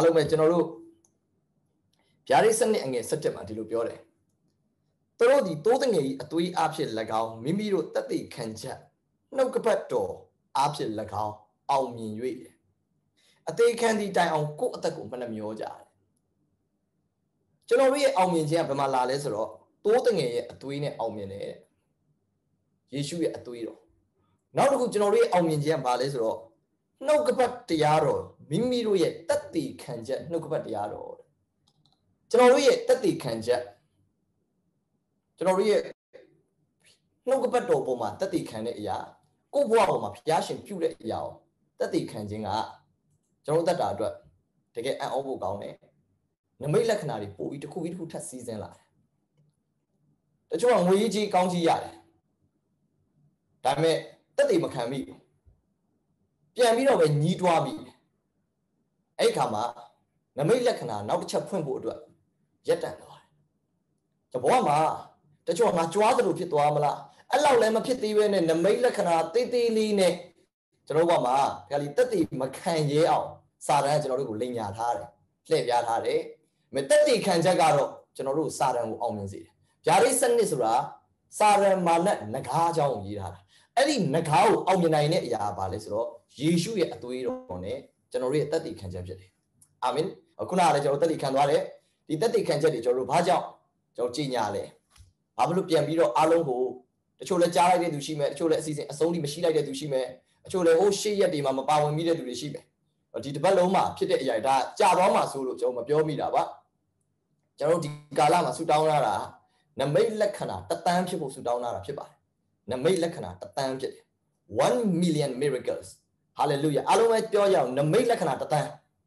အားလုံးပဲကျွန်တော်တို့ဗျာဒိတ်စနစ်အငယ်17မှာဒီလိုပြောတယ်သူတို့ဒီတိုးတငယ်ကြီးအသွေးအဖြစ်၎င်းမိမိတို့တက်သိခံချက်နှုတ်ကပတ်တော်အဖြစ်၎င်းအောင်မြင်၍အသေးခံသည့်တိုင်အောင်ကိုယ့်အသက်ကိုမနှမျောကြတယ်ကျွန်တော်တို့ရဲ့အောင်မြင်ခြင်းကဘယ်မှာလာလဲဆိုတော့တိုးတငယ်ရဲ့အသွေးနဲ့အောင်မြင်တယ်ယေရှုရဲ့အသွေးတော်နောက်တစ်ခုကျွန်တော်တို့ရဲ့အောင်မြင်ခြင်းကဘာလဲဆိုတော့နှုတ်ကပတ်တရားတော်မိမိတို့ရဲ့တက်သိခံချက်နှုတ်ကပတ်တရားတော်ကျွန်တော်တို့ရဲ့တက်သိခံချက်ကျွန်တော်တို့ရဲ့နှုတ်ကပတ်တော်ပေါ်မှာတက်သိခံတဲ့အရာကိုယ့်ဘဝပေါ်မှာဘုရားရှင်ပြုတဲ့အရာကိုတက်သိခံခြင်းကကျွန်တော်တို့တက်တာအတွက်တကယ်အံ့ဩဖို့ကောင်းတယ်နမိတ်လက္ခဏာတွေပို့ပြီးတစ်ခုပြီးတစ်ခုထပ်စီးစင်းလာတယ်တချို့ကငွေကြီးကောင်းကြီးရတယ်ဒါပေမဲ့တက်သိမခံမိဘူးပြန်ပြီးတော့ပဲညီးတွားပြီးအဲ့ဒီခါမှာနမိတ်လက္ခဏာနောက်တစ်ချက်ဖွင့်ဖို့အတွက်ရက်တန်သွားတယ်ဘဝမှာတချို့ငါကြွားသလိုဖြစ်သွားမလားအဲ့လောက်လည်းမဖြစ်သေးပဲနဲ့နမိတ်လက္ခဏာသေးသေးလေးနဲ့ကျွန်တော်ဘဝမှာဒါလီတက်တည်မခံရဲအောင်စာတန်ကကျွန်တော်တို့ကိုလိမ်ညာထားတယ်လှည့်ပြားထားတယ်တက်တည်ခံချက်ကတော့ကျွန်တော်တို့စာတန်ကိုအောင်မြင်စေတယ်ဗျာဒိတ်စနစ်ဆိုတာစာတန်မာနနဂါးအကြောင်းကိုရေးထားတာအဲ့ဒီနဂါးကိုအောင်မြင်နိုင်တဲ့အရာပါလဲဆိုတော့ယေရှုရဲ့အသွေးတော်နဲ့ကျွန်တော်တို့ရဲ့တက်တည်ခံချက်ဖြစ်တယ်အာမင်ခုနကလည်းကျွန်တော်တက်တည်ခံသွားတယ်ဒီတက်တည်ခံချက်တွေကျွန်တော်တို့ဘာကြောင့်ကျွန်တော်ကြီးညာလဲဘာလို့ပြန်ပြီးတော့အားလုံးကိုတချို့လည်းကြားလိုက်တဲ့သူရှိမယ်တချို့လည်းအစီအစဉ်အဆုံးထိမရှိလိုက်တဲ့သူရှိမယ်တချို့လည်းဟိုရှေ့ရက်တွေမှာမပါဝင်မိတဲ့သူတွေရှိမယ်ဒီတစ်ပတ်လုံးမှာဖြစ်တဲ့အရာဒါကြာသွားမှာဆိုလို့ကျွန်တော်မပြောမိတာပါကျွန်တော်တို့ဒီကာလမှာဆူတောင်းရတာနမိတ်လက္ခဏာတသန်းဖြစ်ဖို့ဆူတောင်းရတာဖြစ်ပါတယ်နမိတ်လက္ခဏာတသန်းဖြစ်တယ်1 million miracles hallelujah အားလုံးပဲပြောရအောင်နမိတ်လက္ခဏာတသန်း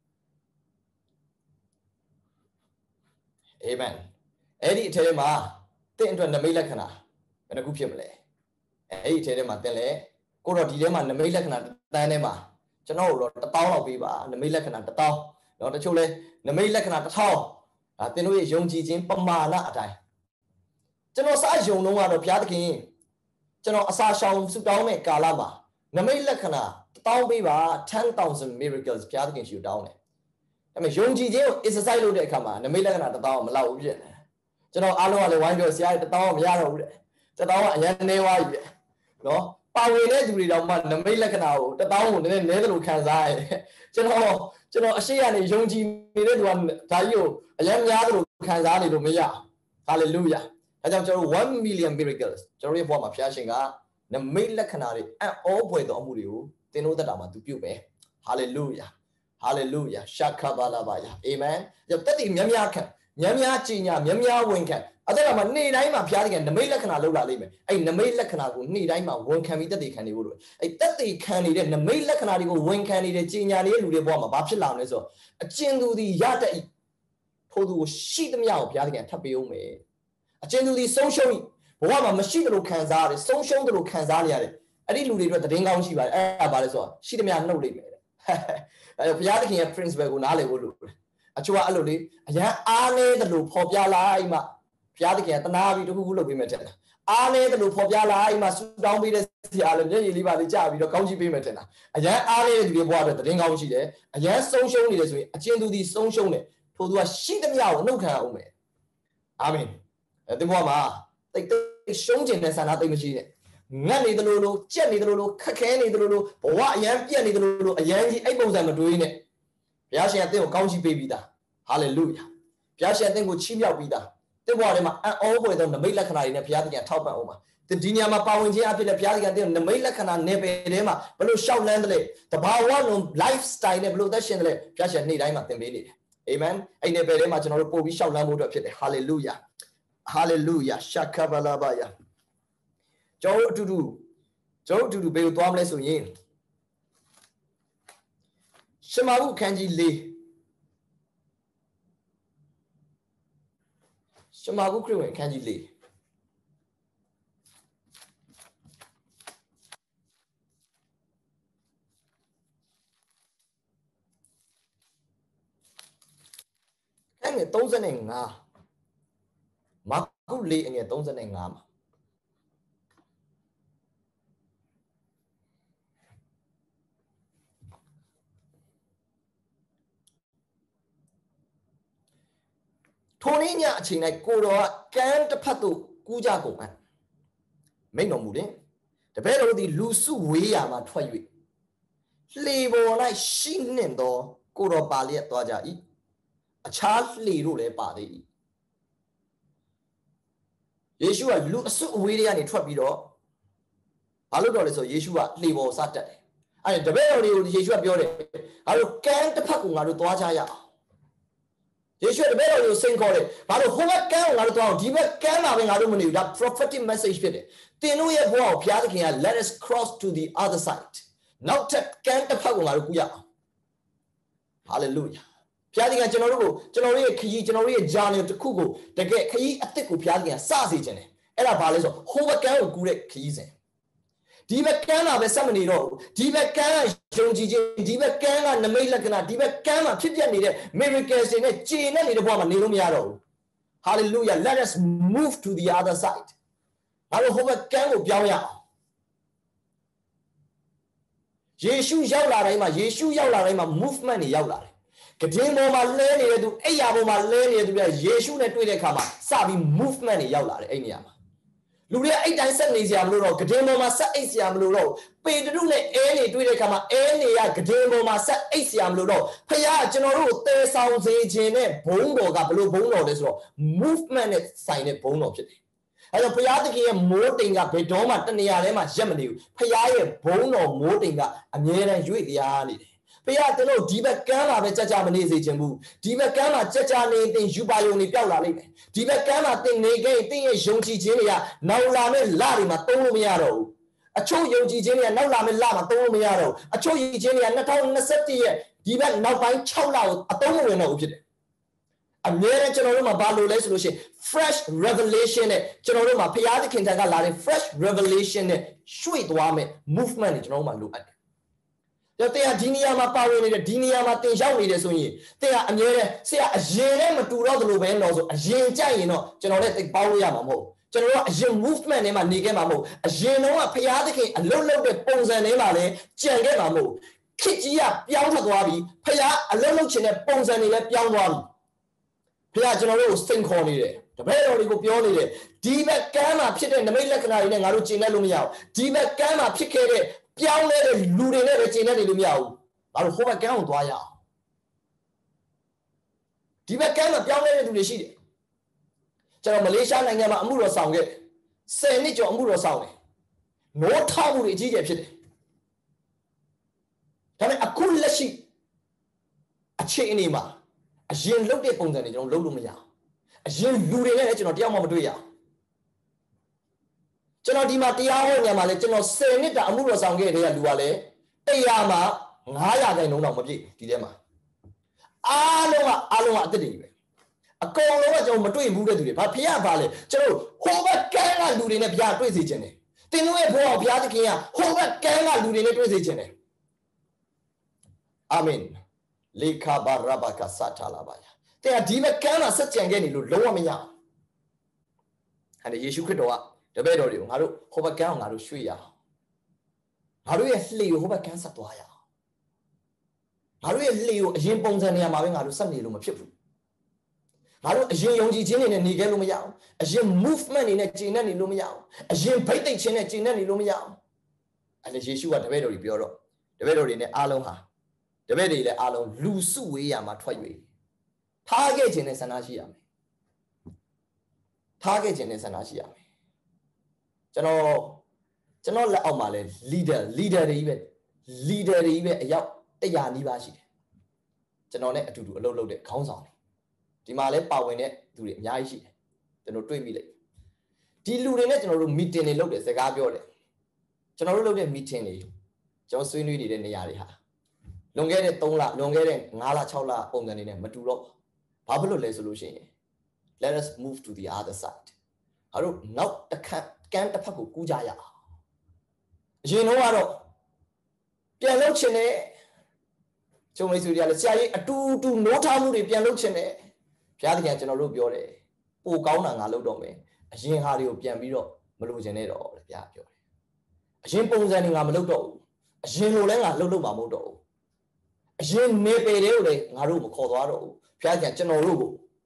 amen အဲ့ဒီအထဲမှာတင့်အတွက်နမိတ်လက္ခဏာဘယ်နှခုဖြစ်မလဲအဲ့ဒီအထဲမှာတင်လဲကိုတော့ဒီထဲမှာနမိတ်လက္ခဏာတသန်းထဲမှာကျွန်တော်တို့တော့1000လောက်ပေးပါနမိတ်လက္ခဏာ1000เนาะတချို့လဲနမိတ်လက္ခဏာ1000ဒါတင်တို့ရဲ့ယုံကြည်ခြင်းပမာဏအတိုင်းကျွန်တော်စယုံတော့ကတော့ဘုရားသခင်ကျွန်တော်အစာရှောင်ဆုတောင်းတဲ့ကာလမှာနမိတ်လက္ခဏာ1000ပေးပါ10,000 miracles ဘုရားသခင်ရှုတောင်းတယ်ဒါပေမဲ့ယုံကြည်ခြင်းကို exercise လုပ်တဲ့အခါမှာနမိတ်လက္ခဏာ1000မလောက်ဘူးဖြစ်တယ်ကျွန်တော်အားလုံးကလည်းဝိုင်းပြောဆရာ1000မရတော့ဘူးတဲ့1000ကအရင်နေသွားပြီတဲ့နော်ပါဝင်တဲ့သူတွေတောင်မှနမိတ်လက္ခဏာကို1000ကိုနည်းနည်းတယ်လို့ခံစားရတယ်ကျွန်တော်အရှိကနေယုံကြည်နေတဲ့သူကဒါကြီးကိုအရင်များတယ်လို့ခံစားနေလို့မရဟာလေလုယာဒါကြောင့်ကျွန်တော်1 million miracles ကျွန်တော်ရဲ့ဘဝမှာဘုရားရှင်ကနမိတ်လက္ခဏာတွေအံ့ဩဖွယ်သောအမှုတွေကိုသင်တို့သက်တာမှာသူပြုမယ်ဟာလေလုယာဟာလေလုယာရှာခဘာလာဘာယာအာမင်တက်တည်များများခံများများကြည်ညာများများဝန်ခံအဲ့ဒါမှနေ့တိုင်းမှာဘုရားသခင်နမိတ်လက္ခဏာလောက်လာလိမ့်မယ်အဲ့နမိတ်လက္ခဏာကိုနေ့တိုင်းမှာဝန်ခံပြီးတက်တည်ခံနေဖို့လို့အဲ့တက်တည်ခံနေတဲ့နမိတ်လက္ခဏာတွေကိုဝန်ခံနေတဲ့ကြည်ညာနေတဲ့လူတွေဘဝမှာဘာဖြစ်လာမလဲဆိုတော့အကျဉ်သူသည်ရတတ်၏ထို့သူကိုရှိသမျှကိုဘုရားသခင်ထပ်ပေးအောင်မယ်အကျဉ်သူသည်ဆုံးရှုံး၏ဘဝမှာမရှိတယ်လို့ခံစားရတယ်ဆုံးရှုံးတယ်လို့ခံစားနေရတယ်အဲ့ဒီလူတွေအတွက်သတင်းကောင်းရှိပါတယ်အဲ့ဒါဘာလဲဆိုတော့ရှိသမျှနှုတ်လိမ့်မယ်တဲ့အဲ့ဘုရားသခင်ရဲ့ principle ကိုနားလည်ဖို့လိုတယ်အချို့ကအဲ့လိုလေအရန်အားနေတယ်လို့ဖော်ပြလိုက်မှဘုရားသခင်ကတနာပြီးတခုခုလုပ်ပေးမယ်တဲ့အားနေတယ်လို့ဖော်ပြလိုက်မှဆူတောင်းပေးတဲ့ဆရာလည်းမျက်ရည်လေးပါလေးကြာပြီးတော့ကောင်းချီးပေးမယ်တဲ့အရန်အားနေတဲ့သူတွေဘဝအတွက်သတင်းကောင်းရှိတယ်အရန်ဆုံးရှုံးနေတယ်ဆိုရင်အကျဉ်သူဒီဆုံးရှုံးတယ်ထို့သူကရှိသမျှကိုနှုတ်ခံအောင်မယ်အာမင်ဒီဘဝမှာတိတ်ရှုံးခြင်းနဲ့ဆန္ဒတိတ်မရှိနဲ့ငတ်နေတယ်လို့ကြက်နေတယ်လို့ခက်ခဲနေတယ်လို့ဘဝအရန်ပြက်နေတယ်လို့အရန်ကြီးအဲ့ပုံစံမတွေးနဲ့ဘုရားရှင်အသင်ကိုကောင်းချီးပေးပြီးသားဟာလေလုယာဘုရားရှင်အသင်ကိုချီးမြှောက်ပြီးသားတင့်ဘဝထဲမှာအံ့ဩဖွယ်သောနမိတ်လက္ခဏာတွေနဲ့ဘုရားသခင်ထောက်ပံ့အောင်ပါဒီနေရာမှာပါဝင်ခြင်းအဖြစ်နဲ့ဘုရားသခင်တဲ့နမိတ်လက္ခဏာနယ်ပယ်ထဲမှာဘလို့ရှောက်လန်းတယ်လေတဘာဝလုံး lifestyle နဲ့ဘလို့သက်ရှင်တယ်လေဘုရားရှင်နေ့တိုင်းမှာသင်ပေးနေတယ်အာမင်အဲ့နယ်ပယ်ထဲမှာကျွန်တော်တို့ပို့ပြီးရှောက်လန်းဖို့အတွက်ဖြစ်တယ်ဟာလေလုယာဟာလေလုယာရှာခဘာလာဘာယာကျွန်တော်တို့အတူတူဘယ်ကိုသွားမလဲဆိုရင်ရှမာရုအခန်းကြီး4ရှမာရုခရစ်ဝင်အခန်းကြီး4အခန်းငယ်35မာကု4အငယ်35မှာထိုနည်းညအချိန်၌ကိုတော်ကကမ်းတစ်ဖက်သို့ကူးကြကုန်အံ့မိန့်တော်မူတယ်တပည့်တော်သည်လူစုဝေးရာမှထွက်၍လှေပေါ်၌ရှိနှင့်သောကိုတော်ပါလျက်သွားကြ၏အခြားလှေတို့လည်းပါသေး၏ယေရှုကလူအစုအဝေးတွေကနေထွက်ပြီးတော့ဘာလို့တော့လဲဆိုယေရှုကလှေပေါ်စတက်တယ်အဲ့တပည့်တော်တွေကိုယေရှုကပြောတယ်ငါတို့ကမ်းတစ်ဖက်ကိုငါတို့သွားကြရအောင်ယေရှုတပည့်တော်တွေကိုစိန်ခေါ်တယ်ဘာလို့ဟိုဘက်ကမ်းကိုငါတို့သွားအောင်ဒီဘက်ကမ်းမှာပဲငါတို့မနေဘူးဒါ prophetic message ဖြစ်တယ်သင်တို့ရဲ့ဘဝကိုဘုရားသခင်က let us cross to the other side နောက်ထပ်ကမ်းတစ်ဖက်ကိုငါတို့ကူးရအောင် hallelujah ဘုရားသခင်ကျွန်တော်တို့ရဲ့ခရီးကျွန်တော်တို့ရဲ့ journey တစ်ခုကိုတကယ်ခရီးအသစ်ကိုဘုရားသခင်ကစစေခြင်းတယ်အဲ့ဒါဘာလဲဆိုဟိုဘက်ကမ်းကိုကူးတဲ့ခရီးစဉ်ဒီဘက်ကမ်းမှာပဲစက်မနေတော့ဘူးဒီဘက်ကမ်းကယုံကြည်ခြင်းဒီဘက်ကမ်းကနမိတ်လက္ခဏာဒီဘက်ကမ်းမှာဖြစ်ပျက်နေတဲ့ miracles တွေနဲ့ခြေနဲ့နေတဲ့ဘဝမှာနေလို့မရတော့ဘူး hallelujah let us move to the other side ဘာလို့ဟိုဘက်ကမ်းကိုပြောင်းရအောင်ယေရှုရောက်လာတိုင်းမှာ movement တွေရောက်လာတယ်ကဒင်းပေါ်မှာလဲနေတဲ့သူအိယာပေါ်မှာလဲနေတဲ့သူကယေရှုနဲ့တွေ့တဲ့အခါမှာစပြီး movement တွေရောက်လာတယ်အဲ့နေရာမှာလူတွေအဲ့တိုင်းဆက်နေစရာမလိုတော့ကဒင်းပေါ်မှာဆက်အိတ်စရာမလိုတော့ပေတရုနဲ့အဲနေတွေ့တဲ့အခါမှာအဲနေရကဒင်းပေါ်မှာဆက်အိတ်စရာမလိုတော့ဖခင်ကကျွန်တော်တို့ကိုတဲဆောင်စေခြင်းနဲ့ဘုန်းတော်ကဘလို့ဘုန်းတော်လဲဆိုတော့ movement နဲ့ဆိုင်တဲ့ဘုန်းတော်ဖြစ်တယ်အဲ့တော့ဘုရားသခင်ရဲ့မိုးတိမ်ကဘယ်တော့မှတနေရာထဲမှာရက်မနေဘူးဖခင်ရဲ့ဘုန်းတော်မိုးတိမ်ကအမြဲတမ်းရွေ့တရားနေတယ်ဘုရားကျွန်တော်ဒီဘက်ကမ်းမှာပဲကြကြမနေစေခြင်းဘူးဒီဘက်ကမ်းမှာကြကြနေတင်ယူပါယုံနေပြောက်လာလိမ့်မယ်ဒီဘက်ကမ်းမှာတင်နေခဲ့တင်ရဲ့ယုံကြည်ခြင်းတွေကနောက်လာမယ့်လတွေမှာသုံးလို့မရတော့ဘူးအချို့ယုံကြည်ခြင်းတွေကနောက်လာမယ့်လမှာသုံးလို့မရတော့ဘူးအချို့ယုံကြည်ခြင်းတွေက2021ရဲ့ဒီဘက်နောက်ပိုင်း6လကိုအသုံးမဝင်တော့ဘူးဖြစ်တယ်အမြဲတမ်းကျွန်တော်တို့မှာဘာလို့လဲဆိုလို့ရှိရင် fresh revelation နဲ့ကျွန်တော်တို့မှာဘုရားသခင်ထံကလာတဲ့ fresh revelation နဲ့ရွှေ့သွားမယ် movement တွေကျွန်တော်တို့မှာလိုအပ်တယ်တဲ့ဒီနေရာမှာပါဝင်နေတဲ့ဒီနေရာမှာတင်ရောက်နေတယ်ဆိုရင်တဲ့အမြဲတမ်းဆရာအရင်နဲ့မတူတော့သလိုပဲတော့ဆိုအရင်ကြိုက်ရင်တော့ကျွန်တော်လည်းတိတ်ပေါင်းလို့ရမှာမဟုတ်ကျွန်တော်ကအရင် movement ထဲမှာနေခဲ့မှာမဟုတ်အရင်တော့ဘုရားသခင်အလုံးလုံးတဲ့ပုံစံထဲမှာလည်းကြံခဲ့မှာမဟုတ်ခေတ်ကြီးကပြောင်းသွားပြီဘုရားအလုံးလုံးချင်တဲ့ပုံစံတွေလည်းပြောင်းသွားပြီဘုရားကျွန်တော်တို့ကိုစိန်ခေါ်နေတယ်တပည့်တော်တွေကိုပြောနေတယ်ဒီဘက်ကမ်းမှာဖြစ်တဲ့နမိတ်လက္ခဏာတွေနဲ့ငါတို့ကျင့်တတ်လို့မရဘူးဒီဘက်ကမ်းမှာဖြစ်ခဲ့တဲ့ပြောင်းလဲတဲ့လူတွေနဲ့ပဲကျင့်တတ်နေလို့မရဘူးငါတို့ဟိုဘက်ကမ်းကိုသွားရအောင်ဒီဘက်ကမ်းမှာပြောင်းလဲတဲ့လူတွေရှိတယ်ကျွန်တော်မလေးရှားနိုင်ငံမှာအမှုတော်ဆောင်ခဲ့10နှစ်ကျော်အမှုတော်ဆောင်တယ်နိုးထောက်မှုတွေအကြီးကျယ်ဖြစ်တယ်ဒါပေမဲ့အခုလက်ရှိအခြေအနေမှာအရင်လုပ်တဲ့ပုံစံတွေကျွန်တော်လုပ်လို့မရအောင်အရင်လူတွေနဲ့လည်းကျွန်တော်တယောက်မှမတွေ့ရအောင်ကျွန်တော်ဒီမှာတရားဟောညမှာလဲကျွန်တော်10နှစ်တာအမှုတော်ဆောင်ခဲ့တဲ့လူကလည်း100မှာ900ခိုင်နှုန်းတော့မပြည့်ဒီထဲမှာအားလုံးကအသက်တွေပဲအကုန်လုံးကကျွန်တော်မတွေ့ဘူးတဲ့သူတွေဘာဖျားပါလဲကျွန်တော်ဟိုဘက်ကမ်းကလူတွေနဲ့ဖျားတွေ့စေခြင်းတယ်တင်တို့ရဲ့ဘုရားဘုရားသခင်ကဟိုဘက်ကမ်းကလူတွေနဲ့တွေ့စေခြင်းတယ်အာမင်လေခါဘာရဘကဆာထာလာပါယာတဲ့ဒီဘက်ကမ်းမှာဆက်ကြံခဲ့နေလို့လုံးဝမရအောင်အဲ့ယေရှုခရစ်တော်ကတပည့်တော်တွေကိုငါတို့ဟိုဘက်ကမ်းကိုငါတို့ရွှေ့ရအောင်ငါတို့ရဲ့လှေကိုဟိုဘက်ကမ်းဆက်သွားရအောင်ငါတို့ရဲ့လှေကိုအရင်ပုံစံနေရာမှာပဲငါတို့ဆက်နေလို့မဖြစ်ဘူးငါတို့အရင်ယုံကြည်ခြင်းတွေနဲ့နေခဲ့လို့မရအောင်အရင် movement တွေနဲ့ကျင့်တတ်နေလို့မရအောင်အရင်ဗိတ်သိက်ခြင်းနဲ့ကျင့်တတ်နေလို့မရအောင်အဲ့ဒါယေရှုကတပည့်တော်တွေပြောတော့တပည့်တော်တွေနဲ့အားလုံးဟာတပည့်တွေလည်းအားလုံးလူစုဝေးရမှာထွက်၍ထားခဲ့ခြင်းနဲ့ဆန္ဒရှိရမယ်ထားခဲ့ခြင်းနဲ့ဆန္ဒရှိရမယ်ကျွန်တော်လက်အောက်မှာလဲ leader တွေကြီးပဲအယောက်100နီးပါးရှိတယ်ကျွန်တော်နဲ့အတူတူအလုပ်လုပ်တဲ့ခေါင်းဆောင်တွေဒီမှာလဲပါဝင်တဲ့သူတွေအများကြီးရှိတယ်ကျွန်တော်တွေ့မိလိုက်ဒီလူတွေနဲ့ကျွန်တော်တို့ meeting တွေလုပ်တယ်စကားပြောတယ်ကျွန်တော်တို့လုပ်တဲ့ meeting တွေကျွန်တော်ဆွေးနွေးနေတဲ့နေရာတွေဟာလွန်ခဲ့တဲ့3လလွန်ခဲ့တဲ့5လ6လပုံစံတွေနဲ့မတူတော့ဘာဖြစ်လို့လဲဆိုလို့ရှိရင် let us move to the other side အဲ့တော့နောက်တစ်ခါကမ်းတစ်ဖက်ကိုကူးကြရအောင်အရင်တော့ကတော့ပြန်လုပ်ချင်တယ်ကျုံလေးစုတွေကလည်းဆရာကြီးအတူတူနိုးထားမှုတွေပြန်လုပ်ချင်တယ်ဘုရားသခင်ကျွန်တော်တို့ပြောတယ်ပိုကောင်းတာငါလုပ်တော့မယ်အရင်ဟာတွေကိုပြန်ပြီးတော့မလုပ်ချင်နဲ့တော့လေဘုရားပြောတယ်အရင်ပုံစံတွေငါမလုပ်တော့ဘူးအရင်လိုလဲငါလုပ်မှာမဟုတ်တော့ဘူးအရင်နေပေတွေကိုလည်းငါတို့မခေါ်သွားတော့ဘူးဘုရားသခင်ကျွန်တော်တို့ကို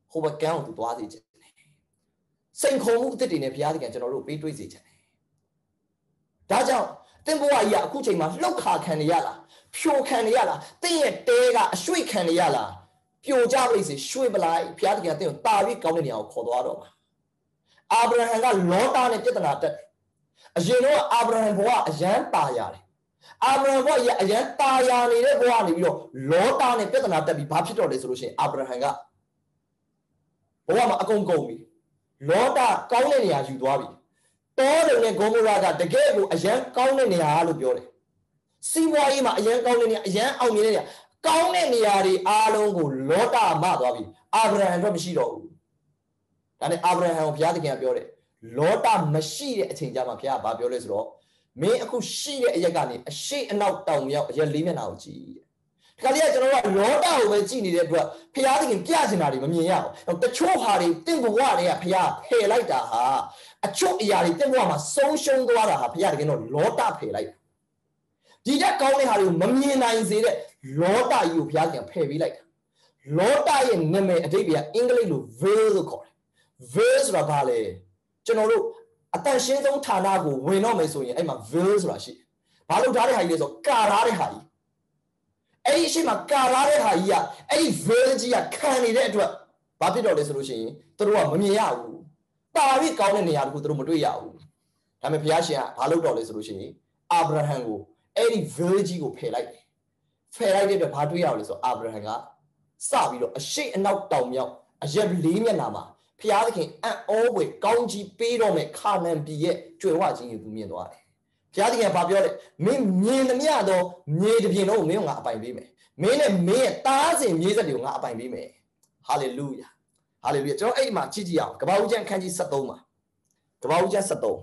ဟိုဘကန်းကိုသူသွားစေချင်တယ်စိန်ခေါ်မှုအသစ်တွေနဲ့ဘုရားသခင်ကျွန်တော်တို့ပေးတွေ့စေချင်တယ်ဒါကြောင့်သင်ဘဝကြီးကအခုချိန်မှာလှုပ်ခါခံနေရလားဖြိုခံနေရလားသင်ရဲ့တဲကအရွှေ့ခံနေရလားပြိုကျပလိစေရွှေ့ပလိုက်ဘုရားသခင်ကသင်ကိုတာပြီးကောင်းတဲ့နေရာကိုခေါ်သွားတော့မှာအာဗြဟံကလောတာနဲ့ပြဿနာတက်တယ်အရင်တော့အာဗြဟံဘဝအရန်တာရတယ်အာဗြဟံဘဝအရန်တာရနေတဲ့ဘဝနေပြီးတော့လောတာနဲ့ပြဿနာတက်ပြီးဘာဖြစ်တော့လဲဆိုလို့ရှိရင်အာဗြဟံကဘဝမှာအကုန်ကုန်ပြီလောတာကောင်းတဲ့နေရာယူသွားပြီတောတယ်နဲ့ဂေါမောရကတကယ်ကိုအရန်ကောင်းတဲ့နေရာလို့ပြောတယ်စီးပွားရေးမှာအရန်ကောင်းတဲ့နေရာအရန်အောင်မြင်တဲ့နေရာကောင်းတဲ့နေရာတွေအားလုံးကိုလောတာမသွားပြီအာဗြဟံတော့မရှိတော့ဘူးဒါနဲ့အာဗြဟံကိုဘုရားသခင်ကပြောတယ်လောတာမရှိတဲ့အချိန်ကျမှဘုရားကပြောလဲဆိုတော့မင်းအခုရှိတဲ့အရက်ကနေအရှိအနောက်တောင်မြောက်အရက်၄မျက်နှာကိုကြည့်တဲ့ဒီကလေးကကျွန်တော်တို့ကလောတာကိုပဲကြည့်နေတဲ့အတွက်ဘုရားသခင်ပြချင်တာတွေမမြင်ရဘူးတချို့ဟာတွေတင့်ဘဝတွေကဘုရားဖယ်လိုက်တာဟာအချို့အရာတွေတင့်ဘဝမှာဆုံးရှုံးသွားတာဟာဘုရားတကယ်တော့လောတာဖယ်လိုက်တာဒီတက်ကောင်းတဲ့ဟာတွေကိုမမြင်နိုင်စေတဲ့လောတာကြီးကိုဘုရားသခင်ဖယ်ပေးလိုက်တာလောတာရဲ့နာမည်အဓိပ္ပာယ်အင်္ဂလိပ်လို veil လို့ခေါ်တယ် veil ဆိုတာဘာလဲကျွန်တော်တို့အတန်ရှင်းဆုံးဌာနကိုဝင်တော့မယ်ဆိုရင်အဲ့မှာ veil ဆိုတာရှိတယ်။ဘာလို့ထားတဲ့ဟာကြီးလဲဆိုကာထားတဲ့ဟာကြီးအဲ့ဒီအရှိမကာထားတဲ့ဟာကြီးကအဲ့ဒီ veil ကြီးကခံနေတဲ့အတွက်ဘာဖြစ်တော့လဲဆိုလို့ရှိရင်သူတို့ကမမြင်ရဘူး။တာပြီးကောင်းတဲ့နေရာတခုသူတို့မတွေ့ရဘူး။ဒါပေမဲ့ဘုရားရှင်ကဘာလုပ်တော့လဲဆိုလို့ရှိရင်အာဗြဟံကိုအဲ့ဒီ veil ကြီးကိုဖယ်လိုက်တယ်။ဖယ်လိုက်တဲ့အတွက်ဘာတွေ့ရလဲဆိုအာဗြဟံကစပြီးတော့အရှိအနောက်တောင်မြောက်အရက်၄မျက်နှာမှာဖျားသခင်အံ့ဩဖွယ်ကောင်းကြီးပေးတော့မဲ့ခါနန်ပြည်ရဲ့ကြွယ်ဝခြင်းကိုသူမြင်သွားတယ်။ဖျားသခင်ကဘာပြောလဲမင်းမြင်သမျှသောမြေတစ်ပြင်လုံးကိုမင်းကငါအပိုင်ပေးမယ်။မင်းနဲ့မင်းရဲ့တားစဉ်မြေဆက်တွေကိုငါအပိုင်ပေးမယ်။ဟာလေလုယာ။ဟာလေလုယာကျွန်တော်အဲ့ဒီမှာကြည့်ကြည့်အောင်ကပ္ပဦးကျမ်းခန်းကြီး73မှာကပ္ပဦးကျမ်း73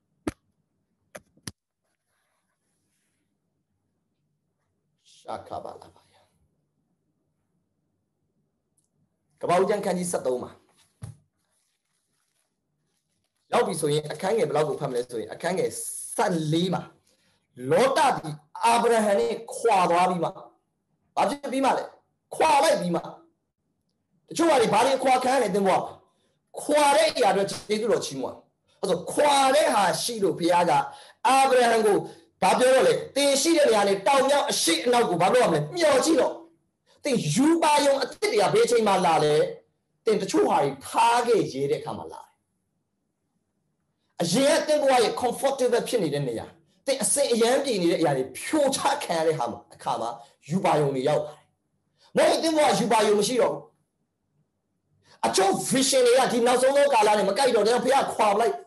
ရှာခါပါလာပါယာကပ္ပဦးကျမ်းခန်းကြီး73မှာရောက်ပြီဆိုရင်အခန်းငယ်ဘယ်လောက်ကိုဖတ်မလဲဆိုရင်အခန်းငယ်14မှာလောတပြီးအာဗြဟံနဲ့ခွာသွားပြီးမှဘာဖြစ်ပြီးမှလဲခွာလိုက်ပြီးမှတချို့ဟာတွေဘာတွေခွာခံရလဲသင်ဘောခွာတဲ့အရာတွေကျေးဇူးတော်ချီးမွမ်းအဲဆိုခွာတဲ့ဟာရှိလို့ဘုရားကအာဗြဟံကိုဘာပြောတော့လဲတင်ရှိတဲ့နေရာနဲ့တောင်မြောက်အရှိအနောက်ကိုဘာလို့ရမလဲမျှော်ကြည့်တော့တင်ယူပါယုံအစ်စ်တွေကဘယ်ချိန်မှလာလဲတင်တချို့ဟာတွေထားခဲ့ရေးတဲ့အခါမှာလာအရင်ကတင်ဘဝရဲ့ comfortable ဖြစ်နေတဲ့နေရာတင်အစင်အရန်ပြည်နေတဲ့အရာတွေဖြိုချခံရတဲ့အခါမှာယူပါယုံတွေရောက်လာတယ်။မဟုတ်တင်ဘဝယူပါယုံမရှိတော့ဘူး။အချို့ vision တွေကဒီနောက်ဆုံးသောကာလနဲ့မကိုက်တော့တဲ့ဘုရားခွာလိုက်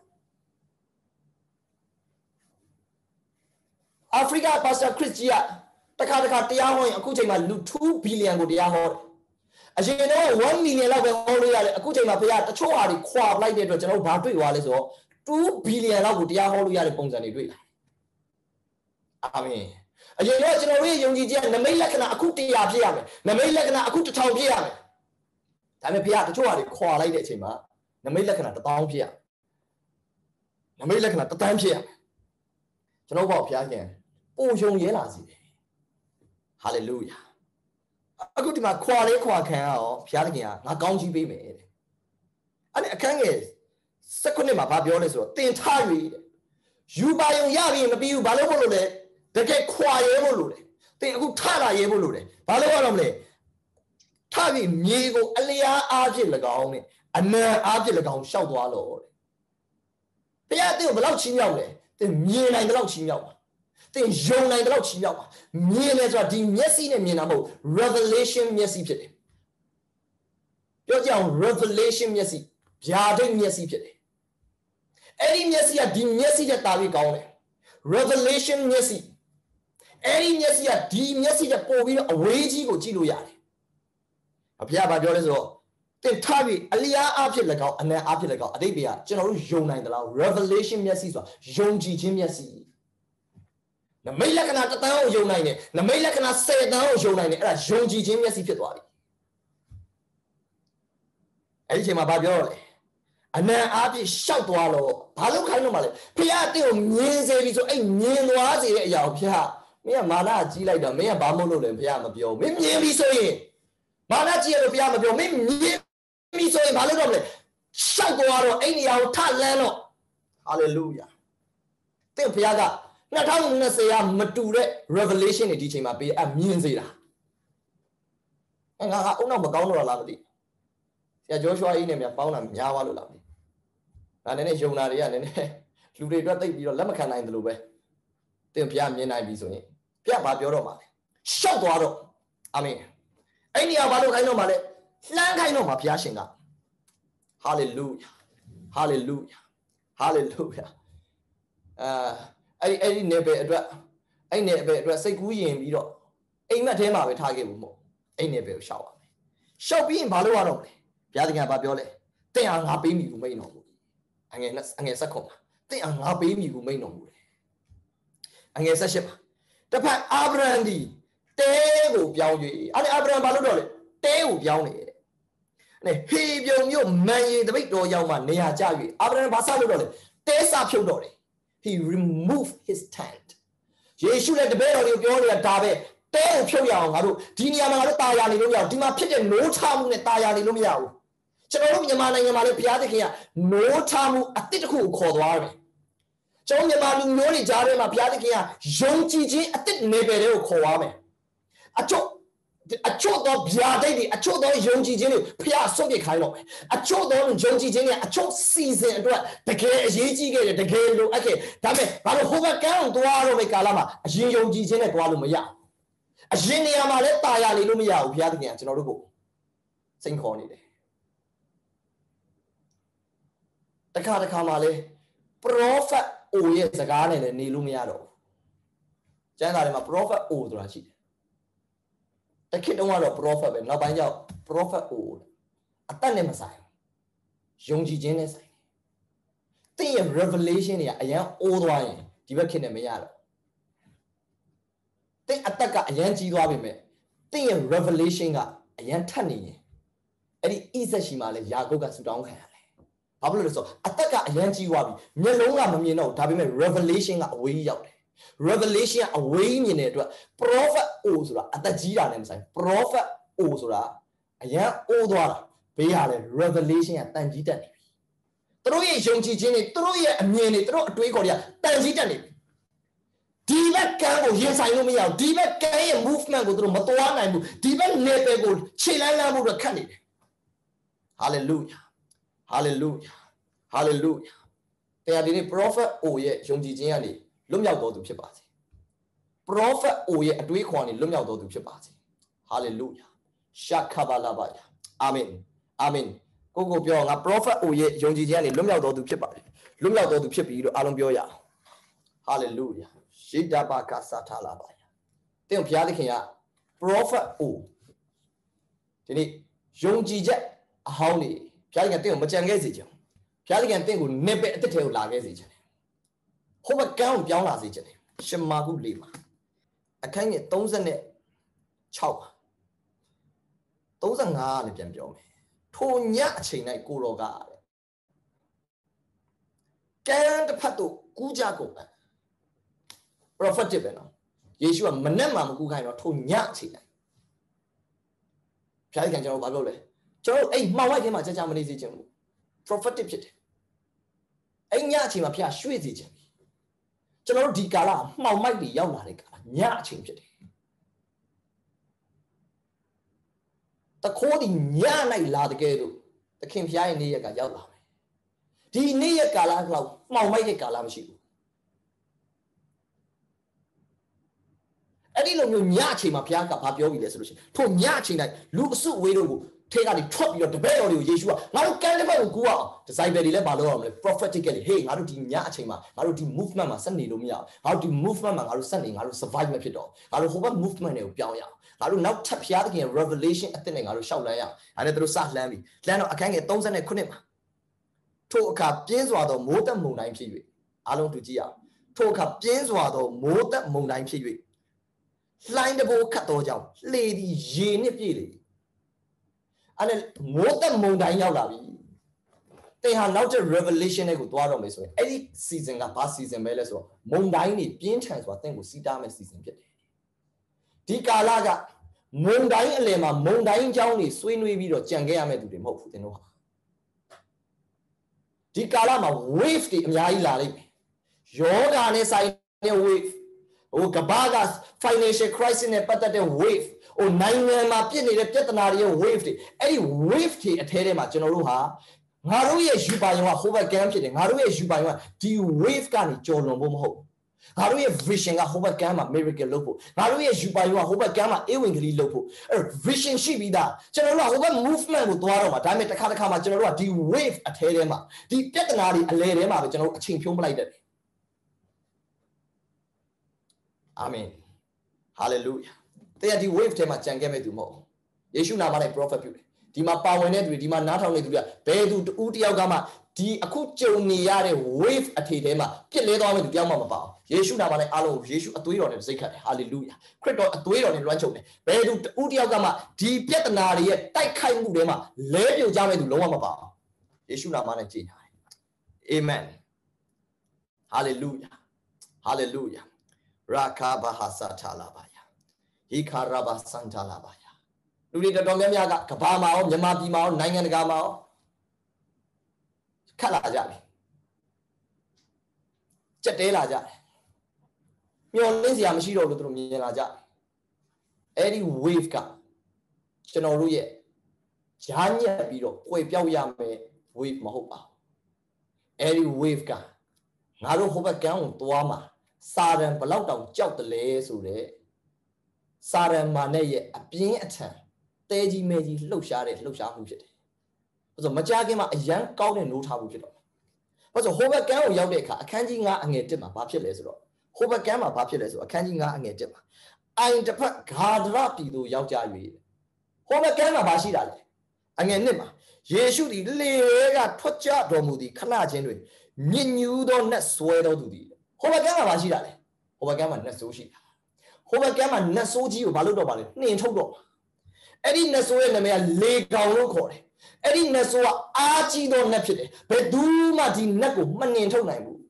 အာဖရိကပါစတာခရစ်ကြီးကတခါတရားဟောရင်အခုချိန်မှာလူ2 billion ကိုတရားဟောတယ်။အရင်တော့1 million လောက်ပဲဟောလို့ရတယ်အခုချိန်မှာဘုရားတချို့ဟာတွေခွာလိုက်တဲ့အတွက်ကျွန်တော်ဘာတွေ့သွားလဲဆိုတော့2 billion လောက်ကိုတရားဟောလို့ရတဲ့ပုံစံတွေတွေ့လာတယ်။အာမင်။အရင်တော့ကျွန်တော်တို့ရဲ့ယုံကြည်ခြင်းကနမိတ်လက္ခဏာအခု100ဖြစ်ရမယ်။နမိတ်လက္ခဏာအခု1000ဖြစ်ရမယ်။ဒါပေမဲ့ဘုရားတချို့ဟာတွေခွာလိုက်တဲ့အချိန်မှာနမိတ်လက္ခဏာ1000ဖြစ်ရမယ်။နမိတ်လက္ခဏာ1000ဖြစ်ရမယ်။ကျွန်တော်ဘောဘုရားခင်ပို့ယုံရဲလာစီတယ်။ဟာလေလုယာ။အခုဒီမှာခွာခံရအောင်ဘုရားခင်ကငါကောင်းကြီးပေးမယ်တဲ့။အဲ့ဒီအခန်းငယ်19မှာဘာပြောလဲဆိုတော့တင်ထ၍တဲ့ယူပါယုံရပြီးမပြီးဘူးဘာလို့မလို့လဲတကယ်ခွာရဲဖို့လို့လေတင်အခုထလာရဲဖို့လို့လေဘာလို့ရတော့မလဲထပြီးမြေကိုအလျားအားဖြင့်၎င်းနဲ့အနံအားဖြင့်၎င်းရှောက်သွားလို့တဲ့ဘုရားတင်ကိုဘယ်လောက်ချီးမြှောက်လဲတင်မြင်နိုင်တဲ့လောက်ချီးမြှောက်ပါတင်ယုံနိုင်တဲ့လောက်ချီးမြှောက်ပါမြင်တယ်ဆိုတာဒီမျက်စိနဲ့မြင်တာမဟုတ် revelation မျက်စိဖြစ်တယ်ပြောကြအောင် revelation မျက်စိဗျာဒိတ်မျက်စိဖြစ်တယ်အဲ့ဒီမျက်စိကဒီမျက်စိတဲ့တာပြီးကောင်းတယ် revelation မျက်စိအဲ့ဒီမျက်စိကဒီမျက်စိတဲ့ပို့ပြီးတော့အဝေးကြီးကိုကြည့်လို့ရတယ်ဘုရားဘာပြောလဲဆိုတော့တင်ထားပြီးအလျားအားဖြင့်၎င်းအနံအားဖြင့်၎င်းအတိတ်ကကျွန်တော်တို့ယုံနိုင်သလား revelation မျက်စိဆိုတာယုံကြည်ခြင်းမျက်စိနမိတ်လက္ခဏာ1 သန်းကိုယုံနိုင်တယ်နမိတ်လက္ခဏာ10 သန်းကိုယုံနိုင်တယ်အဲ့ဒါယုံကြည်ခြင်းမျက်စိဖြစ်သွားပြီအဲ့ဒီအချိန်မှာဘာပြောရလဲအနံအားဖြင့်ရှောက်သွားတော့ဘာလို့ခိုင်းတော့မှလဲဖះအတင်းကိုမြင်စေပြီဆိုအဲ့မြင်သွားစေတဲ့အရာကိုဖះမင်းကမာနကြီးလိုက်တော့မင်းကဘာမို့လို့လဲဖះမပြောမင်းမြင်ပြီဆိုရင်မာနကြီးရလို့ဖះမပြောမင်းမြင်ပြီဆိုရင်ဘာလို့တော့မလဲရှောက်သွားတော့အဲ့နေရာကိုထလန်းတော့ hallelujah တဲ့ဘုရားက2020ကမတူတဲ့ revelation တွေဒီချိန်မှာပေးအမြင်စေတာငါအုံနောက်မကောင်းတော့လားမသိဆရာဂျောရှွာကြီးနဲ့များပေါင်းတာများသွားလို့လားမသိဒါနဲ့ယုံနာတွေကနည်းနည်းလူတွေအတွက်သိပြီးတော့လက်မခံနိုင်တယ်လို့ပဲတဲ့ဘုရားမြင်နိုင်ပြီဆိုရင်ပြတ်ပါပြောတော့မှာလေရှောက်သွားတော့အာမင်အဲ့နေရာဘာလို့ခိုင်းတော့မှာလဲလှမ်းခိုင်းတော့မှာဘုရားရှင်က hallelujah hallelujah hallelujah အဲ့ဒီနယ်ပယ်အတွက်အဲ့နယ်ပယ်အတွက်စိတ်ကူးရင်ပြီးတော့အိမ်မက်ထဲမှာပဲထားခဲ့ဘူးမို့အဲ့နယ်ပယ်ကိုရှောက်ရမယ်ရှောက်ပြီးရင်ဘာလို့ရတော့မလဲဘုရားသခင်ကပြောလဲတဲ့ဟာငါပေးမိဘူးမိန်တော်မူအငယ်ဆက်ခွန်မှာတဲ့ဟာငါပေးမိဘူးမိန်တော်မူတယ်အငယ်ဆက်ရှစ်မှာတစ်ဖက်အာဗြဟံဒီတဲကိုပြောင်း၍အဲ့အာဗြဟံဘာလို့တော့လဲတဲကိုပြောင်းနေတယ်အဲ့ဟေပြုံမြို့မန်ရီတပိတ်တော်ရောက်မှနေရာကျ၍အာဗြဟံဘာစလို့တော့လဲတဲစာဖြုတ်တော့တယ်he removed his tent ယေရှုရဲ့တပည့်တော်တွေကိုပြောနေတာဒါပဲတဲကိုဖြုတ်ရအောင်ငါတို့ဒီနေရာမှာငါတို့တာယာနေလို့မရဘူးဒီမှာဖြစ်တဲ့နိုးထမှုနဲ့တာယာနေလို့မရဘူးကျွန်တော်တို့မြန်မာနိုင်ငံမှာလည်းဘုရားသခင်ကနိုးထမှုအတစ်တစ်ခုကိုခေါ်သွားတယ်ကျွန်တော်မြန်မာလူမျိုးတွေကြားထဲမှာဘုရားသခင်ကယုံကြည်ခြင်းအတစ်နယ်ပယ်တွေကိုခေါ်သွားမယ်အချို့တော့ဗျာဒိတ်တွေအချို့တော့ယုံကြည်ခြင်းတွေဘုရားဆွတ်ပြခိုင်းတော့မယ်အချို့တော့ယုံကြည်ခြင်းတွေအချို့စီစဉ်အတွက်တကယ်အရေးကြီးခဲ့တယ်တကယ်လိုအပ်ခဲ့ဒါပေမဲ့ဘာလို့ဟိုဘက်ကန်းကိုသွားတော့မယ့်ကာလမှာအရင်ယုံကြည်ခြင်းနဲ့သွားလို့မရဘူးအရင်နေရာမှာလည်းတာယာနေလို့မရဘူးဘုရားသခင်ကကျွန်တော်တို့ကိုစိန်ခေါ်နေတယ်တခါမှလည်း prophet အိုရဲ့စကားနဲ့လည်းနေလို့မရတော့ဘူးကျမ်းစာထဲမှာ prophet အိုဆိုတာရှိတယ်တခေတ်တုန်းကတော့ prophet ပဲနောက်ပိုင်းကျတော့ prophet အိုအသက်နဲ့မဆိုင်ယုံကြည်ခြင်းနဲ့ဆိုင်တယ်တဲ့ revelation တွေကအရန်အိုးသွားရင်ဒီဘက်ခေတ်နဲ့မရတော့တဲ့အသက်ကအရန်ကြီးသွားပြီမဲ့တဲ့ revelation ကအရန်ထပ်နေရင်အဲ့ဒီဣဇက်ရှိမှလည်းယာကုပ်ကဆူတောင်းခံရတယ်ဘာဖြစ်လို့လဲဆိုတော့အသက်ကအရန်ကြီးသွားပြီမျက်လုံးကမမြင်တော့ဒါပေမဲ့ revelation ကအဝေးရောက်တယ် revelation အဝေးမြင်တဲ့အတွက် prophet အိုဆိုတာအသက်ကြီးတာနဲ့မဆိုင် prophet အိုဆိုတာအရန်အိုးသွားတာဘေးဟာလေ revelation ကတန်ကြီးတက်နေပြီသူတို့ရဲ့ယုံကြည်ခြင်းတွေသူတို့ရဲ့အမြင်တွေသူတို့အတွေးခေါ်တွေကတန်ကြီးတက်နေပြီဒီဘက်ကန်းကိုရင်ဆိုင်လို့မရဘူးဒီဘက်ကန်းရဲ့ movement ကိုသူတို့မသွားနိုင်ဘူးဒီဘက် level ကိုခြေလန်းလန်းဖို့တော့ခက်နေတယ် hallelujah hallelujah hallelujah တရားဒီနေ့ prophet အိုရဲ့ယုံကြည်ခြင်းကနေလွတ်မြောက်တော်သူဖြစ်ပါစေ prophet အိုရဲ့အတွေးခေါ်ကနေလွတ်မြောက်တော်သူဖြစ်ပါစေ hallelujah ရှခဘာလာဘာယာအာမင်အာမင်ကိုပြောငါ prophet အိုရဲ့ယုံကြည်ခြင်းကနေလွတ်မြောက်တော်သူဖြစ်ပါတယ်လွတ်မြောက်တော်သူဖြစ်ပြီလို့အားလုံးပြောရအောင် hallelujah ရှိတာဘာကစာထားလာပါယာတင်းဘုရားသခင်က prophet အိုဒီနေ့ယုံကြည်ချက်အဟောင်းနေဘုရားသခင်တင်းကိုမကြံခဲ့စေချင်ဘုရားသခင်တင်းကိုနေပဲအသက်ထဲကိုလာခဲ့စေချင်ဟိုဘကန်းကိုပြောင်းလာစေချင်တယ်ရှမာကုလေးမှာအခန်းငယ်36ပါ35နဲ့ပြန်ပြောမယ်ထိုညအချိန်၌ကိုတော်ကတဲ့ကန်းတစ်ဖက်တို့ကူးကြကုန်တယ် prophetic ပဲနော်ယေရှုကမနဲ့မှမကူးခိုင်းတော့ထိုညအချိန်၌ဘုရားခင်ကျွန်တော်ဘာပြောလဲကျွန်တော်အဲ့မှောင်ဝိုက်ထဲမှာကြာမနေစေချင်ဘူး prophetic ဖြစ်တယ်အဲ့ညအချိန်မှာဘုရားရွှေ့စေချင်ကျွန်တော်တို့ဒီကာလမှောင်မိုက်တွေရောက်လာတဲ့ကာလညအချိန်ဖြစ်တယ်တခိုးဒီည၌လာတကယ်လို့သခင်ဖျားရဲ့နေ့ရက်ကရောက်လာမယ်ဒီနေ့ရက်ကာလကတော့မှောင်မိုက်တဲ့ကာလမရှိဘူးအဲ့ဒီလိုမျိုးညအချိန်မှာဘုရားကဘာပြောပြီလဲဆိုလို့ရှိရင်ထိုညအချိန်တိုင်းလူအစုအဝေးတို့ကိုထဲကနေထွက်ပြီးတော့တပည့်တော်တွေကိုယေရှုကငါတို့ကမ်းတစ်ဖက်ကိုကူအောင် disciple တွေလည်းမလုပ်အောင်လဲ prophetically hey ငါတို့ဒီညအချိန်မှာငါတို့ဒီ movement မှာဆက်နေလို့မရဘူးငါတို့ဒီ movement မှာငါတို့ဆက်နေငါတို့ survive မဖြစ်တော့ငါတို့ဟိုဘက် movement တွေကိုပြောင်းရအောင်ငါတို့နောက်ထပ်ဘုရားသခင် revelation အသစ်နဲ့ငါတို့ရှောက်လန်းရအောင်အဲ့ဒါတို့စလှမ်းပြီးလှမ်းတော့အခန်းငယ်39မှာထိုအခါပြင်းစွာသောမိုးသက်မုန်တိုင်းဖြစ်၍အားလုံးတွေ့ကြည့်ရအောင်ထိုအခါပြင်းစွာသောမိုးသက်မုန်တိုင်းဖြစ်၍လှိုင်းတဘိုးခတ်သောကြောင့်လှေသည်ရေနှင့်ပြည့်လေအဲ့ဒါမိုးသက်မုန်တိုင်းရောက်လာပြီတင်ဟာနောက်ကျ revelation တွေကိုသွားတော့မယ်ဆိုရင်အဲ့ဒီ season ကဘာ season ပဲလဲဆိုတော့မုန်တိုင်းတွေပြင်းထန်စွာတင့်ကိုစီးတားမဲ့ season ဖြစ်တယ်ဒီကာလကမုံတိုင်းအလယ်မှာမုံတိုင်းเจ้าနေဆွေးနွေးပြီးတော့ကြံခဲ့ရမယ့်သူတွေမဟုတ်ဘူးသင်တို့ဟာဒီကာလမှာ wave တွေအများကြီးလာလိမ့်မယ်ယောဂါနဲ့ဆိုင်တဲ့ wave ဟိုကဘာက financial crisis နဲ့ပတ်သက်တဲ့ wave ဟိုနိုင်ငံမှာဖြစ်နေတဲ့ပြဿနာတွေရဲ့ wave တွေအဲ့ဒီ wave တွေအထဲထဲမှာကျွန်တော်တို့ဟာငါတို့ရဲ့ယူပါယုံက overcam ဖြစ်တယ်ငါတို့ရဲ့ယူပါယုံကဒီ wave ကနေကျော်လွန်ဖို့မဟုတ်ငါတို့ရဲ့ vision က overcam မှာ miracle လုပ်ဖို့ငါတို့ရဲ့ယူပါယုံက overcam မှာဧဝံဂေလိလုပ်ဖို့အဲ့ vision ရှိပြီးသားကျွန်တော်တို့က over movement ကိုသွားတော့မှာဒါပေမဲ့တစ်ခါမှာကျွန်တော်တို့ကဒီ wave အထဲထဲမှာဒီပြဿနာတွေအလယ်ထဲမှာပဲကျွန်တော်တို့အချိန်ဖြုံးပလိုက်တယ်အာမင် hallelujah တဲ့ဒီ wave ထဲမှာကြံခဲ့မဲ့သူမဟုတ်ယေရှုနာမနဲ့ prophet ပြုတယ်ဒီမှာပါဝင်တဲ့သူတွေဒီမှာနားထောင်နေသူတွေကဘယ်သူတူတယောက်ကမှဒီအခုကြုံနေရတဲ့ wave အထေထဲမှာပြစ်လဲသွားမဲ့သူတယောက်မှမပါဘူးယေရှုနာမနဲ့အားလုံးကိုယေရှုအသွေးတော်နဲ့စိတ်ခတ်တယ် hallelujah ခရစ်တော်အသွေးတော်နဲ့လွှမ်းခြုံတယ်ဘယ်သူတူတယောက်ကမှဒီပြဿနာတွေရဲ့တိုက်ခိုက်မှုတွေမှာလဲပြိုကြမဲ့သူလုံးဝမပါဘူးယေရှုနာမနဲ့ကြေညာတယ် amen hallelujah hallelujah ရာခါဘာဟာစာထာလာပါယာဟီခါရာဘာစန်ထာလာပါယာလူတွေတော်တော်များများကကဘာမှာရောမြန်မာပြည်မှာရောနိုင်ငံတကာမှာရောခတ်လာကြတယ်ကြက်တဲလာကြတယ်မျောလင်းစရာမရှိတော့လို့သူတို့မြင်လာကြတယ်အဲ့ဒီ wave ကကျွန်တော်တို့ရဲ့ဂျားညက်ပြီးတော့ပွေပြောက်ရမယ် wave မဟုတ်ပါဘူးအဲ့ဒီ wave ကငါတို့ဟိုဘက်ကန်းကိုသွားမှာစာရန်ဘလောက်တောင်ကြောက်တယ်လဲဆိုတဲ့စာရန်မာနဲ့ရဲ့အပြင်းအထန်တဲကြီးမဲကြီးလှုပ်ရှားတဲ့လှုပ်ရှားမှုဖြစ်တယ်။ဆိုတော့မကြခင်မှာအရန်ကောင်းတဲ့နိုးထားမှုဖြစ်တော့တယ်။ဆိုတော့ဟိုဘက်ကန်းကိုရောက်တဲ့အခါအခန်းကြီး9အငယ်1မှာဘာဖြစ်လဲဆိုတော့ဟိုဘက်ကန်းမှာဘာဖြစ်လဲဆိုတော့အခန်းကြီး9အငယ်1မှာအိုင်တစ်ဖက်ဂါဒရပြည်သို့ရောက်ကြ၍ဟိုဘက်ကန်းမှာဘာရှိတာလဲအငယ်1မှာယေရှုသည်လေကထွက်ကြတော်မူသည်ခဏချင်းတွင်ညဉ့်ညူးသောနတ်ဆွဲတော်သူသည်ဟိုဘက်ကန်းမှာဘာရှိတာလဲဟိုဘက်ကန်းမှာနတ်ဆိုးရှိတာဟိုဘက်ကန်းမှာနတ်ဆိုးကြီးကိုဘာလုပ်တော့ပါလဲနှင်ထုတ်တော့အဲ့ဒီနတ်ဆိုးရဲ့နာမည်ကလေကောင်လို့ခေါ်တယ်အဲ့ဒီနတ်ဆိုးကအားကြီးသောနတ်ဖြစ်တယ်ဘယ်သူမှဒီနတ်ကိုမနှင်ထုတ်နိုင်ဘူး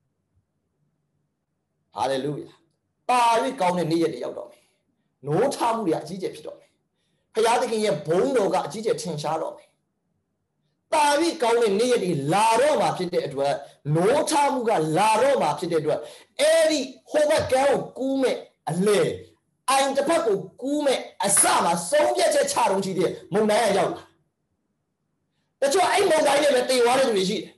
ဟာလေလုယာပါ၍ကောင်းတဲ့နေ့ရက်တွေရောက်တော့မယ်နိုးထမှုတွေအကြီးကျယ်ဖြစ်တော့မယ်ဖခင်သခင်ရဲ့ဘုန်းတော်ကအကြီးကျယ်ထင်ရှားတော့မယ်ပါပြီးကောင်းတဲ့နေ့ရက်တွေလာတော့မှာဖြစ်တဲ့အတွက်နိုးထမှုကလာတော့မှာဖြစ်တဲ့အတွက်အဲ့ဒီဟိုဘက်ကန်းကိုကူးမဲ့အလေအိုင်တစ်ဖက်ကိုကူးမဲ့အစမှာဆုံးဖြတ်ချက်ချတော့ကြီးတဲ့မုန်တိုင်းရောက်လာတချို့အဲ့မုန်တိုင်းနဲ့ပဲတေသွားတဲ့လူတွေရှိတယ်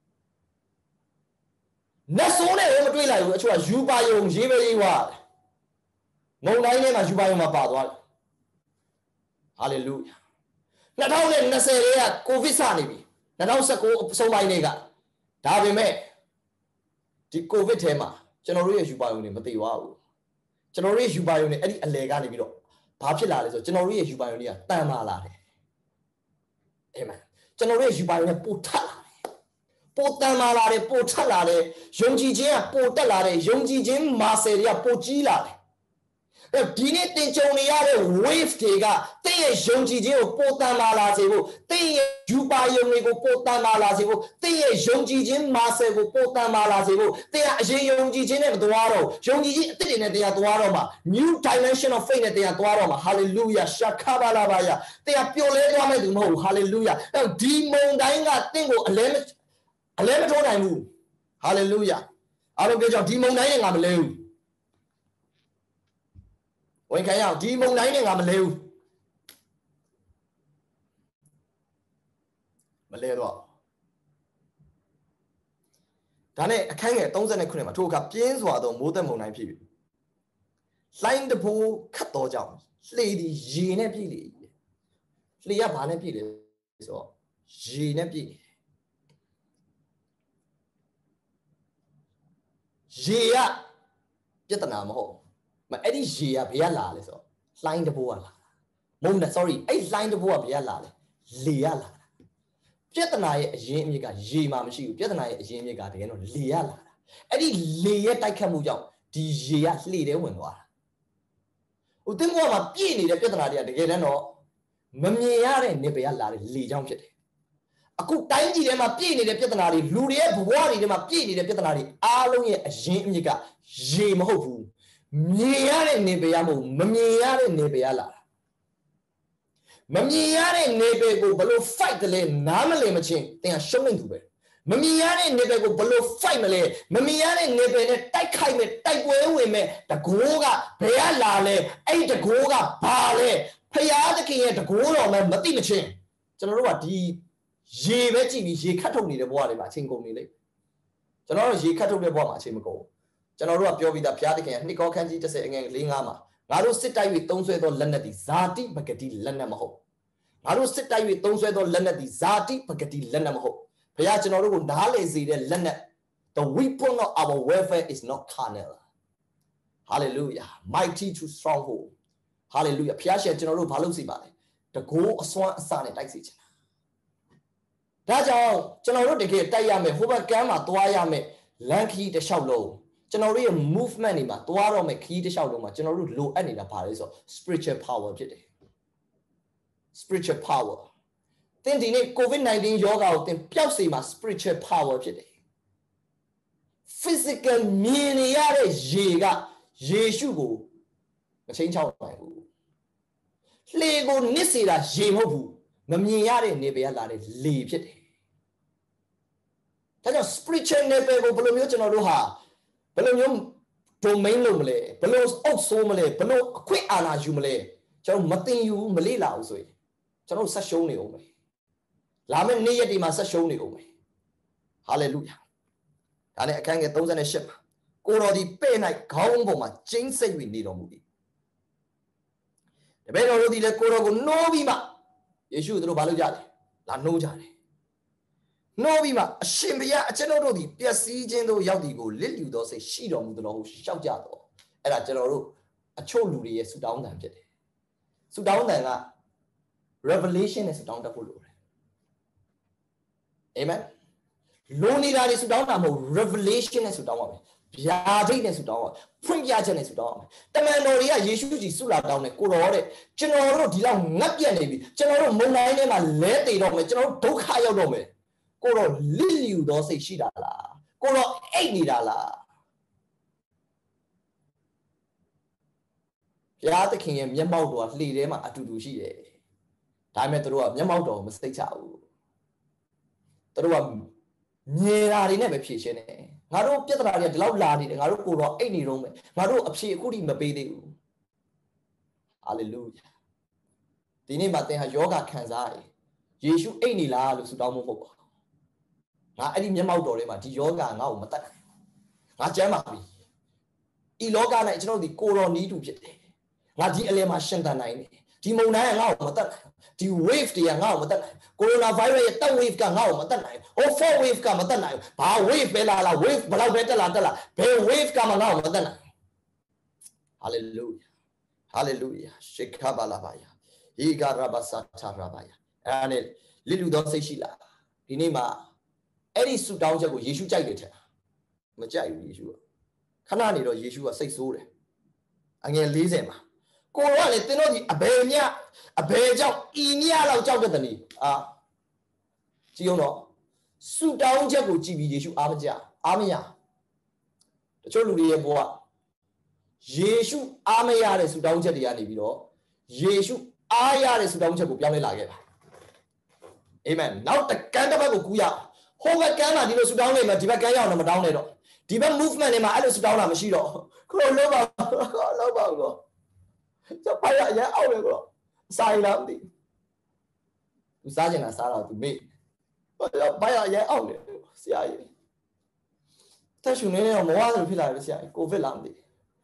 နတ်ဆိုးနဲ့မတွေ့လိုက်ဘူးတချို့ကယူပါယုံရေးပဲရေးသွားတယ်မုန်တိုင်းထဲမှာယူပါယုံမှာပါသွားတယ်ဟာလေလုယာ2020ရဲ့ကိုဗစ်စနေပြီ2019အဆုံးပိုင်းတွေကဒါပေမဲ့ဒီကိုဗစ်ထဲမှာကျွန်တော်တို့ရဲ့ယူပါယုံတွေမသိသွားဘူးကျွန်တော်တို့ရဲ့ယူပါယုံတွေအဲ့ဒီအလဲကနေပြီးတော့ဘာဖြစ်လာလဲဆိုတော့ကျွန်တော်တို့ရဲ့ယူပါယုံတွေကတန်မာလာတယ်အာမင်ကျွန်တော်တို့ရဲ့ယူပါယုံတွေပိုထပ်လာတယ်ပိုတန်မာလာတယ်ပိုထပ်လာတယ်ယုံကြည်ခြင်းကပိုတက်လာတယ်ယုံကြည်ခြင်းမာဆယ်တွေကပိုကြီးလာတယ်ဒီနေ့တင်ကြုံနေရတဲ့ wave တွေကတင့်ရဲ့ယုံကြည်ခြင်းကိုပိုတန်မာလာစေဖို့တင့်ရဲ့ယူပါယုံတွေကိုပိုတန်မာလာစေဖို့တင့်ရဲ့ယုံကြည်ခြင်းမာဆယ်ကိုပိုတန်မာလာစေဖို့တင့်ရဲ့အရင်ယုံကြည်ခြင်းနဲ့မသွားတော့ယုံကြည်ခြင်းအသစ်တွေနဲ့တရားသွားတော့မှာ new dimension of faith နဲ့တရားသွားတော့မှာ hallelujah ရှခါဘာလာဘာယာတရားပျော်လဲသွားမဲ့သူမဟုတ်ဘူး hallelujah ဒီမုန်တိုင်းကတင့်ကိုအလဲမထိုးနိုင်ဘူး hallelujah အားလုံးပြောကြဒီမုန်တိုင်းနဲ့ငါမလဲဘူးဝင်ခံရအောင်ဒီမုန်တိုင်းနဲ့ငါမလဲဘူးမလဲတော့ဒါနဲ့အခန်းငယ်39မှာထိုအခါပြင်းစွာသောမိုးသက်မုန်တိုင်းဖြစ်ပြီလှိုင်းတဘိုးခတ်တော်ကြောင့်လှေသည်ရေနဲ့ပြည့်လေလှေကဘာနဲ့ပြည့်လဲဆိုတော့ရေနဲ့ပြည့်နေရေကပြဿနာမဟုတ်အဲ့ဒီရေကဘယ်ကလာလဲဆိုတော့လှိုင်းတဘိုးကလာမုန်းတယ် sorry အဲ့လှိုင်းတဘိုးကဘယ်ကလာလဲလေကလာပြဿနာရဲ့အရင်အမြစ်ကရေမှာမရှိဘူးပြဿနာရဲ့အရင်အမြစ်ကတကယ်တော့လေကလာတာအဲ့ဒီလေရဲ့တိုက်ခတ်မှုကြောင့်ဒီရေကလှေထဲဝင်သွားတာဟိုတင်းကောမှာပြည့်နေတဲ့ပြဿနာတွေကတကယ်တမ်းတော့မမြင်ရတဲ့နေပယ်ကလာတဲ့လေကြောင့်ဖြစ်တယ်အခုတိုင်းပြည်ထဲမှာပြည့်နေတဲ့ပြဿနာတွေလူတွေရဲ့ဘဝတွေထဲမှာပြည့်နေတဲ့ပြဿနာတွေအားလုံးရဲ့အရင်အမြစ်ကရေမဟုတ်ဘူးမြင်ရတဲ့နေပယ်ရမဟုတ်မမြင်ရတဲ့နေပယ်ရလာတာ Mamiane Nebego below fight the lane, Namale Machin, they are showing to it. Mamiane Nebego below fight Malay, Mamiane Nebe, Taikaime, Taikwe, the Goga, Pealale, ain't the Goga, Pale, Paya the king at the Goga, Mati Machin. General, ye Veggie, ye cut only the water, my tingle mille. General, ye cut only the water, Chimico. General, Piovi the Piatic, Nico Kanji just saying, Lingama. Naru sit I with Tonswe or Lenati, Zati, Bagati, Lenamaho. Naru sit I with Tonswe or Lenati, Zati, Bagati, Lenamaho. Payachano, Dale Zide, Lenet. The weapon of our warfare is not carnal. Hallelujah. Mighty to stronghold. Hallelujah. Piacha General Palusi Bale. The go of Swan Sonnet, I see. That's all. General de Tayame, Hoba Gamma, Toyame, Lanky the Shallow. General movement in my Tuaro make key the Shallow, General low any the Paris or spiritual power. Spiritual power. Then the COVID-19 yoga out, then Piausi my spiritual power. Physical meaning Jiga, Jeshugo, change out my Lego Nisida, Jemobu, Mamiare Nebella, leave it. That's a spiritual never below General. Below domain lomele, below also male, below quick ana jumele, Joe Martin you Malila also. Joe Sashoni ome. Lamen near the Masashoni ome. Hallelujah. And I can't get those in a ship. Go to the pen like Kaumbo, Jane said we need a movie. The better already let go of no bima. You should do Balujali, La no jari. No bima, a shimbia, a general, Piasi Jendo Yadigo, Lily does say she don't know, shout yado. And a general, a choluri, Sudan them. Sudan then, revelation is down the pool. Amen. Lonely that is down, revelation is down. Yadi is down. Print Yajan is down. The man or Yeshu Sula down a Kurore, General Dilam Napian Navy, General Monaine and let it on, General Tokaya Rome. Koro Lily does say Shidala. Koro $80. Yata King and Yamaudo lead him at to do she. Time at the road, Yamaudo mistakes out. The room near never patient. Naro Petra, the loud lady, and Naruko, any room, Naro appear good in the baby. Hallelujah. The name of the yoga can's eye. Yeshu any la to Sudamo. I didn't Yamaudo, my yoga now, Mata. Not Jamabi. Iloga, I know the Koro need to get. Not the Elema Shanta 9. Timona now, Mata. The wave the Mata. Coronavirus, the wave can now, Mata. Oh, 4 wave come at the night. Power wave, Bella, wave, Bella, pay wave come now, Mata. Hallelujah. Hallelujah. Shekabalabaya. He got Rabasata Rabaya. And it little don't say Sheila. Inima. Any suit down to Yeshu Jagger. Majai Yeshua. Kanani or Yeshua say so. Again, Lizema. Go on, it know the Abenia, a beja, Inia Jagani. Ah, Giono. Suit down Jago Gibi Yeshu Amaja, Amia. The children boy. Yeshu Amaya is down to the Anibido. Yeshu Aya is down to Yamelaga. Amen. Now the Cantabago Kuya. Hoga Kana, you know, Sudan, Tibakaya, and Madame Ledo. Tiba movement in my Alice down on Machino. Crow, so Paya, yeah, I will go. Silent. Sergeant has out to me. But Paya, yeah, I will. See, I touch you near more Pillar, go Vilandi.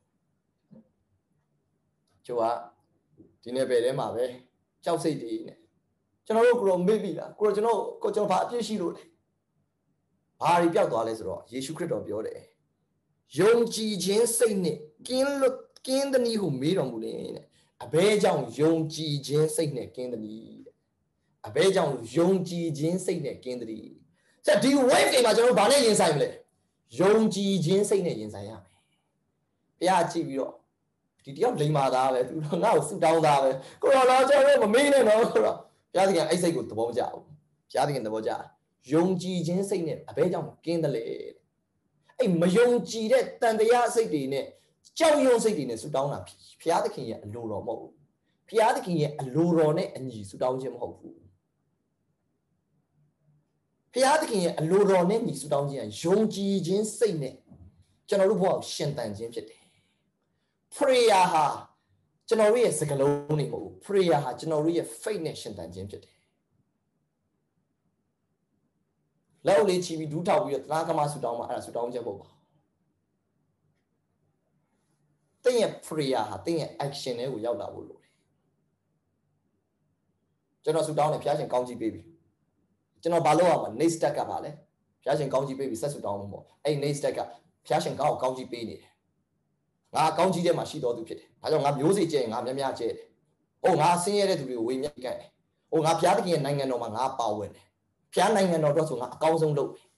Joa, dinner bed, Emma, Chelsea. General maybe, Cordial, Coach Party, she wrote. Harry Piadoles, Yeshu Crit of your day. Young G. Jane Saint, King the knee who made on Moulin. A Bejan, Young G. Jane Saint, King the knee. A Bejan, Young G. Jane Saint, King the knee. So do you wave him as your banner inside? Young G. Jane Saint inside. Piachi, did you blame my dad? Now sit down there. Go on, a million or Piating, I say good to Boja. Piating in the Boja. Young G. Jane Saint, a Bejan, King the lead. A Mayon G. Than the Yard City, Chow Yon City, Sudan, Piating, and Luro Mo. ဖျားသခင်ရဲ့အလိုတော်နဲ့အညီဆုတောင်းခြင်းမဟုတ်ဘူးဖျားသခင်ရဲ့အလိုတော်နဲ့ညီဆုတောင်းခြင်းယုံကြည်ခြင်းစိတ်နဲ့ကျွန်တော်တို့ဘဝကိုရှင်သန်ခြင်းဖြစ်တယ် prayer ဟာကျွန်တော်တို့ရဲ့စကားလုံးတွေမဟုတ်ဘူး prayer ဟာကျွန်တော်တို့ရဲ့ faith နဲ့ရှင်သန်ခြင်းဖြစ်တယ်လောက်လေးချီပြီးဒူးထောက်ပြီးတော့သနာကမဆုတောင်းမှာအဲ့ဒါဆုတောင်းခြင်းမဟုတ်ပါဘူးတင်းရဲ့ prayer ဟာတင်းရဲ့ action တွေကိုရောက်လာဖို့လိုတယ်ကျွန်တော်ဆုတောင်းတယ်ဖျားရှင်ကောင်းကြီးပေးပြီကျွန်တော်ဘာလုပ်ရမှာ next step ကပါလဲဖျားရှင်ကောင်းကြီးပေးပြီဆက်ဆုတောင်းလို့ပေါ့အဲ့ next step ကဖျားရှင်ကောင်းကြီးပေးနေတယ်ငါကောင်းကြီးထဲမှာရှိတော်သူဖြစ်တယ်ဒါကြောင့်ငါမျိုးစေ့ကျဲငါများများကျဲတယ်။အိုငါဆင်းရဲတဲ့သူတွေကိုဝေမျှကန်တယ်။အိုငါဖျားသခင်ရဲ့နိုင်ငံတော်မှာငါပါဝင်တယ်။ဖျားနိုင်ငံတော်တော့ဆိုငါအကောင်းဆုံးလုပ်တယ်။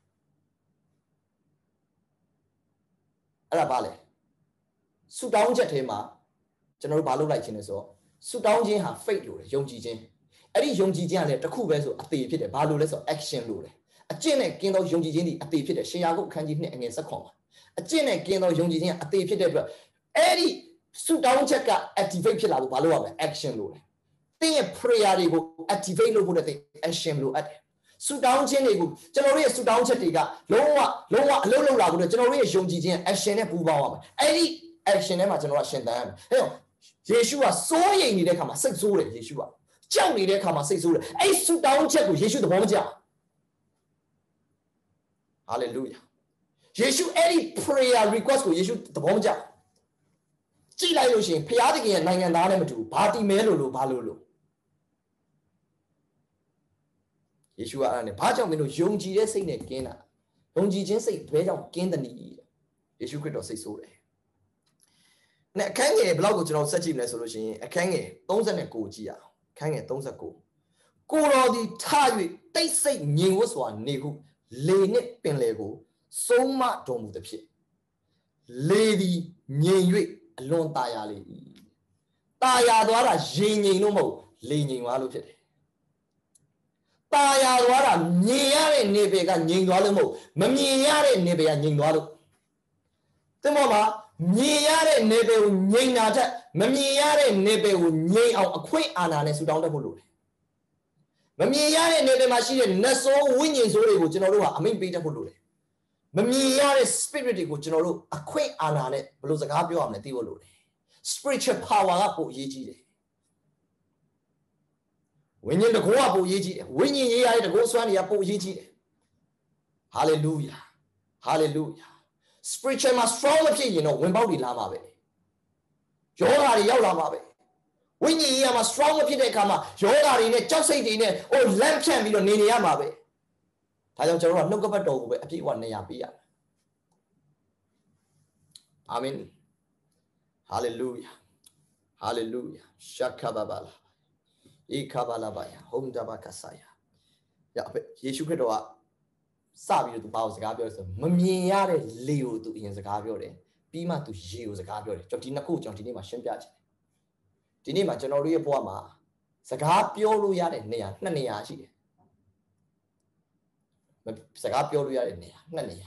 အဲ့ဒါပါလေ။ဆုတောင်းချက်ထဲမှာကျွန်တော်တို့ဘာလုပ်လိုက်ခြင်းလဲဆိုတော့ဆုတောင်းခြင်းဟာ faith လို့တယ်ယုံကြည်ခြင်း။အဲ့ဒီယုံကြည်ခြင်းကလည်းတစ်ခုပဲဆိုအသေးဖြစ်တယ်။ဘာလို့လဲဆိုတော့ action လို့တယ်။အကျင့်နဲ့ကင်းသောယုံကြည်ခြင်းဒီအသေးဖြစ်တယ်။ရှင်ယာကုပ်အခန်းကြီး 2 အငယ် 19ပါ။အကျင့်နဲ့ကင်းသောယုံကြည်ခြင်းကအသေးဖြစ်တဲ့အတွက်အဲ့ဒီဆုတောင်းချက်က activate ဖြစ်လာဖို့ဘာလုပ်ရမလဲ action လို့တယ်တင်းရဲ့ prayer တွေကို activate လုပ်ဖို့တဲ့ action လို့အပ်တယ်ဆုတောင်းခြင်းတွေကိုကျွန်တော်တို့ရဲ့ဆုတောင်းချက်တွေကလုံးဝအလုပ်လုပ်လာဖို့ကျွန်တော်တို့ရဲ့ယုံကြည်ခြင်း action နဲ့ပူးပေါင်းရမယ်အဲ့ဒီ action ထဲမှာကျွန်တော်ကရှင်သန်ရမယ်အဲ့တော့ယေရှုကစိုးရိမ်နေတဲ့အခါမှာစိတ်ဆိုးတယ်ယေရှုကကြောက်နေတဲ့အခါမှာစိတ်ဆိုးတယ်အဲ့ဆုတောင်းချက်ကိုယေရှုသဘောမကျ hallelujah ယေရှုအဲ့ဒီ prayer request ကိုယေရှုသဘောမကျကြည့်လိုက်လို့ရှိရင်ဖျားသခင်ရဲ့နိုင်ငံသားနဲ့မတူဘာတီမဲလို့ဘာလို့ယေရှုကအဲ့ဒါနဲ့ဘာကြောင့်မင်းတို့ယုံကြည်တဲ့စိတ်နဲ့ကင်းတာယုံကြည်ခြင်းစိတ်ဘယ်ကြောင့်ကင်းသနည်းယေရှုခရစ်တော်စိတ်ဆိုးတယ်။နဲ့အခန်းငယ်ဘယ်လောက်ကိုကျွန်တော်ဆက်ကြည့်မလဲဆိုလို့ရှိရင်အခန်းငယ်39ကြည့်ရအောင်အခန်းငယ်39ကိုတော်သည်ထ၍တိတ်ဆိတ်ငြိမ်ဝတ်စွာနေဟုလေနှင့်ပင်လေကိုဆုံးမတော်မူသည်ဖြစ်လေသည်ငြိမ်၍အလွန်ตายရလေ၏ตายရသွားတာရင်ငြိမ်လို့မဟုတ်လေငြိမ်သွားလို့ဖြစ်တယ်ตายရသွားတာမြင်ရတဲ့နေပေကငြိမ်သွားလို့မဟုတ်မမြင်ရတဲ့နေပေကငြိမ်သွားလို့တင်မောမှာမြင်ရတဲ့နေပေကိုငြိမ်တာတက်မမြင်ရတဲ့နေပေကိုငြိမ်အောင်အခွင့်အာဏာနဲ့ဆူတောင်းတတ်ဖို့လိုတယ်မမြင်ရတဲ့နေပေမှာရှိတဲ့နတ်ဆိုးဝိညာဉ်ဆိုးတွေကိုကျွန်တော်တို့ဟာအမိန့်ပေးတတ်ဖို့လိုတယ်မမြင်ရတဲ့ spirit တွေကိုကျွန်တော်တို့အခွင့်အာဏာနဲ့ဘယ်လိုစကားပြောရမလဲသိဖို့လိုတယ် spiritual power ကပိုအရေးကြီးတယ်ဝိညာဉ်တကောကပိုအရေးကြီးတယ်ဝိညာဉ်ရေးရတဲ့တကောစွမ်းတွေကပိုအရေးကြီးတယ် hallelujah hallelujah spiritual မှာ strong မဖြစ်ရင်တော့ဝင်ပေါက်တွေလာမှာပဲယောဂါတွေရောက်လာမှာပဲဝိညာဉ်ရေးရမှာ strong မဖြစ်တဲ့အခါမှာယောဂါတွေနဲ့ကြောက်စိတ်တွေနဲ့လမ်းဖြန့်ပြီးတော့နေရမှာပဲဒါကြောင့်ကျွန်တော်တို့ကနှုတ်ကပတ်တော်ကိုပဲအပြည့်အဝနေရာပေးရတယ်အာမင်ဟာလေလုယာဟာလေလုယာရှခဘဘာလာဧခဘလာဘာယာဟ ုံဒဘကဆာယာယေရှုခရစ်တော်ကစပြီးတော့သူဘာကိုစကားပြောလဲဆိုမမြင်ရတဲ့လေကိုသူအရင်စကားပြောတယ်ပြီးမှသူရေကိုစကားပြောတယ်ကျွန်တော်ဒီနှစ်ခုကျွန်တော်ဒီနေ့မှာရှင်းပြချင်တယ်ဒီနေ့မှာကျွန်တော်တို့ရဲ့ဘဝမှာစကားပြောလို့ရတဲ့နေရာနှစ်နေရာရှိတယ်စကားပြောလို့ရတဲ့နေရာနှစ်နေရာ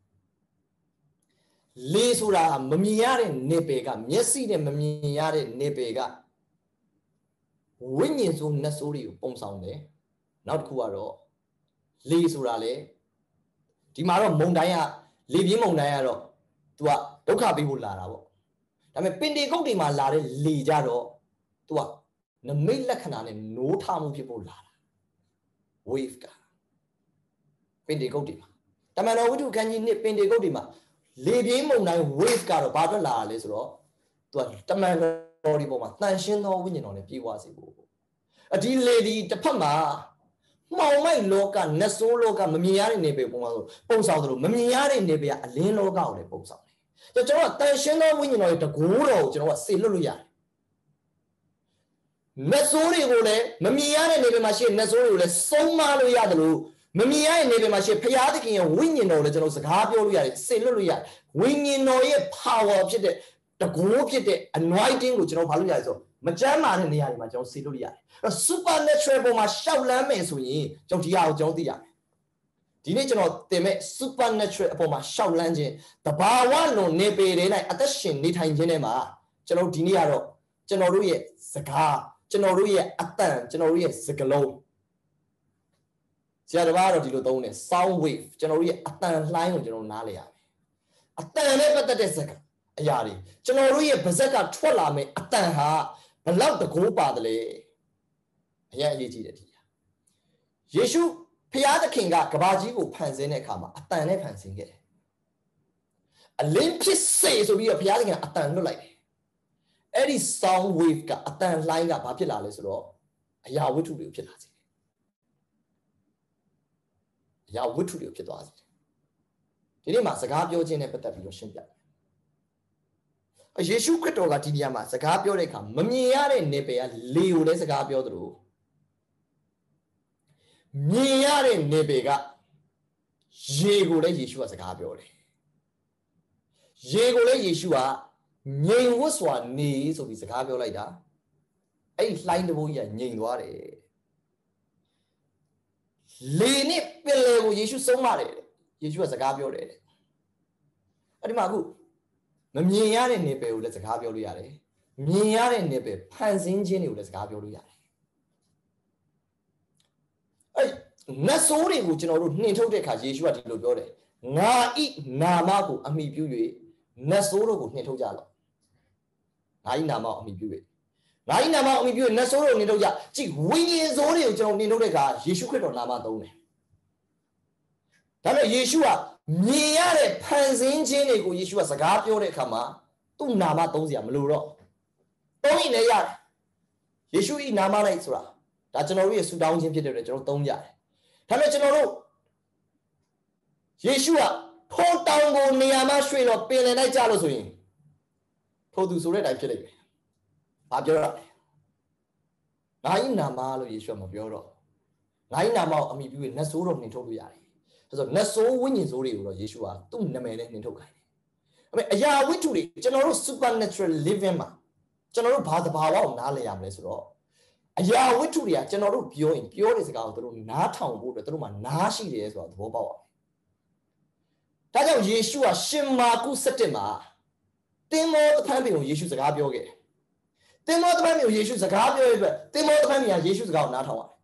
လေဆိုတာမမြင်ရတဲ့နေပေကမျက်စိနဲ့မမြင်ရတဲ့နေပေကဝိညာဉ်ဆိုနတ်ဆိုးတွေကိုပုံဆောင်တယ်နောက်တစ်ခုကတော့လေဆိုတာလေဒီမှာတော့မုန်တိုင်းကလေပြင်းမုန်တိုင်းကတော့ तू ကဒုက္ခပေးဖို့လာတာပေါ့ဒါပေမဲ့ပင်တေကုတ်တွေမှာလာတဲ့လေကြတော့ तू ကနမိတ်လက္ခဏာနဲ့နိုးထမှုဖြစ်ဖို့လာတာ wave ကပင်တေကုတ်တွေမှာတမန်တော်ဝိတ္ထုခန်းကြီးနှစ်ပင်တေကုတ်တွေမှာလေပြင်းမုန်တိုင်း wave ကတော့ဘာအတွက်လာရလဲဆိုတော့ तू ကတမန်တော်ဒီပေါ်မှာတန်ရှင်းသောဝိညာဉ်တော်နဲ့ပြေးဝစေဖို့အဒီလေဒီတစ်ဖက်မှာမှောင်မိုက်လောကနတ်ဆိုးလောကမမြင်ရတဲ့နေပေပုံမှာဆိုပုံဆောင်သလိုမမြင်ရတဲ့နေပေကအလင်းလောကကိုလည်းပုံဆောင်တယ်ကျွန်တော်ကတန်ရှင်းသောဝိညာဉ်တော်ရဲ့တကူတော်ကိုကျွန်တော်ကစေလွတ်လို့ရတယ်နတ်ဆိုးတွေကိုလည်းမမြင်ရတဲ့နေပေမှာရှိတဲ့နတ်ဆိုးတွေကိုလည်းဆုံးမလို့ရတယ်လို့မမြင်ရတဲ့နေပေမှာရှိတဲ့ဘုရားသခင်ရဲ့ဝိညာဉ်တော်ကိုလည်းကျွန်တော်စကားပြောလို့ရတယ်စေလွတ်လို့ရတယ်ဝိညာဉ်တော်ရဲ့ power ဖြစ်တဲ့တကူဖြစ်တဲ့ anointing ကိုကျွန်တော်ဘာလို့ရလဲဆိုမကြမ်းမာတဲ့နေရာတွေမှာကျွန်တော်စေလွတ်ရတယ်supernatural ပေါ်မှာရှောက်လန်းမယ်ဆိုရင်ကျွန်တော်ဒီအရာကိုကျွန်တော်သိရမယ်ဒီနေ့ကျွန်တော်သင်မဲ့ supernatural အပေါ်မှာရှောက်လန်းခြင်းတဘာဝလွန်နေပေတဲ့၌အသက်ရှင်နေထိုင်ခြင်းထဲမှာကျွန်တော်ဒီနေ့ကတော့ကျွန်တော်တို့ရဲ့စကားကျွန်တော်တို့ရဲ့အတန်ကျွန်တော်တို့ရဲ့စကားလုံးဆရာတစ်ပါးတော့ဒီလိုသုံးတယ် sound wave ကျွန်တော်တို့ရဲ့အတန်လှိုင်းကိုကျွန်တော်နားလည်ရမယ်အတန်နဲ့ပတ်သက်တဲ့စကားအရာတွေကျွန်တော်တို့ရဲ့ပါဇက်ကထွက်လာမယ်အတန်ဟာဘလောက်တကိုးပါတယ်လဲအရင်အရေးကြီးတယ်ဒီယေရှုဖျားသခင်ကကဘာကြီးကိုဖန်ဆင်းတဲ့အခါမှာအတန်နဲ့ဖန်ဆင်းခဲ့တယ်အလင်းဖြစ်စေဆိုပြီးတော့ဘုရားသခင်ကအတန်လွတ်လိုက်တယ်အဲ့ဒီ sound wave ကအတန်လှိုင်းကဘာဖြစ်လာလဲဆိုတော့အရာဝတ္ထုတွေဖြစ်လာစေတယ်အရာဝတ္ထုတွေဖြစ်သွားစေတယ်ဒီနေ့မှာစကားပြောခြင်းနဲ့ပတ်သက်ပြီးတော့ရှင်းပြတယ်ယေရှုခရစ်တော်ကဒီနေရာမှာစကားပြောတဲ့အခါမမြင်ရတဲ့နေပယ်ကလေကိုလည်းစကားပြောသလိုမြင်ရတဲ့နေပယ်ကရေကိုလည်းယေရှုကစကားပြောတယ်ရေကိုလည်းယေရှုကငြိမ်ဝတ်စွာနေဆိုပြီးစကားပြောလိုက်တာအဲ့လှိုင်းတဘိုးကြီးကငြိမ်သွားတယ်လေနဲ့ပင်လယ်ကိုယေရှုဆုံးမတယ်ယေရှုကစကားပြောတယ်အဲ့ဒီမှာအခုမမြင်ရတဲ့နေပယ်ကိုလည်းစကားပြောလို့ရတယ်မြင်ရတဲ့နေပယ်ဖန်ဆင်းခြင်းတွေကိုလည်းစကားပြောလို့ရတယ်အဲ့နတ်ဆိုးတွေကိုကျွန်တော်တို့နှင်ထုတ်တဲ့အခါယေရှုကဒီလိုပြောတယ်ငါဤနာမကိုအမိပြု၍နတ်ဆိုးတို့ကိုနှင်ထုတ်ကြလော့ငါဤနာမကိုအမိပြု၍ငါဤနာမကိုအမိပြု၍နတ်ဆိုးတို့ကိုနှင်ထုတ်ကြကြည့်ဝိညာဉ်ဆိုးတွေကိုကျွန်တော်နှင်ထုတ်တဲ့အခါယေရှုခရစ်တော်နာမသုံးတယ်ဒါပေမဲ့ယေရှုကမြင်ရတဲ့ဖန်ဆင်းခြင်းတွေကိုယေရှုကစကားပြောတဲ့အခါမှာသူ့နာမသုံးစရာမလိုတော့သုံးရင်လည်းရတယ်ယေရှုဤနာမလိုက်ဆိုတာဒါကျွန်တော်တို့ရဲ့ဆူတောင်းခြင်းဖြစ်တဲ့အတွက်ကျွန်တော်သုံးရတယ်ဒါပေမဲ့ကျွန်တော်တို့ယေရှုကထိုတောင်ကိုနေရာမှာရွှေ့တော့ပင်လယ်၌ကျလို့ဆိုရင်ထိုသူဆိုတဲ့အတိုင်းဖြစ်လိမ့်မယ်။ဘာပြောရလဲ။ငါ၏နာမလို့ယေရှုကမပြောတော့ငါ၏နာမကိုအမိပြုပြီးနတ်ဆိုးတော့နှင်ထုတ်လို့ရတယ်။ဒါဆိုနတ်ဆိုးဝိညာဉ်ဆိုးတွေကိုတော့ယေရှုကသူ့နာမည်နဲ့နှင်ထုတ်ခိုင်းတယ်။ဒါပေမဲ့အရာဝတ္ထုတွေကျွန်တော်တို့ supernatural living မှာကျွန်တော်တို့ဘာသဘာဝကိုနားလည်ရမလဲဆိုတော့အရာဝတ္ထုတွေကကျွန်တော်တို့ပြောရင်ပြောတဲ့စကားကိုသူတို့နားထောင်ဖို့အတွက်သူတို့မှာနားရှိတယ်ဆိုတာသဘောပေါက်အောင်ဒါကြောင့်ယေရှုကရှင်မာကု7မှာတင်းမောသဖန်းပင်ကိုယေရှုစကားပြောခဲ့တယ်။တင်းမောသဖန်းပင်ကိုယေရှုစကားပြောတဲ့အတွက်တင်းမောသဖန်းပင်ကယေရှုစကားကိုနားထောင်ရတယ်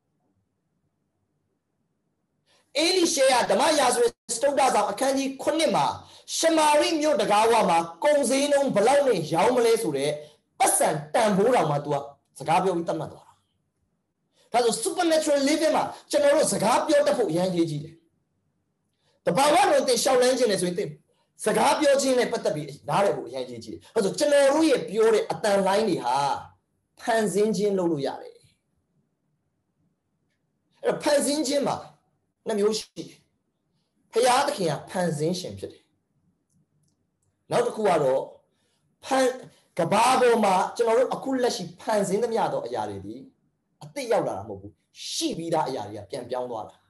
။အေလိရှေကဓမ္မရာဇဝင်စတုဒ္ဒဆောင်အခန်းကြီး9မှာရှမာရိမြို့တကားဝမှာကုံစည်းနှုံးဘလောက်နဲ့ရောင်းမလဲဆိုတဲ့ပတ်စံတန်ဖိုးတော်မှာ तू ကစကားပြောပြီးတတ်မှတ်သွားတာ။ဒါဆို supernatural living မှာကျွန်တော်တို့စကားပြောတတ်ဖို့အရင်ကြီးတယ်။တဘာဝတော့တင်ရှောက်လန်းခြင်းနဲ့ဆိုရင်တင်စကားပြောခြင်းနဲ့ပတ်သက်ပြီးနားရဖို့အရင်ကြီးတယ်။အဲဆိုကျွန်တော်တို့ရဲ့ပြောတဲ့အတန်လိုင်းတွေဟာဖန်ဆင်းခြင်းလုပ်လို့ရတယ်။အဲဖန်ဆင်းခြင်းမှာနှစ်မျိုးရှိတယ်။ဖျားသခင်ကဖန်ဆင်းရှင်ဖြစ်တယ်။နောက်တစ်ခုကတော့ကဘာပေါ်မှာကျွန်တော်တို့အခုလက်ရှိဖန်ဆင်းသမျှသောအရာတွေဒီအသစ်ရောက်လာတာမဟုတ်ဘူး။ရှိပြီးသားအရာတွေကပြန်ပြောင်းသွားတာ။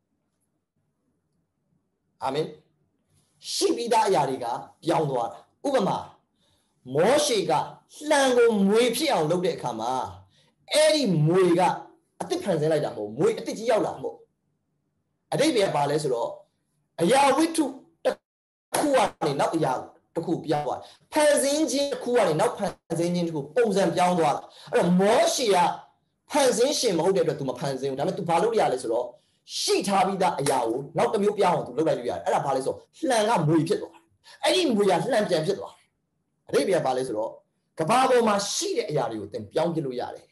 အာမင်ရှိပြီးသားအရာတွေကပြောင်းသွားတာဥပမာမောရှေကလှံကိုမွေဖြစ်အောင်လုပ်တဲ့အခါမှာအဲ့ဒီမွေကအသစ်ဖန်ဆင်းလိုက်တာမဟုတ်မွေအသစ်ကြီးရောက်လာမဟုတ်အတိတ်ပဲပါလဲဆိုတော့အရာဝတ္ထုတစ်ခုကနေနောက်အရာတစ်ခုပြောင်းသွားဖန်ဆင်းခြင်းတစ်ခုကနေနောက်ဖန်ဆင်းခြင်းတစ်ခုပုံစံပြောင်းသွားတာအဲ့တော့မောရှေကဖန်ဆင်းရှင်မဟုတ်တဲ့အတွက် तू မဖန်ဆင်းဘူးဒါပေမဲ့ तू ဘာလုပ်ရလဲဆိုတော့ရှိထားပြီးသားအရာကိုနောက်တစ်မျိုးပြောင်းအောင် तू လုပ်လိုက်လို့ရတယ်အဲ့ဒါဘာလဲဆိုလှံကမွေဖြစ်သွားတယ်အဲ့ဒီမွေကလှံပြန်ဖြစ်သွားတယ်အတိတ်ပဲဘာလဲဆိုတော့ကဘာပေါ်မှာရှိတဲ့အရာတွေကိုသင်ပြောင်းပြလို့ရတယ်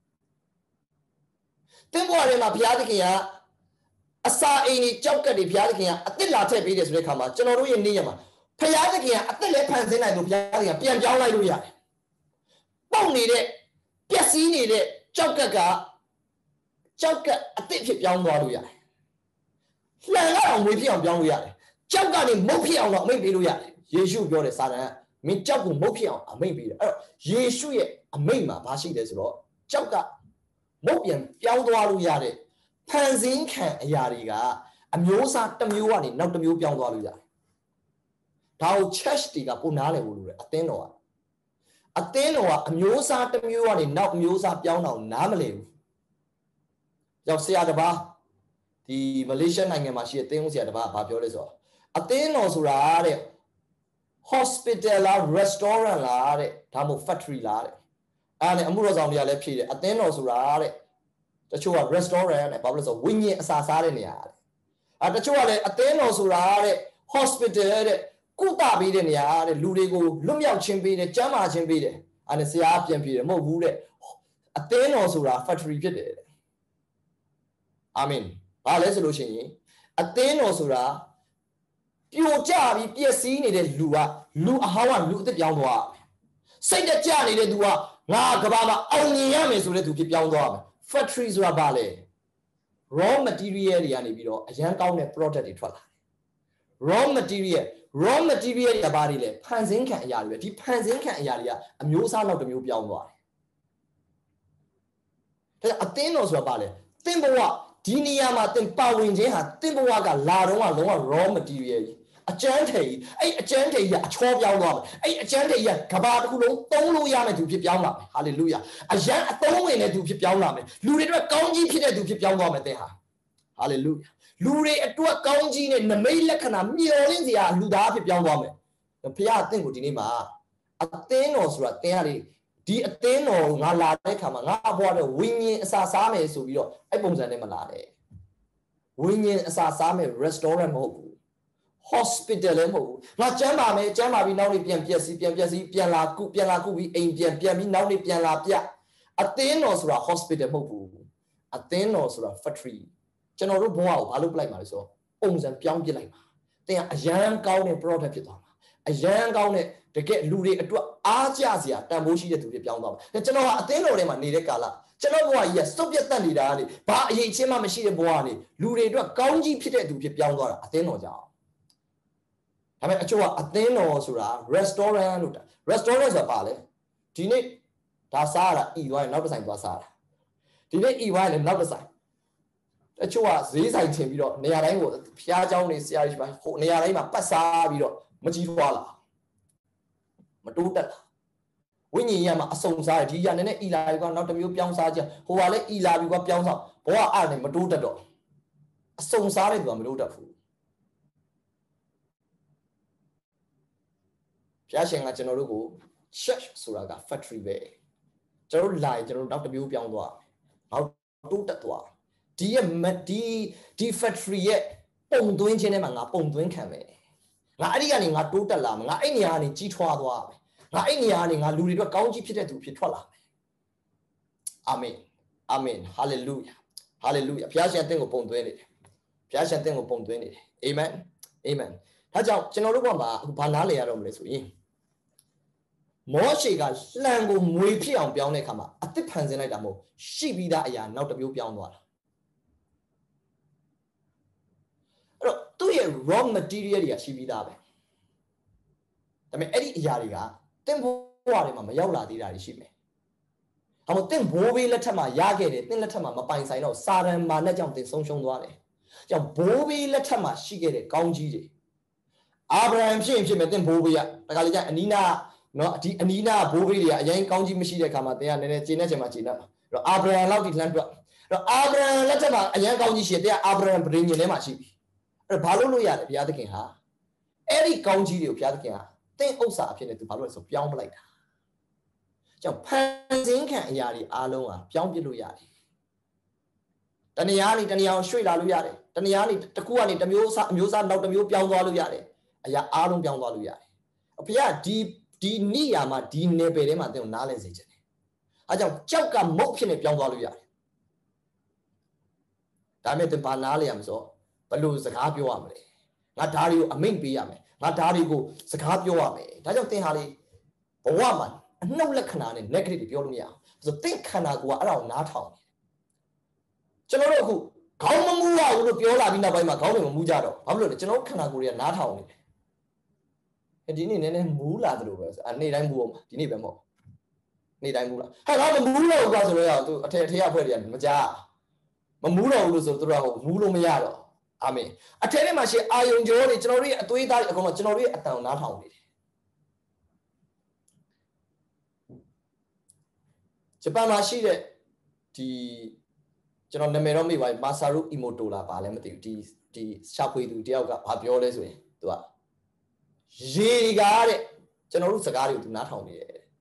သင်ဘဝထဲမှာဘုရားသခင်ကအစာအိမ်ကြီးကြောက်ကတ်တွေဘုရားသခင်ကအသစ်လာထည့်ပေးတယ်ဆိုတဲ့အခါမှာကျွန်တော်တို့ရဲ့နေ့ရက်မှာဘုရားသခင်ကအသစ်လည်းဖန်ဆင်းနိုင်လို့ဘုရားသခင်ကပြန်ပြောင်းလိုက်လို့ရတယ်ပေါက်နေတဲ့ပျက်စီးနေတဲ့ကြောက်ကတ်အသစ်ဖြစ်ပြောင်းသွားလို့ရတယ်လှန်ကတော့မွေဖြစ်အောင်ပြောင်းလို့ရတယ်ကြောက်ကနေမုတ်ဖြစ်အောင်တော့အမိန့်ပေးလို့ရတယ်ယေရှုပြောတယ်စာတန်ကမင်းကြောက်ကိုမုတ်ဖြစ်အောင်အမိန့်ပေးတယ်အဲ့တော့ယေရှုရဲ့အမိန့်မှာဘာရှိလဲဆိုတော့ကြောက်ကမုတ်ပြန်ပြောင်းသွားလို့ရတဲ့ဖန်ဆင်းခံအရာတွေကအမျိုးအစားတစ်မျိုးကနေနောက်တစ်မျိုးပြောင်းသွားလို့ရတယ်ဒါကို church တွေကပုံနားလည်ဖို့လိုတယ်အသင်းတော်ကအမျိုးအစားတစ်မျိုးကနေနောက်အမျိုးအစားပြောင်းတော့နားမလည်ဘူးရောက်ဆရာတစ်ပါးဒီမလေးရှားနိုင်ငံမှာရှိတဲ့သင်းဦးဆရာတစ်ပါးဘာပြောလဲဆိုတော့အသင်းတော်ဆိုတာတဲ့ hospital လား restaurant လားတဲ့ဒါမှမဟုတ် factory လားတဲ့အားနဲ့အမှုတော်ဆောင်တွေကလည်းဖြည့်တယ်အသင်းတော်ဆိုတာတဲ့တချို့က restaurant နဲ့ဘာလို့လဲဆိုဝိညာဉ်အစာစားတဲ့နေရာတဲ့တချို့ကလည်းအသင်းတော်ဆိုတာတဲ့ hospital တဲ့ကုသပေးတဲ့နေရာတဲ့လူတွေကိုလွတ်မြောက်ခြင်းပေးတယ်ကျန်းမာခြင်းပေးတယ်အားနဲ့ဆရာပြန်ပြေတယ်မဟုတ်ဘူးတဲ့အသင်းတော်ဆိုတာ factory ဖြစ်တယ်အာမင်ဘာလဲဆိုလို့ရှိရင်အသင်းတော်ဆိုတာပြိုကျပြီးပျက်စီးနေတဲ့လူကလူအဟောင်းကလူအသက်ပြောင်းသွားစိတ်တကြနေတဲ့သူကငါကဘာမှာအောင်မြင်ရမယ်ဆိုတဲ့သူဖြစ်ပြောင်းသွားမယ် factory ဆိုတာဘာလဲ raw material တွေကနေပြီးတော့အရန်ကောင်းတဲ့ product တွေထွက်လာတယ် raw material တွေကဘာတွေလဲဖန်ဆင်းခံအရာတွေပဲဒီဖန်ဆင်းခံအရာတွေကအမျိုးအစားနောက်တစ်မျိုးပြောင်းသွားတယ်ဒါကြောင့်အသင်းတော်ဆိုတာဘာလဲသင်ဘဝဒီနေရာမှာသင်ပါဝင်ခြင်းဟာသင်ဘဝကလာတော့ကလုံးဝ raw material ကြီးအကျန်းထိန်အဲ့အကျန်းထိန်ကြီးအချောပြောင်းသွားမယ်အဲ့အကျန်းထိန်ကြီးကဘာတစ်ခုလုံးသုံးလို့ရမယ့်သူဖြစ်ပြောင်းလာမယ်ဟာလေလုယာအရန်အသုံးဝင်တဲ့သူဖြစ်ပြောင်းလာမယ်လူတွေအတွက်ကောင်းကြီးဖြစ်တဲ့သူဖြစ်ပြောင်းသွားမယ်သင်ဟာဟာလေလုယာလူတွေအတွက်ကောင်းကြီးနဲ့နမိတ်လက္ခဏာမျှော်လင့်စရာလူသားဖြစ်ပြောင်းသွားမယ်ဘုရားအသင်ကိုဒီနေ့မှာအသင်းတော်ဆိုတာသင်ရတယ်ဒီအသင်းတော်ငါလာတဲ့ခါမှာငါဘွားတော့ဝိညာဉ်အစာစားမယ်ဆိုပြီးတော့အဲ့ပုံစံနဲ့မလာနဲ့ဝိညာဉ်အစာစားမယ် restaurant မဟုတ်ဘူး hospital လည်းမဟုတ်ဘူးငါကျမ်းပါမယ်ကျမ်းပါပြီးနောက်နေ့ပြန်ပျက်စီးပြန်လာကုပြီးအိမ်ပြန်ပြီးနောက်နေ့ပြန်လာပြအသင်းတော်ဆိုတာ hospital မဟုတ်ဘူးအသင်းတော်ဆိုတာ factory ကျွန်တော်တို့ဘဝကိုဘာလို့ပြလိုက်မှာလဲဆိုတော့ပုံစံပြောင်းပြလိုက်မှာသင်ကအရန်ကောင်းတဲ့ product ဖြစ်သွားမှာအရန်ကောင်းတဲ့တကယ်လူတွေအတွက်အားကျစရာတန်ဖိုးရှိတဲ့သူတွေပြောင်းသွားမှာကျွန်တော်ကအသင်းတော်ထဲမှာနေတဲ့ကာလကျွန်တော်ဘဝကြီးကစုပ်ပြတ်တက်နေတာလေဘာအရေးချင်းမှမရှိတဲ့ဘဝကနေလူတွေအတွက်ကောင်းကြီးဖြစ်တဲ့သူဖြစ်ပြောင်းသွားတာအသင်းတော်ကြောင့်ဒါပေမဲ့အချို့ကအသင်းတော်ဆိုတာ restaurant လို့တာ restaurant ဆိုတာပါလေဒီနေ့ဒါစားရတာဤသွားရင်နောက်တစ်ဆိုင်သွားစားတာဒီနေ့ဤသွားရင်လည်းနောက်တစ်ဆိုင်အချို့ကဈေးဆိုင်ထင်ပြီးတော့နေရာတိုင်းကိုဖျားเจ้าနေဆရာကြီးပါဟိုနေရာတိုင်းမှာပတ်စားပြီးတော့မကြီးထွားလာမတိုးတက်လာဝိညာဉ်ရမှာအစုံစားတယ်ဒီရနည်းနည်းဤလာပြီးကနောက်တစ်မျိုးပြောင်းစားကြဟိုကလည်းဤလာပြီးကပြောင်းစားဘောကအဲ့နဲ့မတိုးတက်တော့အစုံစားတဲ့သူကမတိုးတက်ဘူးဘုရားရှင်ကကျွန်တော်တို့ကို church ဆိုတာက factory ပဲကျွန်တော်တို့လာရင်ကျွန်တော်တို့နောက်တစ်မျိုးပြောင်းသွားနောက်တိုးတက်သွားဒီ factory ရဲ့ပုံသွင်းခြင်းထဲမှာငါပုံသွင်းခံမယ်ငါအဲ့ဒီကနေငါတိုးတက်လာမယ်ငါအဲ့နေရာကနေကြီးထွားသွားမယ်ငါအဲ့နေရာကနေငါလူတွေအတွက်ကောင်းကြီးဖြစ်တဲ့သူဖြစ်ထွက်လာမယ်အာမင်အာမင်ဟာလေလုယာဟာလေလုယာဘုရားရှင်အသင်ကိုပုံသွင်းနေတယ်ဘုရားရှင်အသင်ကိုပုံသွင်းနေတယ်အာမင်အာမင်ဒါကြောင့်ကျွန်တော်တို့ကမှအခုဘာနားလည်ရတော့မလဲဆိုရင်မောရှေကလှံကိုငွေဖြစ်အောင်ပြောင်းတဲ့အခါမှာအသစ်ဖန်ဆင်းလိုက်တာမဟုတ်ရှိပြီးသားအရာနောက်တစ်မျိုးပြောင်းသွားတာအဲ့တော့သူ့ရဲ့ raw material တွေကရှိပြီးသားပဲဒါပေမဲ့အဲ့ဒီအရာတွေကတင့်ဘဝတွေမှာမရောက်လာသေးတာတွေရှိမယ်။ဒါမှမဟုတ်တင့်ဘိုးဘေးလက်ထက်မှာရခဲ့တယ်တင့်လက်ထက်မှာမပိုင်ဆိုင်တော့စာရန်မာနဲ့ကြောင့်တင်ဆုံးရှုံးသွားတယ်။ကြောင့်ဘိုးဘေးလက်ထက်မှာရှိခဲ့တဲ့ကောင်းကြီးတွေအာဗြဟံဖြစ်မယ်တင့်ဘိုးဘေးကတခါလေကျအနီးနာနော်ဒီအနီးနာဘိုးဘေးတွေကအရင်ကောင်းကြီးမရှိတဲ့ခါမှာတင်ကနည်းနည်းကျင်းနေချင်မှကျင်းတတ်မှာ။အဲ့တော့အာဗြဟံလောက်ဒီလှမ်းတွက်။အဲ့တော့အာဗြဟံလက်ထက်မှာအရင်ကောင်းကြီးရှိတယ်အာဗြဟံပရိညင်ထဲမှာရှိပြီ။အဲ့တော့ဘာလို့လို့ရလဲဘုရားသခင်ဟာအဲ့ဒီကောင်းကြီးတွေကိုဘုရားသခင်ဟာသင်ဥစ္စာအဖြစ်နဲ့သူဘာလို့လဲဆိုပြောင်းပလိုက်တာကြောင့်ဖန်ဆင်းခံအရာတွေအားလုံးဟာပြောင်းပြလို့ရတယ်တဏှာနေတဏှာကိုရွှေ့လာလို့ရတယ်တဏှာနေတစ်ခုကနေတစ်မျိုးအမျိုးစားနောက်တစ်မျိုးပြောင်းသွားလို့ရတယ်အရာအားလုံးပြောင်းသွားလို့ရတယ်ဘုရားဒီနိယာမှာဒီနယ်ပယ်ထဲမှာသင်ကိုနားလည်စေချင်တယ်အဲကြောင့်ကြောက်ကမုတ်ဖြစ်နေပြောင်းသွားလို့ရတယ်ဒါမဲ့သင်ဘာနားလည်ရမလို့ဘယ်လိုစကားပြောရမလဲငါဓာတ်တွေကိုအမိန့်ပေးရမယ်ငါဓာတ်တွေကိုစကားပြောရမယ်ဒါကြောင့်သင်ဟာလေဘဝမှာအနှုတ်လက္ခဏာနဲ့ negative တွေပြောလို့မရဘူးဆိုတော့သင်ခန္ဓာကိုယ်ကအဲ့ဒါကိုနားထောင်နေတယ်ကျွန်တော်တို့အခုခေါင်းမမူးရဘူးလို့ပြောလာပြီးနောက်ပိုင်းမှာခေါင်းတွေမမူးကြတော့ဘာဖြစ်လို့လဲကျွန်တော်ခန္ဓာကိုယ်တွေကနားထောင်နေတယ်ဒီနေ့နည်းနည်းမူးလာသလိုပဲနေ့တိုင်းမူးအောင်ဒီနေ့ပဲမဟုတ်နေ့တိုင်းမူးလာဟဲ့ငါမမူးတော့ဘူးကွာဆိုတော့သူအထက်အဖွဲ့တွေကမကြားမမူးတော့ဘူးလို့ဆိုသူတို့ကမူးလို့မရတော့အာမင်အထက်ထဲမှာရှိအာယုံကြောတွေကျွန်တော်တို့ရဲ့အသွေးသားတွေအကုန်လုံးကျွန်တော်တို့ရဲ့အတန်နားထောင်နေတယ်ဂျပန်မှာရှိတဲ့ဒီကျွန်တော်နာမည်တော့မေ့ပါဘူးမာဆာရုအီမိုတိုလာပါလဲမသိဘူးဒီရှာဖွေသူတယောက်ကဘာပြောလဲဆိုရင်သူကရေကားတဲ့ကျွန်တော်တို့စကားတွေကိုသူနားထောင်နေတယ်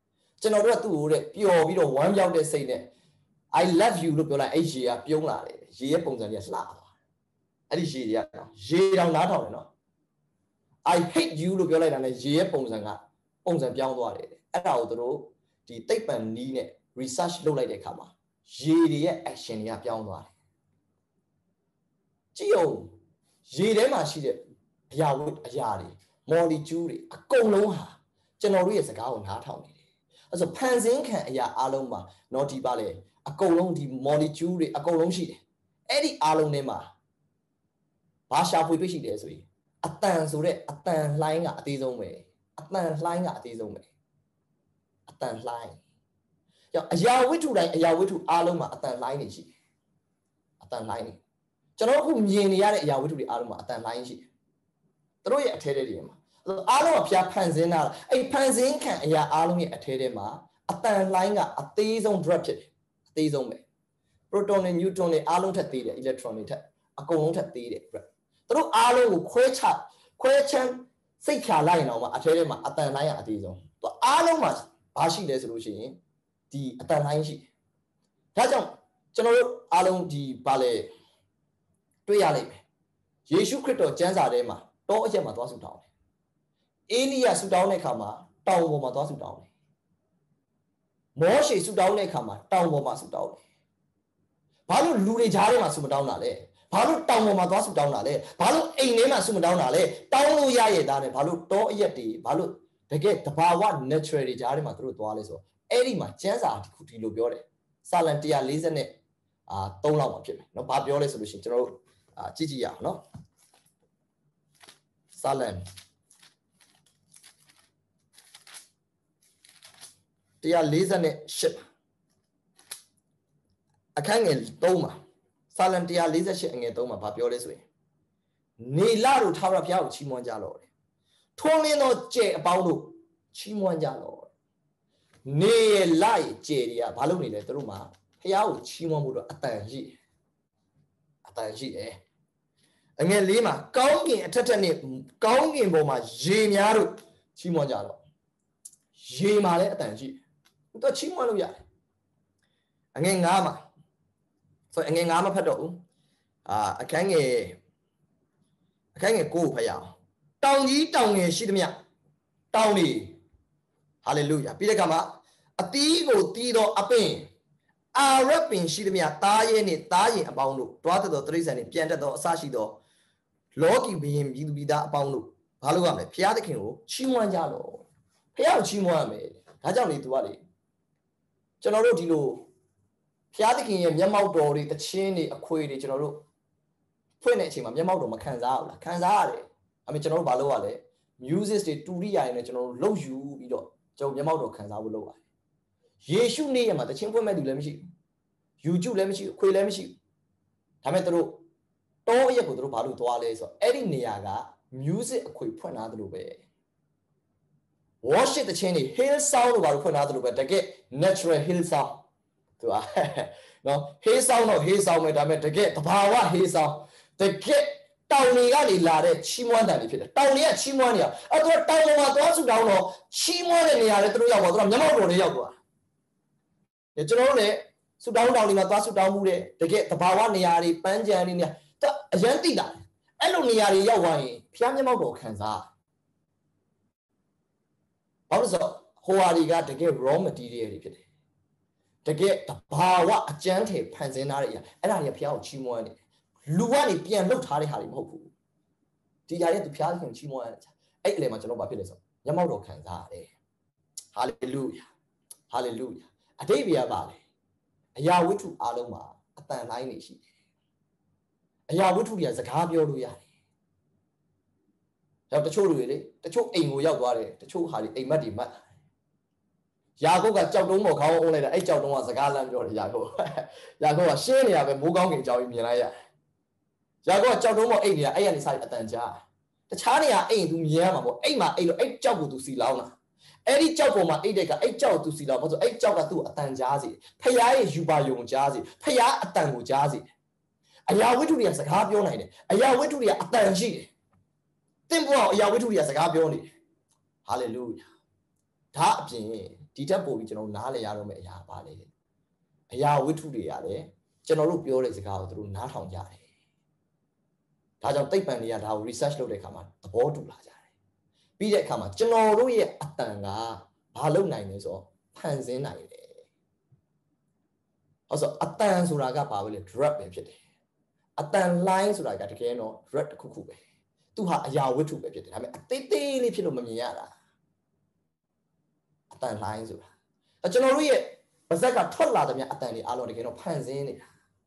ကျွန်တော်တို့ကသူ့ကိုတဲ့ပျော်ပြီးတော့ဝမ်းမြောက်တဲ့စိတ်နဲ့ I love you လို့ပြောလိုက်အဲ့ရေကပြုံးလာတယ်ရေရဲ့ပုံစံကြီးကလှသွားအဲ့ဒီရေတွေကရေတောင်နားထောင်တယ်နော် I hate you လို့ပြောလိုက်တာနဲ့ရေရဲ့ပုံစံပြောင်းသွားတယ်အဲ့ဒါကိုသူတို့ဒီသိပ္ပံနည်းနဲ့ research လုပ်လိုက်တဲ့အခါမှာရေတွေရဲ့ action တွေကပြောင်းသွားတယ်ကြည့်အောင်ရေထဲမှာရှိတဲ့အရာတွေ molecule တွေအကုန်လုံးဟာကျွန်တော်တို့ရဲ့စကားကိုနားထောင်နေတယ်အဲ့ဆိုဖန်ဆင်းခံအရာအလုံးမှာနော်ဒီပါလေအကုန်လုံးဒီ molecule တွေအကုန်လုံးရှိတယ်အဲ့ဒီအလုံးထဲမှာဘာရှာဖွေတွေ့ရှိတယ်ဆိုရင်အတန်ဆိုတဲ့အတန်လှိုင်းကအသေးဆုံးပဲအတန်လှိုင်းကအသေးဆုံးပဲအတန်လှိုင်းကြောင့်အရာဝတ္ထုတိုင်းအရာဝတ္ထုအလုံးမှာအတန်လှိုင်းနေရှိတယ်အတန်လှိုင်းနေကျွန်တော်အခုမြင်နေရတဲ့အရာဝတ္ထုတွေအလုံးမှာအတန်လှိုင်းရှိတယ်သူတို့ရဲ့အထဲတွေမှာအားလုံးကဖျားဖန်ဆင်းတာအဲ့ဖန်ဆင်းခံအရာအားလုံးရဲ့အထဲထဲမှာအတန်လှိုင်းကအသေးဆုံး drop ဖြစ်တယ်အသေးဆုံးပဲ proton နဲ့ neutron တွေအားလုံးထက်သေးတယ် electron တွေထက်အကုန်လုံးထက်သေးတယ် drop သူတို့အားလုံးကိုခွဲချမ်းစိတ်ဖြာလိုက်ရင်တော့မှအထဲထဲမှာအတန်လှိုင်းကအသေးဆုံးသူအားလုံးမှာဘာရှိလဲဆိုလို့ရှိရင်ဒီအတန်လှိုင်းရှိတယ်ဒါကြောင့်ကျွန်တော်တို့အားလုံးဒီဘာလဲတွေ့ရလိမ့်မယ်ယေရှုခရစ်တော်ကျမ်းစာထဲမှာတောအရက်မှာသွားဆုတောင်းတယ်အေလိယဆုတောင်းတဲ့အခါမှာတောင်ပေါ်မှာသွားဆုတောင်းတယ်မောရှေဆုတောင်းတဲ့အခါမှာတောင်ပေါ်မှာဆုတောင်းတယ်ဘာလို့လူတွေကြားထဲမှာဆုမတောင်းတာလဲဘာလို့တောင်ပေါ်မှာသွားဆုတောင်းတာလဲဘာလို့အိမ်ထဲမှာဆုမတောင်းတာလဲတောင်းလို့ရရဲ့သားနဲ့ဘာလို့တောအရက်တွေဘာလို့တကယ်တဘာဝ natural တွေကြားထဲမှာသူတို့သွားလဲဆိုတော့အဲ့ဒီမှာကျမ်းစာတစ်ခုဒီလိုပြောတယ်စာလံ140နဲ့3လောက်မှာဖြစ်မယ်เนาะဘာပြောလဲဆိုလို့ရှိရင်ကျွန်တော်တို့ကြည့်ရအောင်เนาะစာလံ148အခန်းငယ်3မှာစာလံ148အငယ်3မှာဘာပြောလဲဆိုရင်နေလတို့ထာဝရဘုရားကိုချီးမွမ်းကြလော့တယ်ထွန်းလင်းသောကြဲအပေါင်းတို့ချီးမွမ်းကြလော့နေလရဲ့ကြဲတွေကဘာလုပ်နေလဲသူတို့မှာဘုရားကိုချီးမွမ်းဖို့တော့အတန်ရှိတယ်အငယ်4မှာကောင်းကင်အထက်ထက်နဲ့ကောင်းကင်ပေါ်မှာရေများတို့ချီးမွမ်းကြလော့ရေမှာလည်းအတန်ရှိတယ်သူကချီးမွမ်းလို့ရတယ်အငယ်9မှာဆိုအငယ်9မှာဖတ်တော့ဦးအခန်းငယ်9ဖတ်ရအောင်တောင်ကြီးတောင်ငယ်ရှိသမျှတောင်တွေဟာလေလုယာပြီးတဲ့အခါမှာအသီးကိုတီးသောအပင်အာရပင်ရှိသမျှသားရဲနှင့်သားရင်အပေါင်းတို့တွားသက်သောတိရစ္ဆာန်နှင့်ပြန်တက်သောအစရှိသောလောကီဘုရင်ပြည်သူပြည်သားအပေါင်းတို့ဘာလို့ရမလဲဘုရားသခင်ကိုချီးမွမ်းကြလော့ဘုရားကိုချီးမွမ်းရမယ်ဒါကြောင့်လေသူကလေကျွန်တော်တို့ဒီလိုဘုရားသခင်ရဲ့မျက်မှောက်တော်တွေတခြင်းတွေအခွေတွေကျွန်တော်တို့ဖွင့်တဲ့အချိန်မှာမျက်မှောက်တော်မခံစားဘူးလားခံစားရတယ်အမေကျွန်တော်တို့ဘာလုပ်ရလဲ music တွေတူရိယာတွေနဲ့ကျွန်တော်တို့လှုပ်ယူပြီးတော့ကျွန်တော်မျက်မှောက်တော်ခံစားဖို့လုပ်ရတယ်ယေရှုနေ့ရက်မှာတခြင်းဖွင့်မဲ့သူလည်းမရှိဘူး YouTube လည်းမရှိဘူးခွေလည်းမရှိဘူးဒါပေမဲ့တို့တောအရက်ကိုတို့ဘာလို့သွားလဲဆိုတော့အဲ့ဒီနေရာက music အခွေဖွင့်ထားသလိုပဲ worship တခြင်းတွေ hill sound လို့ဘာလို့ဖွင့်ထားသလိုပဲတကယ် natural hill sound သူကနော် hill sound တော့ hill sound ပဲဒါပေမဲ့တကယ်တဘာဝ hill sound တကယ်တောင်တွေကနေလာတဲ့ချီးမွမ်းတန်တွေဖြစ်တယ်တောင်တွေကချီးမွမ်းနေတာအဲ့တော့တောင်ပေါ်မှာသွားဆုတောင်းတော့ချီးမွမ်းတဲ့နေရာတွေတို့ရောက်သွားသူကမျက်မှောက်တော်တွေရောက်သွားတယ်ကျွန်တော်တို့လည်းဆုတောင်းတောင်တွေမှာသွားဆုတောင်းမှုတဲ့တကယ်တဘာဝနေရာတွေပန်းကြံတွေနေအရန်တိတာအဲ့လိုနေရာတွေရောက်သွားရင်ဖျားမျက်မှောက်တော်ခံစားဘာလို့ဆိုဟိုဟာတွေကတကယ် raw material တွေဖြစ်တယ်တကယ်တဘာဝအကျန်းထည်ဖန်ဆင်းထားတဲ့အရာအဲ့ဒါတွေကဖျားကိုချီးမွမ်းနေတယ်လူကနေပြန်လှုပ်ထားတဲ့ဟာတွေမဟုတ်ဘူးဒီຢာရဲ့သူဖျားခင်ချီးမွမ်းရတယ်အဲ့အလေမှာကျွန်တော်ဘာဖြစ်လဲဆိုမျက်မှောက်တော်ခံစားရတယ်ဟာလေလုယာဟာလေလုယာအတိတ်ဘုရားပါလေအရာဝတ္ထုအားလုံးမှာအတန်တိုင်းနေရှိတယ်အရာဝတ္ထုတွေကစကားပြောလို့ရတယ်တော့တချို့လူတွေလေတချို့အိမ်ကိုရောက်သွားတယ်တချို့ဟာတွေအိမ်မက်တွေမက်ယာကုပ်ကကြောက်တုံးပေါ်ခေါင်းအုံးလိုက်တာအဲ့ကြောက်တုံးကစကားလမ်းပြောတယ်ယာကုပ်ကရှင်းနေရပဲမိုးကောင်းကင်အကြောင်းကြီးမြင်လိုက်ရယာကုပ်ကကြောက်တုံးပေါ်အိမ်နေတာအဲ့ရနေစားအတန်ကြားတခြားနေရာအိမ်သူမြင်ရမှာပေါ့အိမ်မှာအိမ်လို့အဲ့ကြောက်ကိုသူစီလောင်းတာအဲ့ဒီကြောက်ပေါ်မှာအိတ်တဲ့ကအဲ့ကြောက်သူစီလောင်းဘာလို့အဲ့ကြောက်ကသူ့အတန်ကြားစီဖျားရဲ့ယူပါယုံကြားစီဖျားအတန်ကိုကြားစီအရာဝတ္ထုတွေကစကားပြောနိုင်တယ်အရာဝတ္ထုတွေကအတန်ရှိတယ်တင့်ဘုရားအရာဝတ္ထုတွေကစကားပြောနေတယ်ဟာလေလုယာဒါအပြင်ဒီတက်ပို့ပြီးကျွန်တော်နားလည်ရတော့မယ့်အရာပါလေအရာဝိထုတွေရတယ်ကျွန်တော်တို့ပြောတဲ့စကားကိုသူတို့နားထောင်ကြတယ်ဒါကြောင့်သိပ္ပံတွေကဒါကို research လုပ်တဲ့အခါမှာသဘောတူလာကြတယ်ပြီးတဲ့အခါမှာကျွန်တော်တို့ရဲ့အတန်ကဘာလုပ်နိုင်လဲဆိုတော့ဖန်ဆင်းနိုင်တယ်ဟုတ်ဆိုအတန်ဆိုတာကဘာပဲလဲ drug ပဲဖြစ်တယ်အတန် line ဆိုတာကတကယ်တော့ drug တစ်ခုခုပဲသူဟာအရာဝိထုပဲဖြစ်တယ်ဒါပေမဲ့အသေးသေးလေးဖြစ်လို့မမြင်ရတာအတန် line ဆိုတာကျွန်တော်တို့ရဲ့ပါဇက်ကထွက်လာတဲ့မြတ်အတန်တွေအားလုံးတကယ်တော့ဖန်ဆင်းနေတာ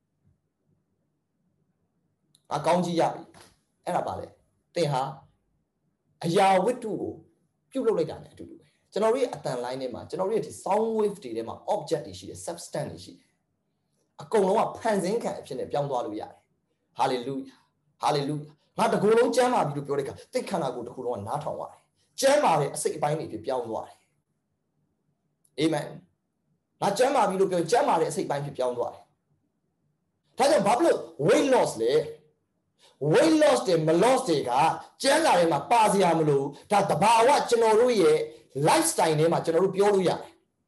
အကောင်းကြီးရပြီအဲ့ဒါပါလေသင်ဟာအရာဝိတုကိုပြုတ်လုပ်လိုက်တာ ਨੇ အတူတူပဲကျွန်တော်တို့ရဲ့အတန် line ထဲမှာကျွန်တော်တို့ရဲ့ဒီ sound wave တွေထဲမှာ object တွေရှိတယ် substance တွေရှိတယ်အကုန်လုံးကဖန်ဆင်းခံအဖြစ်နဲ့ပြောင်းသွားလို့ရတယ် hallelujah hallelujah ငါတကူလုံးကျမ်းပါပြီလို့ပြောတဲ့အခါသိခန္ဓာကိုယ်တကူလုံးကနားထောင်ရတယ်ကျမ်းပါတဲ့အစိတ်အပိုင်းတွေဖြစ်ပြောင်းသွားတယ်အာမင်ငါကျမ်းပါပြီလို့ပြောကျမ်းပါတဲ့အစိတ်အပိုင်းဖြစ်ပြောင်းသွားတယ်ဒါကြောင့်ဘာဖြစ်လို့ weight loss လဲweight loss တွေမ loss တွေကကျန်းလာတယ်မှာပါစရာမလိုဒါတဘာဝကျွန်တော်တို့ရဲ့ lifestyle ထဲမှာကျွန်တော်တို့ပြောလို့ရတယ်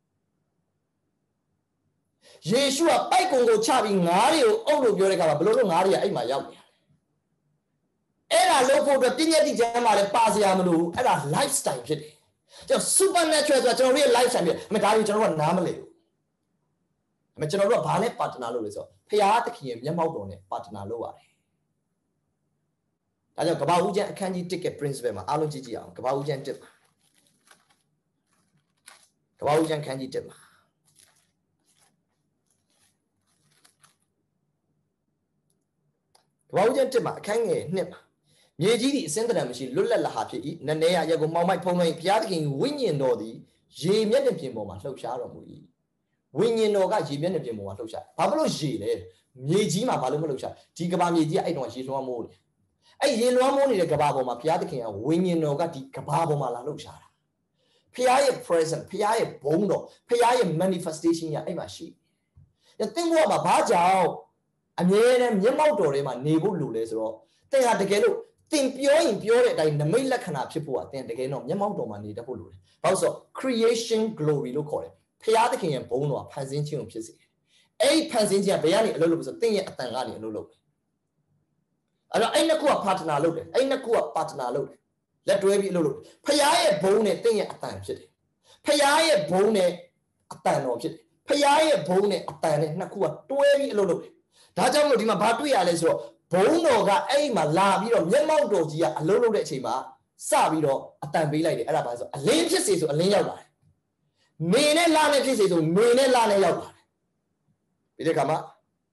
ယေရှုကပိုက်ကုံကိုချပြီးငါးတွေကိုအုပ်လို့ပြောတဲ့အခါမှာဘလို့လို့ငါးတွေကအဲ့မှာရောက်နေတယ်အဲ့ဒါလို့ဖို့အတွက်ပြည့်ညက်တိကျမ်းမှာလည်းပါစရာမလိုအဲ့ဒါ lifestyle ဖြစ်တယ်ကျွန်တော် supernatural ဆိုတာကျွန်တော်တို့ရဲ့ lifestyle ဖြစ်အမေဒါကြီးကျွန်တော်တို့ကနားမလည်ဘူးအမေကျွန်တော်တို့ကဘာနဲ့ partner လုပ်လဲဆိုတော့ဖရာသခင်ရဲ့မျက်မှောက်တော်နဲ့ partner လုပ်ရတယ်ဒါကြောင့်ကဘာဦးကျန်အခန်းကြီး1ရဲ့ principle မှာအားလုံးကြည့်ကြည့်အောင်ကဘာဦးကျန်1ကဘာဦးကျန်ခန်းကြီး1မှာကဘာဦးကျန်1မှာအခန်းငယ်2မှာမြေကြီးသည်အစင်းတရံမရှိလွတ်လပ်လာဟာဖြစ်၏နည်းနည်းရရက်ကိုမောင်မိုက်ဖုံးလိုက်ဘုရားသခင်ဝိညာဉ်တော်သည်ရေမျက်နှာပြင်ပေါ်မှာလှုပ်ရှားတော်မူ၏ဝိညာဉ်တော်ကရေမျက်နှာပြင်ပေါ်မှာလှုပ်ရှားဘာဖြစ်လို့ရေလဲမြေကြီးမှာဘာလို့မလှုပ်ရှားဒီကဘာမြေကြီးကအဲ့တော့ရေလွှမ်းမိုးနေအဲ့ရေလွှမ်းမိုးနေတဲ့ကဘာပေါ်မှာဘုရားသခင်ကဝိညာဉ်တော်ကဒီကဘာပေါ်မှာလာလှုပ်ရှားတာဘုရားရဲ့ presence ဘုရားရဲ့ဘုန်းတော်ဘုရားရဲ့ manifestation ကအဲ့မှာရှိတယ်သင်ဘဝမှာဘာကြောင့်အမြဲတမ်းမျက်မှောက်တော်ထဲမှာနေဖို့လိုလဲဆိုတော့သင်ဟာတကယ်လို့သင်ပြောရင်ပြောတဲ့အတိုင်းနမိတ်လက္ခဏာဖြစ်ဖို့ကသင်တကယ်တော့မျက်မှောက်တော်မှာနေတတ်ဖို့လိုတယ်ဘာလို့ဆိုတော့ creation glory လို့ခေါ်တယ်ဘုရားသခင်ရဲ့ဘုန်းတော်ဖန်ဆင်းခြင်းကိုဖြစ်စေတယ်အဲ့ဒီဖန်ဆင်းခြင်းကဘယ်ကနေအလုပ်လုပ်လို့ဆိုတော့သင်ရဲ့အတန်ကနေအလုပ်လုပ်တယ်အဲ့တော့အဲ့နှစ်ခုက partner လုပ်တယ်အဲ့နှစ်ခုက partner လုပ်တယ်လက်တွဲပြီးအလုပ်လုပ်တယ်ဖခင်ရဲ့ဘုန်းနဲ့သင်ရဲ့အတန်ဖြစ်တယ်ဖခင်ရဲ့ဘုန်းနဲ့အတန်တော်ဖြစ်တယ်ဖခင်ရဲ့ဘုန်းနဲ့အတန်နဲ့နှစ်ခုကတွဲပြီးအလုပ်လုပ်တယ်ဒါကြောင့်မို့ဒီမှာဘာတွေ့ရလဲဆိုတော့ဘုန်းတော်ကအဲ့ဒီမှာလာပြီးတော့မျက်မှောက်တော်ကြီးကအလုပ်လုပ်တဲ့အချိန်မှာစပြီးတော့အတန်ပေးလိုက်တယ်အဲ့ဒါဘာလဲဆိုအလင်းဖြစ်စေဆိုအလင်းရောက်လာတယ်နေနဲ့လနဲ့ဖြစ်စေဆိုနေနဲ့လနဲ့ရောက်လာတယ်ပြီးတဲ့အခါမှာ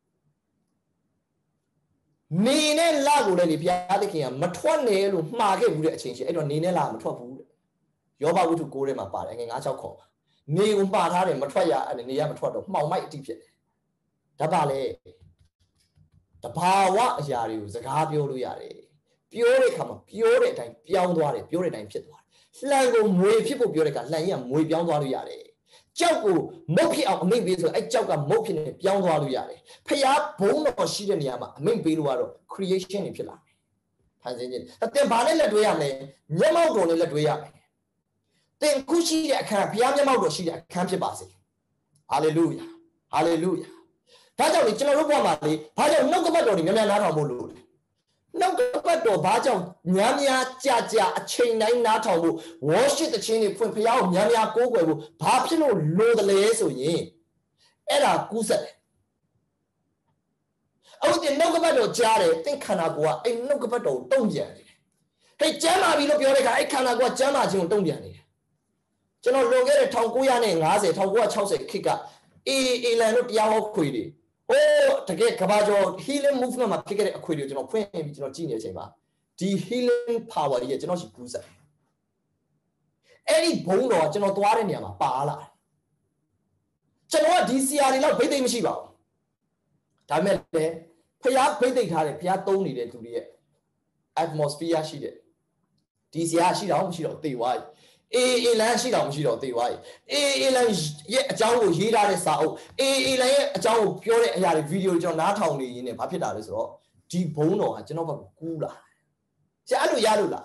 နေနဲ့လကိုလည်းဒီဘုရားသခင်ကမထွက်နဲ့လို့မှားခဲ့ဘူးတဲ့အချိန်ရှိအဲ့တော့နေနဲ့လမထွက်ဘူးတဲ့ယောဘဝတ္ထု9ထဲမှာပါတယ်ငယ်9-6ခေါ်ပါနေကိုမှားထားတယ်မထွက်ရအဲ့နေရမထွက်တော့မှောင်မိုက်အတိဖြစ်တယ်ဒါပါလေတဘာဝအရာတွေကိုစကားပြောလို့ရတယ်ပြောတဲ့အခါမှာပြောတဲ့အတိုင်းပြောင်းသွားတယ်ပြောတဲ့အတိုင်းဖြစ်သွားတယ်လှန်ကိုမွေဖြစ်ဖို့ပြောတဲ့အခါလှန်ကြီးကမွေပြောင်းသွားလို့ရတယ်ကြောက်ကိုမုတ်ဖြစ်အောင်အမိန့်ပေးဆိုအဲ့ကြောက်ကမုတ်ဖြစ်နေပြောင်းသွားလို့ရတယ်ဖျားဘုံတော်ရှိတဲ့နေရာမှာအမိန့်ပေးလို့ကတော့ creation တွေဖြစ်လာတယ်ဖန်ဆင်းခြင်းတင်ဘာနဲ့လက်တွဲရမလဲမျက်မှောက်တော်နဲ့လက်တွဲရမယ်တင်ခုရှိတဲ့အခန်းဘုရားမျက်မှောက်တော်ရှိတဲ့အခန်းဖြစ်ပါစေဟာလေလုယာဟာလေလုယာဒါကြောင့်လေကျွန်တော်တို့ဘဝမှာလေဘာကြောင့်နှုတ်ကပတ်တော်တွေများများနားထောင်ဖို့လို့လဲနှုတ်ကပတ်တော်ဘာကြောင့်များများကြာအချိန်တိုင်းနားထောင်ဖို့ worship တခြင်းတွေဖွင့်ဘုရားကိုများများကိုးကွယ်ဖို့ဘာဖြစ်လို့လိုတယ်လဲဆိုရင်အဲ့ဒါကူးဆက်တယ်အခုဒီနှုတ်ကပတ်တော်ကြားတယ်သင်ခန္ဓာကိုယ်ကအဲ့နှုတ်ကပတ်တော်ကိုတုံ့ပြန်နေတယ်ဟဲ့ကျမ်းမာပြီလို့ပြောတဲ့အခါအဲ့ခန္ဓာကိုယ်ကကျမ်းမာခြင်းကိုတုံ့ပြန်နေတယ်ကျွန်တော်လွန်ခဲ့တဲ့1950 1960ခေတ်ကအေလန်တို့တရားဟောခွေတွေတကယ်ကဘာကျော် healing movement မှာဖြစ်ခဲ့တဲ့အခွေတွေကိုကျွန်တော်ဖွင့်ပြီးကျွန်တော်ကြည့်နေတဲ့အချိန်မှာဒီ healing power ကြီးကျွန်တော်ရှိကူးဆက်အဲ့ဒီဘုံတော်ကျွန်တော်သွားတဲ့နေရာမှာပါလာတယ်ကျွန်တော်ကဒီစီယာတွေလောက်ဘိသိက်မရှိပါဘူးဒါပေမဲ့လည်းဖျားဘိသိက်ထားတယ်ဖျားသုံးနေတဲ့သူတွေရဲ့ atmosphere ရှိတယ်ဒီစီယာရှိတော့မရှိတော့သေသွားပြီအေလန်ရှိတော့မရှိတော့သေသွားပြီအေလန်ရဲ့အကြောင်းကိုရေးထားတဲ့စာအုပ်အေလန်ရဲ့အကြောင်းကိုပြောတဲ့အရာတွေဗီဒီယိုကျွန်တော်နားထောင်နေရင်းနဲ့ဘာဖြစ်တာလဲဆိုတော့ဒီဘုံတော်ကကျွန်တော်ဘက်ကိုကူးလာဆရာအဲ့လိုရလို့လား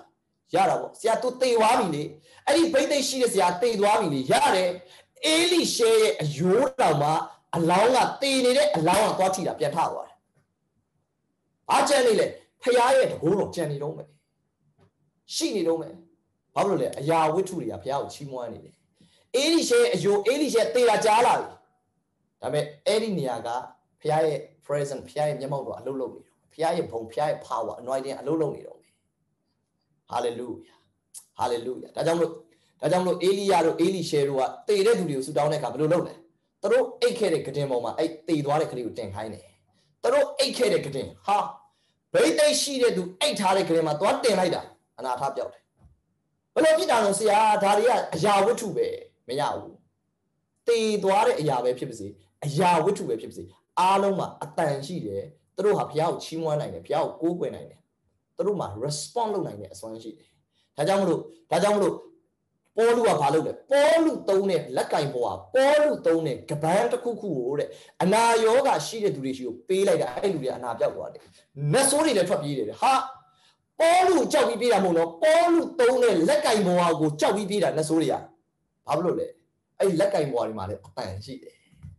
ရတာပေါ့ဆရာသူတေသွားပြီလေအဲ့ဒီဗိတ်သိက်ရှိတဲ့ဆရာတေသွားပြီလေရတယ်အေလိရှဲရဲ့အယိုးတောင်မှအလောင်းကတေနေတဲ့အလောင်းကသွားထိတာပြန်ထသွားတယ်အားကျန်နေလေဖျားရဲ့တကိုးတော်ကြံနေတော့မယ်ရှိနေတော့မယ်ဘာလို့လဲအရာဝတ္ထုတွေကဖျားကိုချီးမွမ်းနေတယ်အေလိရှဲအယိုးအေလိရှဲတေတာကြားလာပြီဒါပေမဲ့အဲ့ဒီနေရာကဖျားရဲ့ present ဖျားရဲ့မျက်မှောက်တော်အလုပ်လုပ်နေတော့ဖျားရဲ့ဘုံဖျားရဲ့ power anointing အလုပ်လုပ်နေတော့မယ် hallelujah hallelujah ဒါကြောင့်မလို့အေလိယတို့အေလိရှဲတို့ကတေတဲ့သူတွေကိုဆူတောင်းတဲ့အခါဘယ်လိုလုပ်လဲသူတို့အိတ်ခဲ့တဲ့ကတင်ပေါ်မှာအဲ့တေသွားတဲ့ကလေးကိုတင်ခိုင်းတယ်သူတို့အိတ်ခဲ့တဲ့ကတင်ဟာဗိတ်သိက်ရှိတဲ့သူအိတ်ထားတဲ့ကတင်မှာသွားတင်လိုက်တာအနာထပြောက်တယ်ဘယ်လိုဖြစ်တာလဲဆရာဒါတွေကအရာဝတ္ထုပဲမရဘူးတေသွားတဲ့အရာပဲဖြစ်ပါစေအရာဝတ္ထုပဲဖြစ်ပါစေအားလုံးမှာအတန်ရှိတယ်သူတို့ဟာဘုရားကိုချီးမွမ်းနိုင်တယ်ဘုရားကိုကိုးကွယ်နိုင်တယ်သူတို့မှာ response လုပ်နိုင်တဲ့အစွမ်းရှိတယ်ဒါကြောင့်မလို့ပေါလုကဘာလုပ်လဲပေါလုသုံးတဲ့လက်ကင်ပေါ်ကပေါလုသုံးတဲ့ကပန်းတစ်ခုခုကိုတဲ့အနာယောဂရှိတဲ့သူတွေရှိကိုပေးလိုက်တာအဲ့လူတွေအနာပြောက်သွားတယ်နတ်ဆိုးတွေလည်းထွက်ပြေးတယ်ဟာပေါလုကြောက်ပြီးပြေးတာမဟုတ်တော့ပေါလုသုံးတဲ့လက်ကင်ပေါ်ကိုကြောက်ပြီးပြေးတာနတ်ဆိုးတွေကဘာလို့လဲအဲ့လက်ကင်ပေါ်တွေမှာလည်းအတန်ရှိတယ်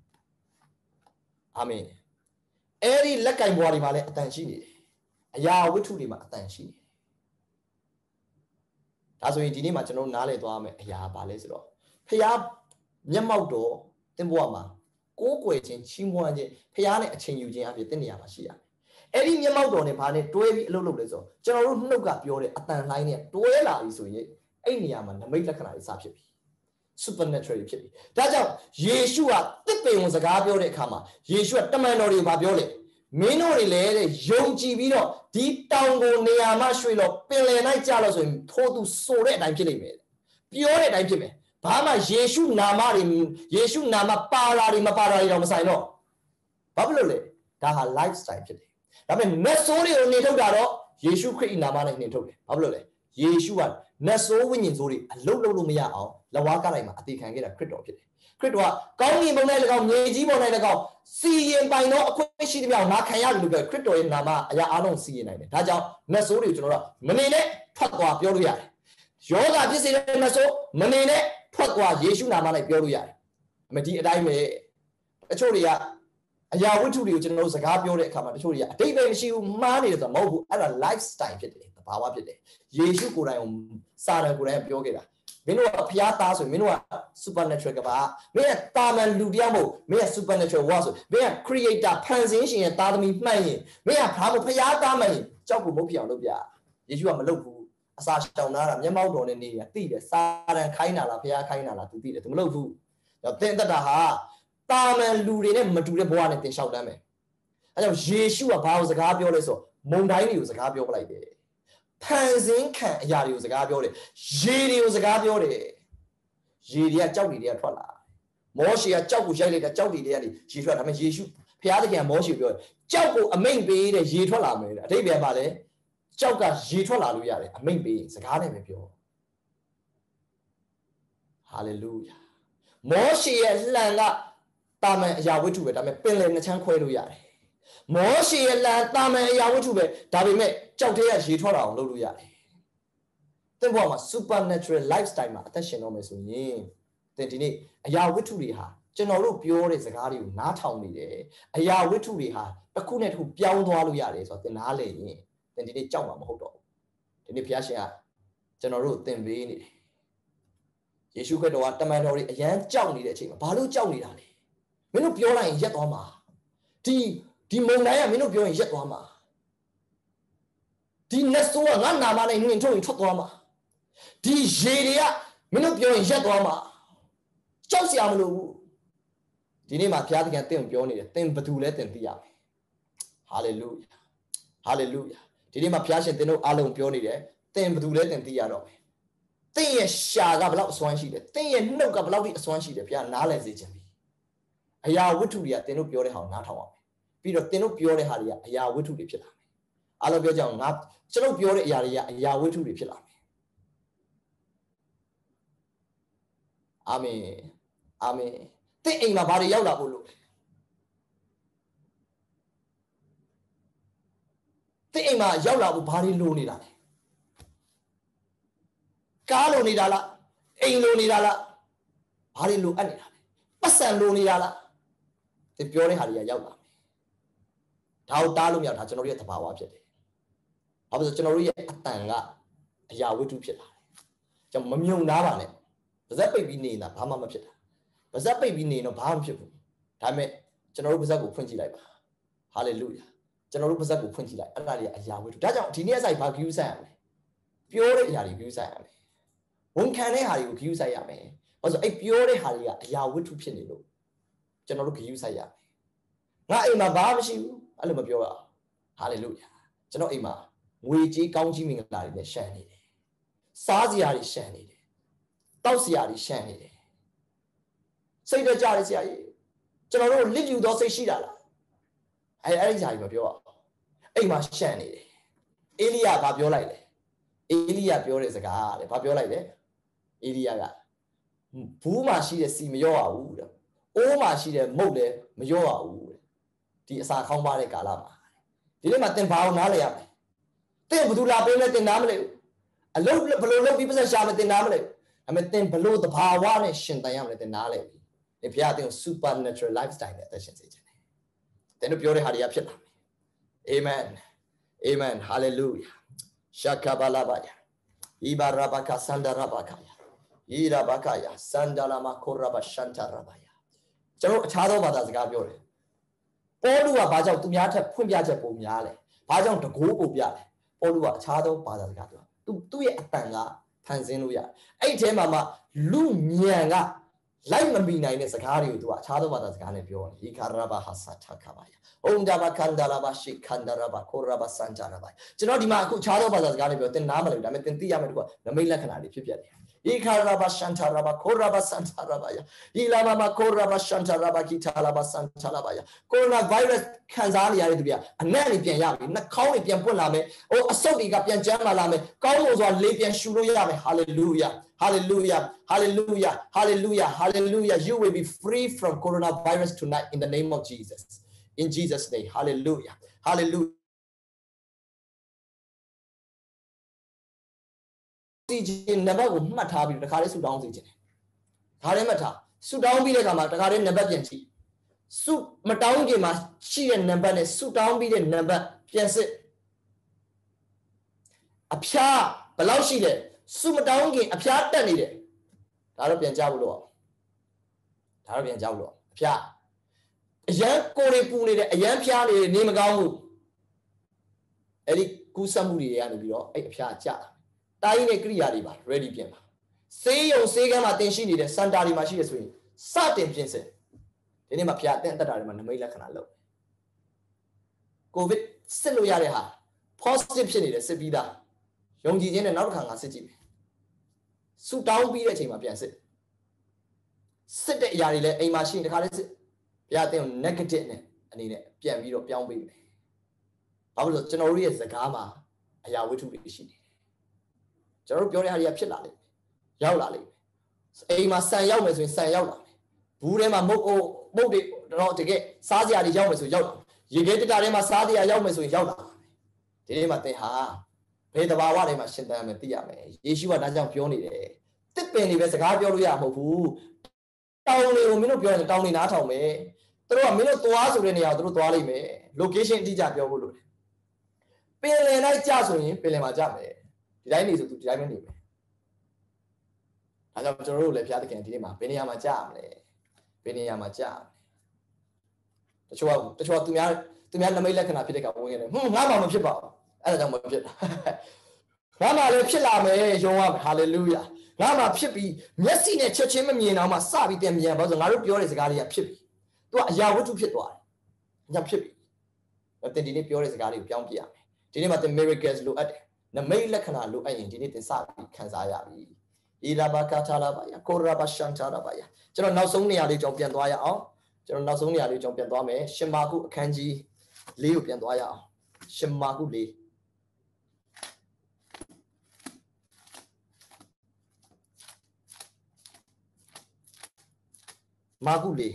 အာမင်အဲ့ဒီလက်ကင်ပေါ်တွေမှာလည်းအတန်ရှိနေတယ်အရာဝတ္ထုတွေမှာအတန်ရှိနေတယ်ဒါဆိုရင်ဒီနေ့မှာကျွန်တော်နားလည်သွားမယ်အရာဘာလဲဆိုတော့ဖျားမျက်မှောက်တော်သင်ဘဝမှာကိုးကွယ်ခြင်းချီးမွမ်းခြင်းဖျားနဲ့အချိန်ယူခြင်းအဖြစ်သင်နေရာမှာရှိရတယ်အဲ့ဒီမျက်မှောက်တော်နဲ့ဘာနဲ့တွဲပြီးအလုပ်လုပ်လဲဆိုတော့ကျွန်တော်တို့နှုတ်ကပြောတဲ့အတန်လှိုင်းနဲ့တွဲလာပြီဆိုရင်အဲ့နေရာမှာနမိတ်လက္ခဏာတွေစဖြစ်ပြီ supernatural ဖြစ်ပြီဒါကြောင့်ယေရှုကတစ်ပင်ကိုစကားပြောတဲ့အခါမှာယေရှုကတမန်တော်တွေကိုပြောလဲမင်းတို့တွေလည်းတဲ့ယုံကြည်ပြီးတော့ဒီတောင်ကိုနေရာမှာရွှေ့လို့ပင်လယ်၌ကြာလို့ဆိုရင်ထိုးသူဆိုတဲ့အတိုင်းဖြစ်လိမ့်မယ်ပြောတဲ့အတိုင်းဖြစ်မယ်ဘာမှယေရှုနာမတွေယေရှုနာမပါလာတွေမပါလာတွေတော့မဆိုင်တော့ဘာဖြစ်လို့လဲဒါဟာ lifestyle ဖြစ်တယ်ဒါပေမဲ့နတ်ဆိုးတွေကိုနေထုတ်တာတော့ယေရှုခရစ်၏နာမနဲ့နေထုတ်တယ်ဘာဖြစ်လို့လဲယေရှုကနတ်ဆိုးဝိညာဉ်ဆိုးတွေအလုတ်လို့မရအောင်လက်ဝါးကလိုက်မှာအသေးခံခဲ့တာခရစ်တော်ဖြစ်တယ်ခရစ်တော်ကကောင်းကင်ဘုံ၌၎င်းမြေကြီးဘုံ၌၎င်းစီရင်ပိုင်သောအခွင့်ရှိသမျှငါခံရတယ်လို့ပြောခရစ်တော်ရဲ့နာမအရာအားလုံးစီရင်နိုင်တယ်ဒါကြောင့်နတ်ဆိုးတွေကျွန်တော်တို့မနေနဲ့ထွက်သွားပြောလို့ရတယ်ယောဂဖြစ်စေတဲ့နတ်ဆိုးမနေနဲ့ထွက်သွားယေရှုနာမ၌ပြောလို့ရတယ်အမဒီအတိုင်းပဲတချို့တွေကအရာဝတ္ထုတွေကိုကျွန်တော်တို့စကားပြောတဲ့အခါမှာတချို့တွေကအတိတ်ပဲမရှိဘူးမှားနေတယ်ဆိုတော့မဟုတ်ဘူးအဲ့ဒါ lifestyle ဖြစ်တယ်သဘာဝဖြစ်တယ်ယေရှုကိုယ်တိုင်ကိုစာရန်ကိုယ်တိုင်ပြောခဲ့တာမင်းတို့ကဖျားသားဆိုရင်မင်းတို့က supernatural ကပါမင်းကတာမန်လူတယောက်မဟုတ်မင်းက supernatural ဝါဆိုမင်းက creator ဖန်ဆင်းရှင်ရဲ့သားသမီးမှန်ရင်မင်းကဘာမို့ဖျားသားမှန်ရင်ကြောက်ကိုမဟုတ်ပြအောင်လုပ်ပြယေရှုကမလုပ်ဘူးအစာရှောင်တာမျက်မှောက်တော်နဲ့နေရသိတယ်စာရန်ခိုင်းတာလားဖျားခိုင်းတာလား तू သိတယ် तू မလုပ်ဘူးတော့သင်တတ်တာဟာတာမန်လူတွေနဲ့မတူတဲ့ဘဝနဲ့သင်လျှောက်တမ်းမယ်အဲကြောင့်ယေရှုကဘာကိုစကားပြောလဲဆိုမုန်တိုင်းတွေကိုစကားပြောပလိုက်တယ်ဖန်ဆင်းခံအရာတွေကိုစကားပြောတယ်ရေတွေကိုစကားပြောတယ်ရေတွေကကြောက်တွေတွေကထွက်လာမောရှေကကြောက်ကိုရိုက်လိုက်တာကြောက်တွေတွေကနေရေထွက်ဒါပေမဲ့ယေရှုဘုရားသခင်ကမောရှေပြောတယ်ကြောက်ကိုအမိန့်ပေးတဲ့ရေထွက်လာမယ်အဓိပ္ပာယ်ပါလေကြောက်ကရေထွက်လာလို့ရတယ်အမိန့်ပေးစကားနဲ့ပဲပြောဟာလေလုယာမောရှေရဲ့လှန်ကတာမန်အရာဝတ္ထုပဲဒါပေမဲ့ပင်လယ်နှချမ်းခွဲလို့ရတယ်မောရှေရဲ့လှန်တာမန်အရာဝတ္ထုပဲဒါပေမဲ့ကြောက်တဲ့ကရေထွက်လာအောင်လုပ်လို့ရတယ်သင်ဘဝမှာ supernatural lifestyle မှာအသက်ရှင်တော့မယ်ဆိုရင်သင်ဒီနေ့အရာဝတ္ထုတွေဟာကျွန်တော်တို့ပြောတဲ့စကားတွေကိုနားထောင်နေတယ်အရာဝတ္ထုတွေဟာတစ်ခုနဲ့တစ်ခုပြောင်းသွားလို့ရတယ်ဆိုတော့သင်နားလည်ရင်သင်ဒီနေ့ကြောက်မှာမဟုတ်တော့ဘူးဒီနေ့ဘုရားရှင်ကကျွန်တော်တို့သင်ပေးနေတယ်ယေရှုခရစ်တော်ကတမန်တော်တွေအရန်ကြောက်နေတဲ့အချိန်မှာဘာလို့ကြောက်နေတာလဲမင်းတို့ပြောလိုက်ရင်ရက်သွားမှာဒီမုန်တိုင်းကမင်းတို့ပြောရင်ရက်သွားမှာဒီနတ်ဆိုးကငါနာမနဲ့နှင်ထုတ်ရင်ထွက်သွားမှာဒီရေတွေကမင်းတို့ပြောရင်ရက်သွားမှာကြောက်စရာမလိုဘူးဒီနေ့မှာဘုရားသခင်တင့်ကိုပြောနေတယ်သင်ဘယ်သူလဲသင်သိရမယ်ဟာလေလုယာဟာလေလုယာဒီနေ့မှာဘုရားရှင်သင်တို့အားလုံးပြောနေတယ်သင်ဘယ်သူလဲသင်သိရတော့မယ်သင်ရဲ့ရှာကဘယ်လောက်အစွမ်းရှိတယ်သင်ရဲ့နှုတ်ကဘယ်လောက်ထိအစွမ်းရှိတယ်ဘုရားနားလည်စေခြင်းပြီအရာဝတ္ထုတွေကသင်တို့ပြောတဲ့ဟာကိုနားထောင်ရမယ်ပြီးတော့သင်တို့ပြောတဲ့ဟာတွေကအရာဝတ္ထုတွေဖြစ်လာမယ်အားလုံးပြောကြအောင်ငါကျွန်တော်ပြောတဲ့အရာတွေကအရာဝတ္ထုတွေဖြစ်လာမယ်အာမင်အာမင်သင်အိမ်မှာဘာတွေရောက်လာဖို့လို့သင်အိမ်မှာရောက်လာဖို့ဘာတွေလိုနေတာလဲကားလိုနေတာလားအိမ်လိုနေတာလားဘာတွေလိုအပ်နေတာလဲပတ်စံလိုနေတာလားသင်ပြောတဲ့ဟာတွေကရောက်လာမယ်ဒါကိုတားလို့မရတာကျွန်တော်တို့ရဲ့သဘာဝဖြစ်တယ်ဘာလို့ဆိုကျွန်တော်တို့ရဲ့အတန်ကအရာဝတ္ထုဖြစ်လာတယ်ကျွန်တော်မမြုံသားပါနဲ့ပါဇက်ပိတ်ပြီးနေတာဘာမှမဖြစ်တာပါဇက်ပိတ်ပြီးနေတော့ဘာမှမဖြစ်ဘူးဒါပေမဲ့ကျွန်တော်တို့ပါဇက်ကိုဖွင့်ကြည့်လိုက်ပါဟာလေလုယာကျွန်တော်တို့ပါဇက်ကိုဖွင့်ကြည့်လိုက်အဲ့ဒါတွေကအရာဝတ္ထုဒါကြောင့်ဒီနေ့အဆိုင်ဘာဂရုစိုက်ရမလဲပြောတဲ့အရာတွေဂရုစိုက်ရမယ်ဝန်ခံတဲ့ဟာတွေကိုဂရုစိုက်ရမယ်ဘာလို့ဆိုအဲ့ပြောတဲ့ဟာတွေကအရာဝတ္ထုဖြစ်နေလို့ကျွန်တော်တို့ဂရုစိုက်ရမယ်ငါအိမ်မှာဘာမှမရှိဘူးအဲ့လိုမပြောရအောင်ဟာလေလုယာကျွန်တော်အိမ်မှာငွေကြေးကောင်းကြီးမင်္ဂလာတွေနဲ့ရှံနေတယ်စားစရာတွေရှံနေတယ်တောက်စရာတွေရှံနေတယ်စိတ်တကြရဆရာကြီးကျွန်တော်တို့လစ်ယူသောစိတ်ရှိတာလားအဲ့ဒီဇာကြီးမပြောအောင်အိမ်မှာရှံနေတယ်အေလိယကပြောလိုက်တယ်အေလိယပြောတဲ့စကားတဲ့ဘာပြောလိုက်လဲအေလိယကဘူးမှာရှိတဲ့စီမရောရဘူးတဲ့အိုးမှာရှိတဲ့မုတ်လည်းမရောရဘူးတဲ့ဒီအစာခေါင်းပါတဲ့ကာလမှာဒီနေ့မှာသင်ဘာအောင်နားလဲရမယ်သင်ဘယ်သူလာပေးလဲသင်နားမလဲဘူးအလုပ်ဘယ်လိုလုပ်ပြီးပတ်သက်ရှာလဲသင်နားမလဲဘူးအမေသင်ဘယ်လိုသဘာဝနဲ့ရှင်သန်ရမလဲသင်နားလဲပြီဒီဘုရားသင်ကို supernatural lifestyle နဲ့အသက်ရှင်စေခြင်းတယ်သင်တို့ပြောတဲ့ဟာတွေကဖြစ်လာမယ် amen amen hallelujah shakabalabaya ibarabaka sandarabakaya irabakaya sandalama koraba shantarabaya ကျွန်တော်အခြားသောဘာသာစကားပြောတယ်ပေါလုကဘာကြောင့်သူများထက်ဖွင့်ပြချက်ပုံများလဲဘာကြောင့်တကိုးပုံပြလဲပေါလုကအခြားသောဘာသာစကားပြောသူ့ရဲ့အတန်ကဖန်ဆင်းလို့ရတယ်အဲ့ဒီထဲမှာမှလူညံကလိုက်မမီနိုင်တဲ့စကားတွေကိုသူကအခြားသောဘာသာစကားနဲ့ပြောတယ်ဟီကာရဘာဟာဆာထခဘာယာအုံဒါဘခန္ဒလာဘရှိခန္ဒရဘာခိုရဘာစန်ဂျာရဘာကျွန်တော်ဒီမှာအခုအခြားသောဘာသာစကားနဲ့ပြောသင်နားမလည်ဘူးဒါပေမဲ့သင်သိရမယ်တကွာနမိတ်လက္ခဏာတွေဖြစ်ပြတယ်ဟီကာရဘာရှန်တာရဘာခိုရဘာစန်ဂျာရဘာယာဟီလာဘာမခိုရဘာရှန်တာရဘာကီတာလာဘာစန်ဂျာရဘာယာကိုရိုနာဗိုင်းရပ်စ်ခံစားနေရတဲ့သူတွေကအနံ့တွေပြန်ရပြီနှာခေါင်းတွေပြန်ပွင့်လာမယ်အဆုတ်တွေကပြန်ကျန်းမာလာမယ်ကောင်းမွန်စွာလေပြန်ရှူလို့ရမယ်ဟာလေလုယာHallelujah, hallelujah, hallelujah, hallelujah. You will be free from coronavirus tonight in the name of Jesus. In Jesus' name, hallelujah, hallelujah. စီခြင်းနံပါတ်ကိုမှတ်ထားပြီးတခါလေးဆူတောင်းစီခြင်းတယ်။ဒါလည်းမှတ်ထားဆူတောင်းပြီးတဲ့အခါမှာတခါလေးနံပါတ်ပြန်ကြည့်။ဆူမတောင်းခင်မှာရှိတဲ့နံပါတ်နဲ့ဆူတောင်းပြီးတဲ့နံပါတ်ပြန်စစ်။အဖျားဘယ်လောက်ရှိလဲစုမတောင်းခင်အဖျားတက်နေတယ်ဒါတော့ပြန်ကြဘူးလို့ဒါတော့ပြန်ကြဘူးလို့အဖျားအရန်ကိုယ်တွေပူနေတယ်အရန်ဖျားနေတယ်နေမကောင်းဘူးအဲ့ဒီကူးစက်မှုတွေကနေပြီးတော့အဲ့အဖျားကျတာတိုင်းနဲ့ကိရိယာတွေပါ ready ပြင်ပါဆေးရုံဆေးကမ်းမှာတင်ရှိနေတဲ့စန်တာတွေမှာရှိတယ်ဆိုရင်စတင်ပြင်ဆင်ဒီနေ့မှာဖျားအတက်တာတွေမှာနမိတ်လက္ခဏာလုပ်ကိုဗစ်စစ်လို့ရတဲ့ဟာ positive ဖြစ်နေတယ်စစ်ပြီးသားယုံကြည်ခြင်းနဲ့နောက်တစ်ခါငါစစ်ကြည့်မယ်ဆူတောင်းပြီးတဲ့အချိန်မှာပြန်စစ်တဲ့အရာတွေလည်းအိမ်မှာရှိရင်တခါလေးစစ်ဘုရားသင်ကို negative နဲ့အနေနဲ့ပြန်ပြီးတော့ပြောင်းပေးမယ်ဘာလို့လဲဆိုတော့ကျွန်တော်တို့ရဲ့စကားမှာအရာဝတ္ထုတွေရှိနေတယ်ကျွန်တော်တို့ပြောတဲ့ဟာတွေကဖြစ်လာလိမ့်မယ်ရောက်လာလိမ့်မယ်အိမ်မှာဆန်ရောက်မယ်ဆိုရင်ဆန်ရောက်လာမယ်ဘူးထဲမှာမုတ်တွေတော့တကယ်စားစရာတွေရောက်မယ်ဆိုရောက်လာရေခဲတတာထဲမှာစားစရာရောက်မယ်ဆိုရင်ရောက်လာဒီနေ့မှာသင်ဟာဘယ်တဘာဝတွေမှာရှင်သန်မယ်သိရမယ်ယေရှုကဒါကြောင့်ပြောနေတယ်တစ်ပင်တွေပဲစကားပြောလို့ရမှာမဟုတ်ဘူးတောင်တွေကိုမင်းတို့ပြောရင်တောင်တွေနားထောင်မယ်သူတို့ကမင်းတို့သွားဆိုတဲ့နေရာကိုသူတို့သွားလိမ့်မယ် location အတိအကျပြောဖို့လိုတယ်ပင်လယ်၌ကြာဆိုရင်ပင်လယ်မှာကြာမယ်ဒီတိုင်းနေဆိုသူဒီတိုင်းပဲနေမယ်ဒါကြောင့်ကျွန်တော်တို့လည်းဘုရားသခင်ဒီနေ့မှာဘယ်နေရာမှာကြာမလဲဘယ်နေရာမှာကြာမလဲတချို့သူများနမိတ်လက္ခဏာဖြစ်တဲ့ကဝင်နေတယ်ငါမှမဖြစ်ပါဘူးအဲ့ဒါကြောင့်မဖြစ်တာငါမှလည်းဖြစ်လာမယ်ယုံရမယ်ဟာလေလုယာငါမှဖြစ်ပြီးမျက်စိနဲ့ချက်ချင်းမမြင်တော့မှစပြီးပြန်မြင်ပါဆိုငါတို့ပြောတဲ့စကားတွေကဖြစ်ပြီသူကအရာဝတ္ထုဖြစ်သွားတယ်ညာဖြစ်ပြီတင်ဒီနေ့ပြောတဲ့စကားတွေကိုပြောင်းပြရမယ်ဒီနေ့မှာသင် miracles လိုအပ်တယ်နမိတ်လက္ခဏာလိုအပ်ရင်ဒီနေ့သင်စပြီးခံစားရပြီဣရာဘကာထာလာပါယကိုရာဘရှန်ထာလာပါယကျွန်တော်နောက်ဆုံးနေရာလေးကြောင့်ပြန်သွားရအောင်ကျွန်တော်နောက်ဆုံးနေရာလေးကြောင့်ပြန်သွားမယ်ရှင်မာကုအခန်းကြီး၄ကိုပြန်သွားရအောင်ရှင်မာကု၄မာကု၄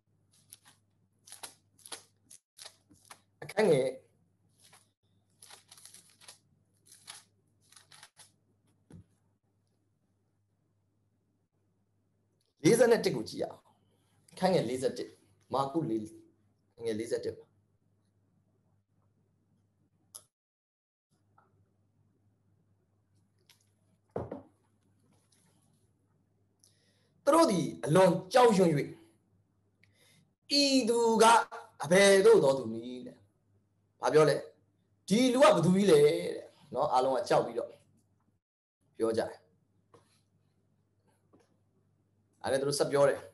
အခန်းငယ် 41ကိုကြည့်ရအောင်ခန်းငယ်41မာကု4ငယ်41ပါသူတို့သည်အလွန်ကြောက်ရွံ့၍ဤသူကအဘယ်သို့တော်သူနည်းတဲ့ဘာပြောလဲဒီလူကဘသူကြီးလဲတဲ့နော်အားလုံးကကြောက်ပြီးတော့ပြောကြတယ်အဲ့ဒါသူတို့ဆက်ပြောတယ်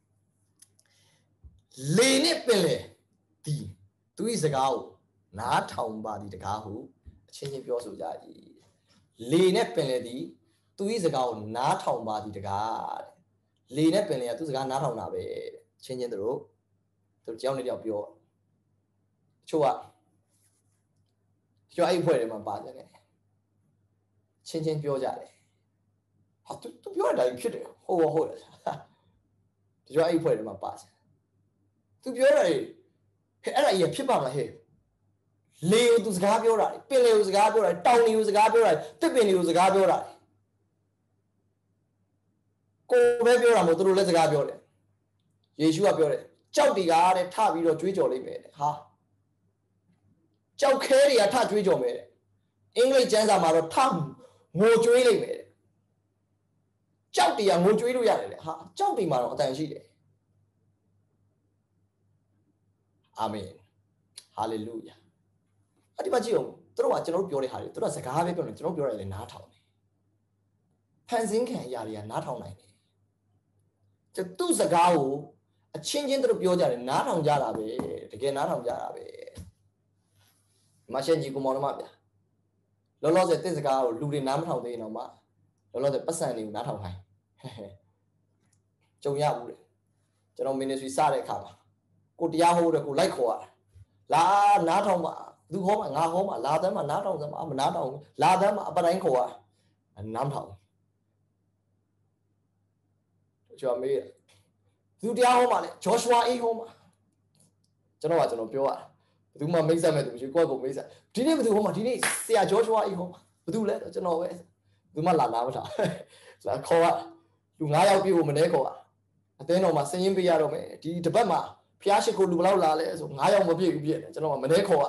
လေနဲ့ပင်လေဒီသူ၏စကားကိုနားထောင်ပါသည်တကားဟုအချင်းချင်းပြောဆိုကြ၏လေနဲ့ပင်လေဒီသူ၏စကားကိုနားထောင်ပါသည်တကားတဲ့လေနဲ့ပင်လေကသူ့စကားနားထောင်တာပဲချင်းချင်းတို့ကြောက်နေကြောက်ပြောတချို့ကအဲ့ဖွဲ့တွေမှာပါတယ်နဲ့ချင်းချင်းပြောကြတယ်ဟာသူပြောတာဖြစ်တယ်ဟုတ်တယ်တချို့အဲ့ဖွဲ့တွေမှာပါတယ်သူပြောတာအဲ့ဒါကြီးဖြစ်ပါမလားဟဲ့လေကိုသူစကားပြောတာပင်လေကိုစကားပြောတာတောင်လေကိုစကားပြောတာတစ်ပင်လေကိုစကားပြောတာကိုပဲပြောတာမဟုတ်သူတို့လည်းစကားပြောတယ်ယေရှုကပြောတယ်ကြောက်တွေကတဲ့ထပြီးတော့ကြွေးကြော်လိုက်မယ်တဲ့ဟာကြောက်ခဲတွေကထကြွေးကြော်မယ်တဲ့အင်္ဂလိပ်ကျမ်းစာမှာတော့ထငိုကြွေးလိုက်မယ်တဲ့ကြောက်တွေကငိုကြွေးလို့ရတယ်တဲ့ဟာကြောက်တွေမှာတော့အတန်ရှိတယ်အာမင်ဟာလေလုယာအဲ့ဒီမှာကြည့်အောင်တို့ကကျွန်တော်တို့ပြောတဲ့ဟာတွေတို့ကစကားပဲပြောနေကျွန်တော်ပြောရတယ်လေနားထောင်တယ်ဖန်ဆင်းခံအရာတွေကနားထောင်နိုင်တယ်သူ့စကားကိုအချင်းချင်းတို့ပြောကြတယ်နားထောင်ကြတာပဲတကယ်နားထောင်ကြတာပဲမရှင်ကြီးကိုမောင်နှမဗျာလောလောဆယ်တဲ့စကားကိုလူတွေနားမထောင်သေးရင်တော့မှလောလောဆယ်ပတ်စံတွေကိုနားထောင်ခိုင်းကြုံရဘူးလေကျွန်တော် ministry စတဲ့အခါမှာကိုတရားဟိုးတယ်ကိုလိုက်ခေါ်ရလာနားထောင်ပါသူဟောမှာငါဟောမှာလာတန်းမှာနားထောင်စမ်းမနားထောင်လာတန်းမှာအပတိုင်းခေါ်ရနားမထောင်ကျွန်တော်မေးသူတရားဟောမှာလေဂျောရှွာအေးဟောမှာကျွန်တော်ပြောရဘယ်သူမှမိတ်ဆက်မဲ့သူမရှိကိုယ့်ကိုမိတ်ဆက်ဒီနေ့ဘယ်သူဟောမှာဒီနေ့ဆရာဂျောရှွာအေးဟောမှာဘယ်သူလဲကျွန်တော်ပဲဘယ်သူမှလာမထားလာခေါ်ရလူ9ယောက်ပြည့်ဖို့မနေခေါ်ရအသင်းတော်မှာစင်ရင်ပေးရတော့မယ်ဒီတပတ်မှာဖျားရှိခိုးလူဘလောက်လာလဲဆို9ယောက်မပြည့်ဘူးပြည့်တယ်ကျွန်တော်ကမနေခေါ်ရ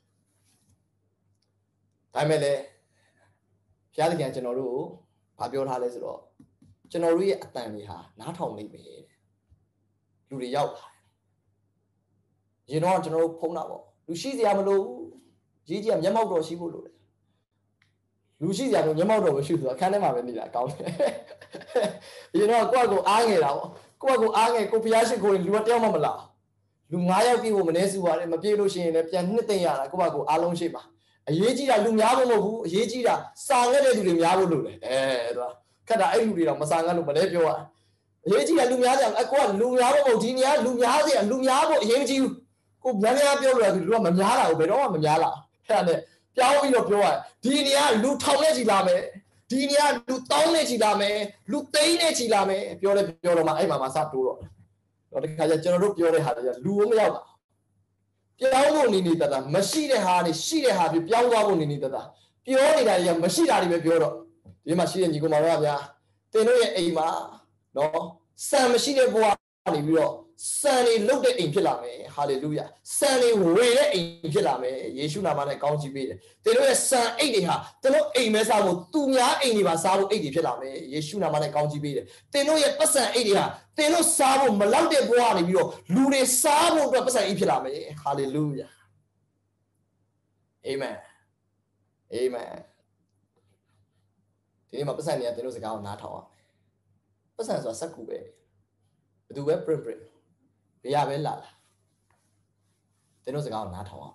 ဒါမဲ့လေဖျားတကယ်ကျွန်တော်တို့ကိုဘာပြောထားလဲဆိုတော့ကျွန်တော်တို့ရဲ့အတန်တွေဟာနားထောင်နေပြီလူတွေရောက်လာတယ်ရင်တော့ကျွန်တော်တို့ဖုံးတာပေါ့လူရှိစရာမလိုဘူးရေးကြီးကမျက်မှောက်တော်ရှိဖို့လိုတယ်လူရှိစရာတော့မျက်မှောက်တော်မရှိဘူးဆိုတော့အခန်းထဲမှာပဲနေတာကောင်းတယ်ရင်တော့ကိုယ့်ကိုအားငယ်တာပေါ့ကိုယ့်ကိုအားငယ်ကိုဖျားရှိခိုးရင်လူကတယောက်မှမလာလူ9ယောက်ပြည့်ဖို့မနေစုပါတယ်မပြည့်လို့ရှိရင်လည်းပြန်နှစ်သိမ့်ရတာကိုယ့်ကိုအားလုံးရှိပါအရေးကြီးတာလူများဖို့မဟုတ်ဘူးအရေးကြီးတာစာငတ်တဲ့လူတွေများဖို့လိုတယ်သူကခက်တာအဲ့လူတွေတော့မစာငတ်လို့မလဲပြောရအရေးကြီးတာလူများကြအကိုကလူများဖို့မဟုတ်ဒီနေရာလူများစီလူများဖို့အရေးမကြီးဘူးကိုများများပြောလို့ရတယ်လူကမများလာဘူးဘယ်တော့မှမများလာအဲ့ဒါနဲ့ပြောင်းပြီးတော့ပြောရဒီနေရာလူထောင်နဲ့ချီလာမယ်ဒီနေရာလူတောင်းနဲ့ချီလာမယ်လူသိန်းနဲ့ချီလာမယ်ပြောတော့မှအဲ့မှာစတိုးတော့ဒီခါကျကျွန်တော်တို့ပြောတဲ့ဟာတွေကလူမရောက်တာပြောင်းဖို့နေတတ်တာမရှိတဲ့ဟာတွေရှိတဲ့ဟာတွေပြောင်းသွားဖို့နေတတ်တာပြောနေတာတွေကမရှိတာတွေပဲပြောတော့ဒီမှာရှိတဲ့ညီကောင်မတော်ဗျာတင်တို့ရဲ့အိမ်မှာနော်စံမရှိတဲ့ဘဝနေပြီးတော့စံတွေလုတ်တဲ့အိမ်ဖြစ်လာမယ်ဟာလေလုယာစံတွေဝေတဲ့အိမ်ဖြစ်လာမယ်ယေရှုနာမနဲ့ကောင်းချီးပေးတယ်တင်တို့ရဲ့စံအိတ်တွေဟာတင်တို့အိမ်မဲစားဖို့သူများအိမ်တွေပါစားဖို့အိတ်တွေဖြစ်လာမယ်ယေရှုနာမနဲ့ကောင်းချီးပေးတယ်တင်တို့ရဲ့ပတ်စံအိတ်တွေဟာတင်တို့စားဖို့မလောက်တဲ့ဘဝနေပြီးတော့လူတွေစားဖို့အတွက်ပတ်စံအိတ်ဖြစ်လာမယ်ဟာလေလုယာအာမင်အာမင်ဒီနေ့မှာပတ်စံတွေကတင်တို့စကားကိုနားထောင်အောင်ပတ်စံဆိုတာစက္ကူပဲဘယ်သူပဲ print ဘယ်ရပဲလာတင်တို့စကားကိုနားထောင်အောင်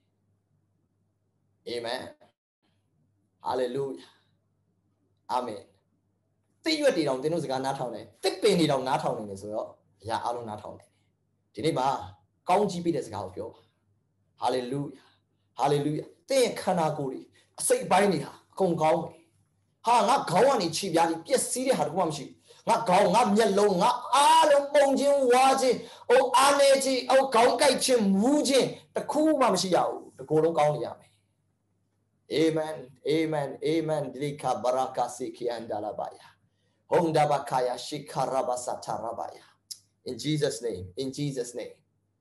အာမင်ဟာလေလုယာအာမင်တိရွက်တွေတောင်တင်တို့စကားနားထောင်တယ်တစ်ပင်တွေတောင်နားထောင်နေတယ်ဆိုတော့အရာအလုံးနားထောင်တယ်ဒီနေ့မှာကောင်းကြီးပေးတဲ့စကားကိုပြောပါဟာလေလုယာဟာလေလုယာတင်ရဲ့ခန္ဓာကိုယ်တွေအစိတ်ပိုင်းတွေဟာအကုန်ကောင်းတယ်ဟာငါခေါင်းကနေခြေပြားကြီးပျက်စီးတဲ့ဟာတခုမှမရှိငါခေါင်းငါမျက်လုံးငါအားလုံးပုံချင်းဝါချင်းအိုအားနေချင်းအိုခေါင်းကိုက်ချင်းမူးချင်းတခုမှမရှိရဘူးတကိုယ်လုံးကောင်းနေရမယ်အာမင်အာမင်အာမင်ဒီလီကာဘာရာကာစီခီအန်ဒါလာဘာယာ Hondabakaya Shikarabasatharabaya. In Jesus' name, in Jesus' name.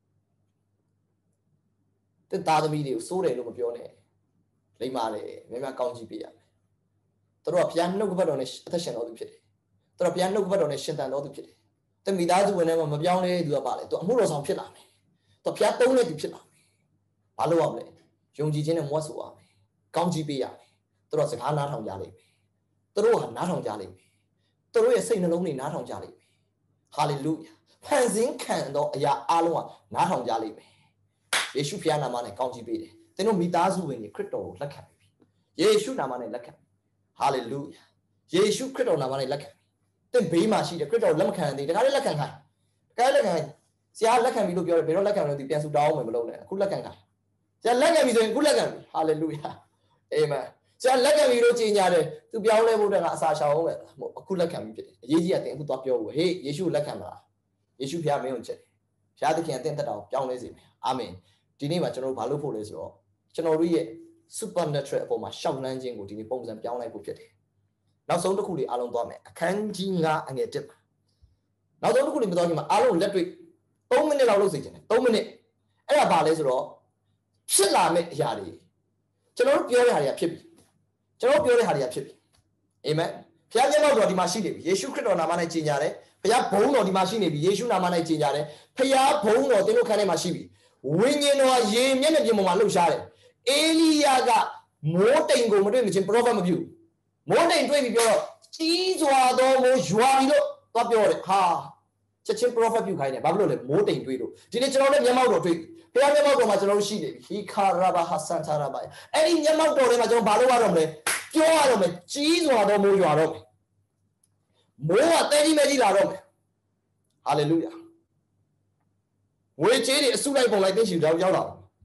The Tadamidi, so they look of your name. Limale, Mema County Pia. Throw a piano over on a station of the pity. Throw a piano over on a shed and all the pity. The Midaz whenever Mabione do about it, to Amuros on Pilame. To Piato let the Pilame. Aloable, Jungi Jin and Wasua, County Pia. Throw us a not on Jali. Throw a not on Jali. Throw a saying only not on Jali. Hallelujah. Panzing candle, ya alwa, not on Jali. Yeshu Piana Man, County Pia. They don't meet us when you crypto like happy. Yeshu Namane like hallelujah. Yeshu crypto Namane like then Bima she the crypto Lamcan, the Galakan high. Galakan. See, I like him, you don't like him, the pencil down below there. Good luck. See, I like him, good luck. Hallelujah. Amen. See, I like him, you don't change to be all able to Sasha. Good luck. Ye, I think, who talk your way. Hey, Yeshu like him. Yeshu Pia Munche. Shadi can't think that out. Young lazy. Amen. Dinima General Palupo is law. General supernatural for my shout landing with the bones and young like Puketi. Now, so the coolie alone dome, a cantina and a tip. Now, don't look at him alone, let me. 3 minutesလောက်လုပ်စေချင်တယ်3 minutesအဲ့ဒါဘာလဲဆိုတော့ဖြစ်လာမယ့်အရာတွေကျွန်တော်တို့ပြောတဲ့ဟာတွေကဖြစ်ပြီကျွန်တော်ပြောတဲ့ဟာတွေကဖြစ်ပြီအာမင်ဘုရားမျက်မှောက်တော်ဒီမှာရှိနေပြီယေရှုခရစ်တော်နာမနဲ့ကြီးညာတယ်ဘုရားဘုန်းတော်ဒီမှာရှိနေပြီယေရှုနာမနဲ့ကြီးညာတယ်ဘုရားဘုန်းတော်သင်တို့ခန်းထဲမှာရှိပြီဝိညာဉ်တော်ရေမျက်နှာပြင်ပေါ်မှာလှုပ်ရှားတယ်အေလိယကမိုးတိမ်ကိုမတွေ့မချင်း prophet မပြုမိုးတိမ်တွေ့ပြီးပြောတော့ကြီးစွာသောမိုးရွာပြီးတော့သွားပြောတယ်ဟာချက်ချင်း prophet ပြုခိုင်းတယ်ဘာဖြစ်လို့လဲမိုးတိမ်တွေ့လို့ဒီနေ့ကျွန်တော်လည်းမျက်မှောက်တော်တွေ့ဘုရားမျက်မှောက်တော်မှာကျွန်တော်တို့ရှိနေပြီဟီခါရာဘာဟာဆန်သာရာဘာအဲ့ဒီမျက်မှောက်တော်ထဲမှာကျွန်တော်ဘာလုပ်ရတော့မလဲပြောရတော့မယ်ကြီးစွာသောမိုးရွာတော့မယ်မိုးကတဲကြီးမဲကြီးလာတော့မယ်ဟာလေလုယာဝေချေးတွေအစုလိုက်ပုံလိုက်သိရှိတော့ရောက်လာ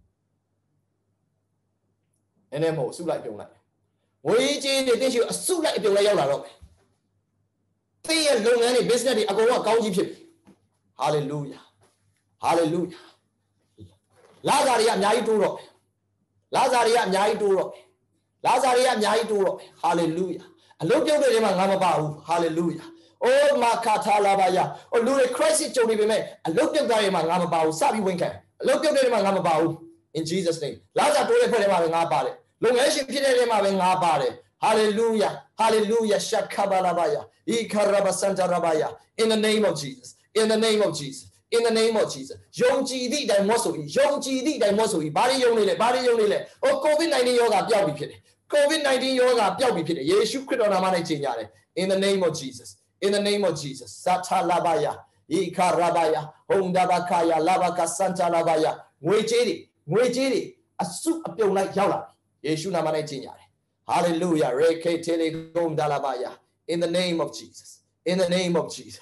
တယ်နည်းနည်းမဟုတ်အစုလိုက်ပြုံလိုက်ဝေချေးတွေသိရှိအစုလိုက်အပြုံလိုက်ရောက်လာတော့မယ်သိရဲ့လုပ်ငန်းတွေ business တွေအကုန်လုံးကောင်းကြီးဖြစ်ပြီဟာလေလုယာဟာလေလုယာလာဇာတွေကအများကြီးတိုးတော့လာဇာတွေကအများကြီးတိုးတော့လာဇာတွေကအများကြီးတိုးတော့ဟာလေလုယာအလုပ်ပြုတ်တဲ့နေရာမှာငါမပါဘူးဟာလေလုယာအိုးမာကာထာလာဘာယာအိုလူတွေ crisis ကြုံနေပေမဲ့အလုပ်ပြုတ်တဲ့နေရာမှာငါမပါဘူးစပြီးဝင်ခံအလုပ်ပြုတ်တဲ့နေရာမှာငါမပါဘူး in Jesus name လာဇာတိုးတဲ့ဖွဲ့ထဲမှာပဲငါပါတယ်လုပ်ငန်းရှင်ဖြစ်တဲ့နေရာမှာပဲငါပါတယ် hallelujah hallelujah shakabalabaya ikarabasantharabaya in the name of Jesus in the name of Jesus in the name of Jesus ယုံကြည်သည့်တိုင်မော့ဆိုယုံကြည်သည့်တိုင်မော့ဆိုဘာတွေယုံနေလဲဘာတွေယုံနေလဲဟို COVID-19 ရောဂါပျောက်ပြီဖြစ်တယ် COVID-19 ရောဂါပျောက်ပြီဖြစ်တယ်ယေရှုခရစ်တော်နာမနဲ့ကြေညာတယ် in the name of Jesus in the name of Jesus satalabaya ikarabaya hondabakaya labaka santalabaya ငွေကြေးတွေအစုအပြုံလိုက်ရောက်လာယေရှုနာမနဲ့ကြေညာတယ် hallelujah reketelekomdalabaya in the name of Jesus in the name of Jesus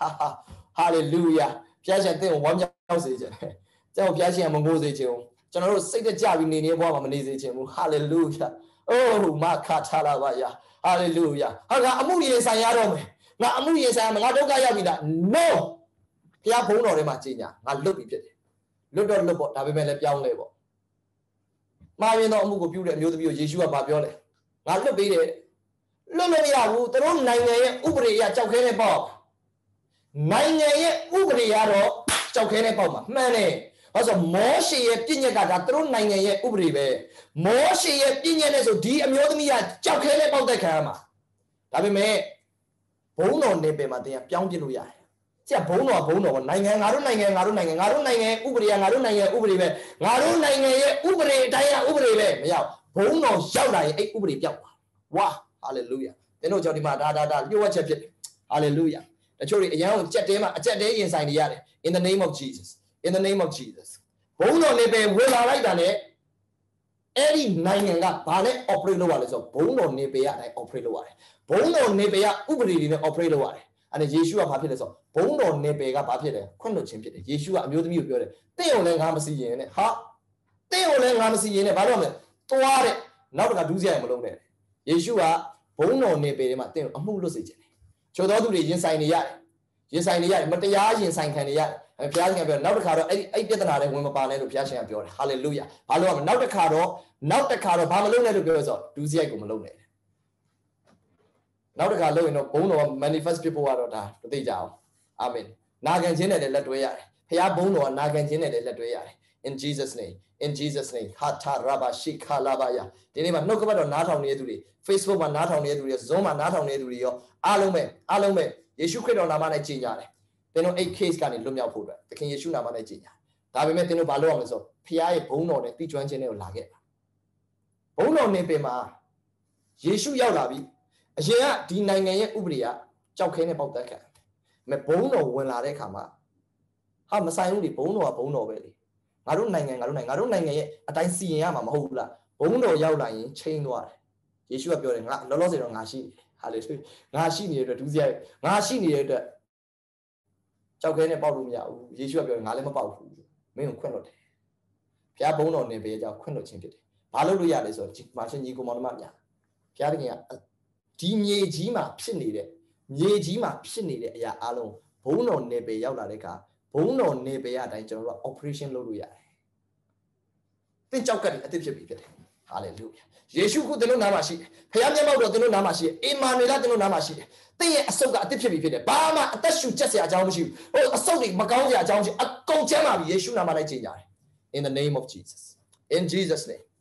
hallelujah ဘုရားရှင်သင်ကိုဝမ်းမြောက်စေခြင်းကျွန်တော်ဘုရားရှင်ကမငိုစေခြင်းကျွန်တော်တို့စိတ်တကြပြီးနေဘဝမှာမနေစေခြင်းဘူး hallelujah oh makatalabaya hallelujah ဟာငါအမှုရင်ဆိုင်ရတော့မယ်ငါအမှုရင်ဆိုင်ရမယ်ငါဒုက္ခရောက်ပြီလား no ဘုရားဘုန်းတော်ထဲမှာကြီးညာငါလွတ်ပြီဖြစ်တယ်လွတ်တော့လွတ်ပေါ့ဒါပေမဲ့လည်းပြောင်းလဲပေါ့မှားရင်တော့အမှုကိုပြုတဲ့အမျိုးသမီးကိုယေရှုကဗာပြောတယ်ငါလွတ်ပေးတယ်လွတ်လို့မရဘူးသူတို့နိုင်ငံရဲ့ဥပဒေအရကြောက်ခဲနဲ့ပေါ့နိုင်ငံရဲ့ဥပဒေအရတော့ကြောက်ခဲနဲ့ပေါ့မှာမှန်တယ်ဘာလို့မောရှေရဲ့ပြည့်ညက်ကဒါသူတို့နိုင်ငံရဲ့ဥပဒေပဲမောရှေရဲ့ပြည့်ညက်နဲ့ဆိုဒီအမျိုးသမီးကကြောက်ခဲနဲ့ပေါက်တဲ့ခံရမှာဒါပေမဲ့ဘုံတော်နေပယ်မှာတင်ပြောင်းပြလို့ရတယ်ကျဘုံတော်နိုင်ငံငါတို့နိုင်ငံဥပဒေကငါတို့နိုင်ငံဥပဒေပဲငါတို့နိုင်ငံရဲ့ဥပဒေအတိုင်းဥပဒေပဲမရောက်ဘုံတော်ရောက်လာရင်အဲ့ဥပဒေပြောက်သွားဝါဟာလေလုယာသင်တို့ကြောင့်ဒီမှာဒါလျှို့ဝှက်ချက်ဖြစ်တယ်ဟာလေလုယာတချို့တွေအရန်ကိုကြက်တဲမှာအကြက်တဲရင်ဆိုင်နေရတယ် in the name of Jesus in the name of Jesus ဘုံတော်နေပယ်ဝင်လာလိုက်တာနဲ့အဲ့ဒီနိုင်ငံကဘာနဲ့ operate လုပ်ရလဲဆိုတော့ဘုံတော်နေပယ်ရတိုင်း operate လုပ်ရတယ်ဘုံတော်နေပယ်ရဥပဒေတွေနဲ့ operate လုပ်ရတယ်အဲ့ဒါယေရှုကဘာဖြစ်လဲဆိုတော့ဘုံတော်နေပယ်ကဘာဖြစ်လဲခွင့်လွှတ်ခြင်းဖြစ်တယ်ယေရှုကအမျိုးသမီးကိုပြောတယ်တင့်ုံလည်းငါမစီရင်နဲ့ဟာတင့်ုံလည်းငါမစီရင်နဲ့ဘာလို့လဲသွားတဲ့နောက်တစ်ခါဒူးစရိုက်မလုံးနဲ့ယေရှုကဘုံတော်နေပယ်ထဲမှာတင့်ုံအမှုလွတ်စေခြင်းတယ်ချို့တော်သူတွေရင်ဆိုင်နေရတယ်မတရားရင်ဆိုင်ခံနေရတယ်ဘုရားရှင်ကပြောနောက်တစ်ခါတော့အဲ့ပြဿနာတွေဝင်မပါနဲ့လို့ဘုရားရှင်ကပြောတယ်ဟာလေလုယာဘာလို့ရမလဲနောက်တစ်ခါတော့ဘာမလုပ်နဲ့လို့ပြောဆိုတော့ဒူးစရိုက်ကိုမလုပ်နဲ့နောက်တစ်ခါလို့ရင်တော့ဘုန်းတော် manifest ဖြစ်ဖို့ကတော့ဒါမသိကြအောင်အာမင်နာခံခြင်းနဲ့လည်းလက်တွဲရတယ်ဖခင်ဘုန်းတော်ကနာခံခြင်းနဲ့လည်းလက်တွဲရတယ် in Jesus name ha ta raba shikha labaya ဒီနေ့မှာနှုတ်ကပတ်တော်နားထောင်နေတဲ့သူတွေ Facebook မှာနားထောင်နေတဲ့သူတွေ Zoom မှာနားထောင်နေတဲ့သူတွေရောအားလုံးပဲယေရှုခရစ်တော်နာမနဲ့ကြီးညာတယ်သင်တို့အဲ့ case ကနေလွတ်မြောက်ဖို့အတွက်သခင်ယေရှုနာမနဲ့ကြီးညာဒါပေမဲ့သင်တို့ဘာလုပ်အောင်လဲဆိုဖခင်ရဲ့ဘုန်းတော်နဲ့တည်ကျွမ်းခြင်းတွေကိုလာခဲ့ဘုန်းတော်နေပင်မှာယေရှုရောက်လာပြီအရင်ကဒီနိုင်ငံရဲ့ဥပဒေကကြောက်ခဲနဲ့ပေါက်တက်ခံမဲ့ဘုန်းတော်ဝင်လာတဲ့အခါမှာဟာမဆိုင်ဘူးဒီဘုန်းတော်ကဘုန်းတော်ပဲလေငါတို့နိုင်ငံရဲ့အတိုင်းစီရင်ရမှာမဟုတ်ဘူးလားဘုန်းတော်ရောက်လာရင်ချိန်သွားတယ်ယေရှုကပြောတယ်ငါလောလောဆယ်တော့ငါရှိနေတယ်ဟာလေငါရှိနေတဲ့အတွက်ဒုစရိုက်ငါရှိနေတဲ့အတွက်ကြောက်ခဲနဲ့ပေါက်လို့မရဘူးယေရှုကပြောတယ်ငါလည်းမပေါက်ဘူးမင်းကိုခွင့်လွှတ်တယ်ဘုရားဘုန်းတော်နေပေးကြောင့်ခွင့်လွှတ်ခြင်းဖြစ်တယ်ဘာလို့လို့ရလဲဆိုတော့မာရှင်ကြီးကိုမောင်နှမများဘုရားသခင်ကဒီမြေကြီးမှာဖြစ်နေတဲ့အရာအလုံးဘုန်းတော်နေပေးရောက်လာတဲ့အခါဘုန်းတော်နေပေးရအတိုင်းကျွန်တော်တို့က operation လုပ်လို့ရတယ်သင်ကြောက်ကတည်းကအသစ်ဖြစ်ပြီဖြစ်တယ်ဟာလေလုယာယေရှုခုသင်တို့နားမှာရှိတယ်ဘုရားမျက်မှောက်တော်သင်တို့နားမှာရှိတယ်အေမာနွေလသင်တို့နားမှာရှိတယ်သင်ရဲ့အဆုတ်ကအသစ်ဖြစ်ပြီဖြစ်တယ်ဘာမှအသက်ရှူချက်စရာအကြောင်းမရှိဘူးဟိုအဆုတ်တွေမကောင်းစရာအကြောင်းမရှိအကုန်ချမ်းပါပြီယေရှုနာမနဲ့ကြေညာတယ် in the name of Jesus in Jesus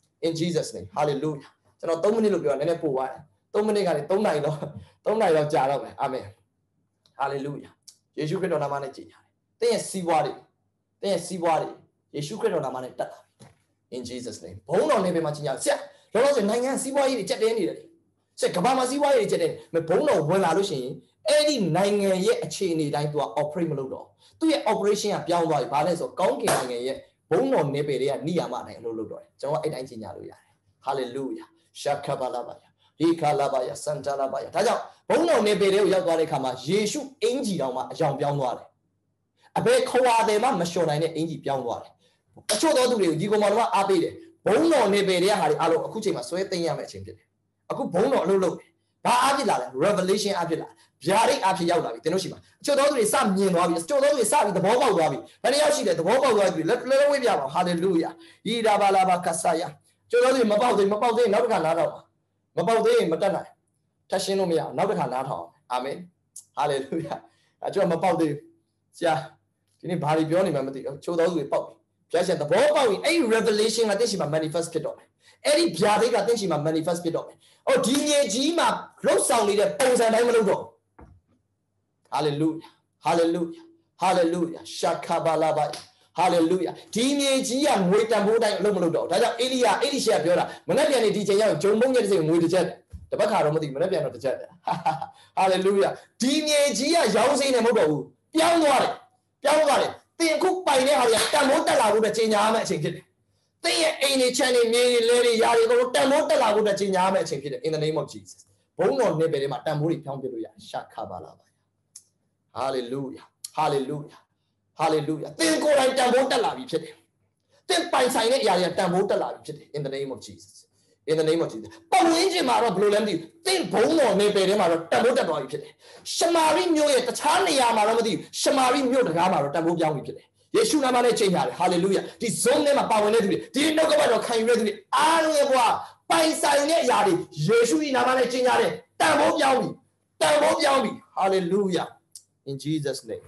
name hallelujah ကျွန်တော်3မိနစ်လို့ပြောတာနည်းနည်းပို့သွားတယ်3မိနစ်ကနေ3နာရီတော့ကြာတော့မယ်အာမင် hallelujah ယေရှုခရစ်တော်နာမနဲ့ကြေညာတယ်သင်ရဲ့စီးပွားတွေယေရှုခရစ်တော်နာမနဲ့တက်လာပြီ in Jesus name ဘုန်းတော်နေပေမှာကြေညာဆက်လောလောဆယ်နိုင်ငံစီးပွားရေးတွေကျက်တဲနေတယ်ဆက်ကမ္ဘာမှာစီးပွားရေးတွေကျက်တဲနေဘုန်းတော်ဝင်လာလို့ရှိရင်အဲ့ဒီနိုင်ငံရဲ့အခြေအနေတိုင်းသူက operate မလုပ်တော့သူ့ရဲ့ operation ကပြောင်းသွားပြီဘာလဲဆိုကောင်းကင်နိုင်ငံရဲ့ဘုန်းတော်နေပေတွေကနိယာမတိုင်းအလုပ်လုပ်တော့တယ်ကျွန်တော်အဲ့တိုင်းကြေညာလို့ရတယ် hallelujah shakabalabaya likalabaya santalabaya ဒါကြောင့်ဘုန်းတော်နေပေတွေကိုရောက်သွားတဲ့အခါမှာယေရှုအင်ကြီးတော်မှာအယောင်ပြောင်းသွားတယ်အဘယ်ခွာတယ်မှမလျှော်နိုင်တဲ့အင်ကြီးပြောင်းသွားတယ်အချို့သောသူတွေကိုဒီကောင်မတော်ကအားပေးတယ်ဘုန်းတော်နေပေတွေကဟာဒီအားလုံးအခုချိန်မှာဆွဲသိမ်းရမယ့်အချိန်ဖြစ်တယ်အခုဘုန်းတော်အလုပ်လုပ်တယ်ဘာအားဖြစ်လာလဲ revelation အားဖြစ်လာဗျာဒိတ်အားဖြစ်ရောက်လာပြီသင်တို့ရှိမှာအချို့သောသူတွေစမြင်သွားပြီအချို့သောသူတွေစပြီးသဘောပေါက်သွားပြီဘယ်နှယောက်ရှိလဲသဘောပေါက်သွားပြီလက်ဝဲပြပါ hallelujah ဤဒါဘာလာဘာကဆာယာအချို့သောသူတွေမပေါက်သေးနောက်တစ်ခါနားထောင်မပေါက်သေးရင်မတက်နိုင်ထပ်ရှင်းလို့မရအောင်နောက်တစ်ခါနားထောင်အာမင် hallelujah အချို့မပေါက်သေးဆရာဒီနေ့ဘာတွေပြောနေမှမသိဘူးချိုးသောသူတွေပေါက်ပြီဘုရားရှင်သဘောပေါက်ရင်အဲ့ဒီ revelation ကတင့်ရှိမှာ manifest ဖြစ်တော့မယ်အဲ့ဒီဗျာဒိတ်ကတင့်ရှိမှာ manifest ဖြစ်တော့မယ်အော်ဒီမြေကြီးမှာလှုပ်ဆောင်နေတဲ့ပုံစံတိုင်းမလုပ်တော့ hallelujah shakabalaba hallelujah ဒီမြေကြီးကငွေတန်ဖိုးတိုင်းအလုပ်မလုပ်တော့ဒါကြောင့်အေလိရှေပြောတာမနေ့ပြန်နေဒီချိန်ရောက်ဂျုံမုံရဲ့တစ်စိမ်ငွေတစ်ချက်တပတ်ခါတော့မသိမနေ့ပြန်တော့တစ်ချက်hallelujah ဒီမြေကြီးကရောင်းစိမ်းနေမဟုတ်တော့ဘူးပြောင်းသွားတယ်သင်ခုပိုင်တဲ့ဟာတွေကတန်ဖိုးတက်လာဖို့အတွက်ချိန်ညာရမယ့်အချိန်ဖြစ်တယ်သင်ရဲ့အိမ်တွေခြံတွေမြေတွေလဲတွေຢာတွေတို့တန်ဖိုးတက်လာဖို့အတွက်ချိန်ညာရမယ့်အချိန်ဖြစ်တယ် in the name of Jesus ဘုန်းတော်နေပယ်ထဲမှာတန်ဖိုးတွေဖြောင်းပြလို့ရရှာခပါလာပါ hallelujah သင်ကိုယ်တိုင်တန်ဖိုးတက်လာပြီဖြစ်တယ်သင်ပိုင်ဆိုင်တဲ့အရာတွေကတန်ဖိုးတက်လာပြီဖြစ်တယ် in the name of Jesus ပတ်ဝန်းကျင်မှာတော့ဘယ်လိုလဲမသိဘူးသင်ဘုန်းတော်နေပယ်ထဲမှာတော့တန်ဖိုးတက်သွားပြီဖြစ်တယ်ရှမာရိမြို့ရဲ့တခြားနေရာမှာတော့မသိဘူးရှမာရိမြို့တကားမှာတော့တန်ဖိုးပြောင်းပြီဖြစ်တယ်ယေရှုနာမနဲ့ချိန်ရတယ် hallelujah ဒီ zone ထဲမှာပါဝင်တဲ့သူတွေဒီနှုတ်ကပတ်တော်ခံယူတဲ့သူတွေအားလုံးရဲ့ဘဝပိုင်ဆိုင်တဲ့အရာတွေယေရှု၏နာမနဲ့ချိန်ရတယ်တန်ဖိုးပြောင်းပြီ hallelujah in Jesus name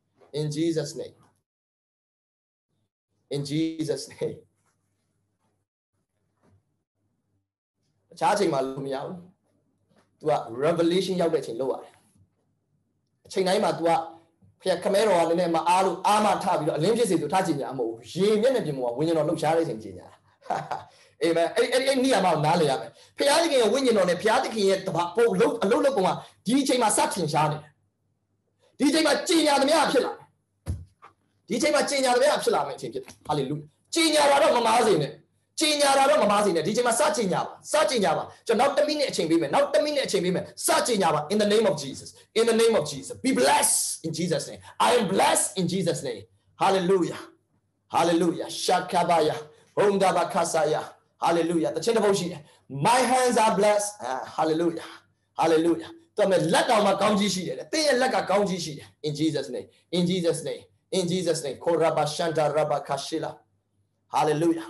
အခြားချိန်မှာလို့မရဘူး तू က revelation ရောက်တဲ့အချိန်လောက်ရတယ်အချိန်တိုင်းမှာ तू ကဖခင်ခမဲတော်ကလည်းနည်းနည်းမအားလို့အားမထပြီးတော့အလင်းဖြစ်စေသူထားချင်ညာမဟုတ်ဘူးရေမျက်နှာပြင်ပေါ်မှာဝိညာဉ်တော်လှုပ်ရှားတဲ့အချိန်ချင်ညာအာမင်အဲ့နေရာမှာနားလည်ရမယ်ဖခင်သခင်ရဲ့ဝိညာဉ်တော်နဲ့ဖခင်သခင်ရဲ့တပါပုံအလုပ်ပုံကဒီအချိန်မှာစတင်ရှားနေတယ်ဒီအချိန်မှာကြင်ညာသမျှဖြစ်လာမယ်မယ့်အချိန်ဖြစ်တယ်ဟာလေလုကြင်ညာတာတော့မမားစေနဲ့ဒီချိန်မှာစကြင်ညာပါကျွန်တော်နောက်1မိနစ်အချိန်ပေးမယ်စကြင်ညာပါ in the name of Jesus be blessed in Jesus name I am blessed in Jesus name hallelujah shakabaya hondaba kasaya hallelujah တခြင်းတစ်ပုဒ်ရှိတယ် my hands are blessed hallelujah တော်မဲ့လက်တော်မှာကောင်းကြီးရှိတယ်တဲ့ရဲ့လက်ကကောင်းကြီးရှိတယ် in Jesus name koraba shanta raba kashila hallelujah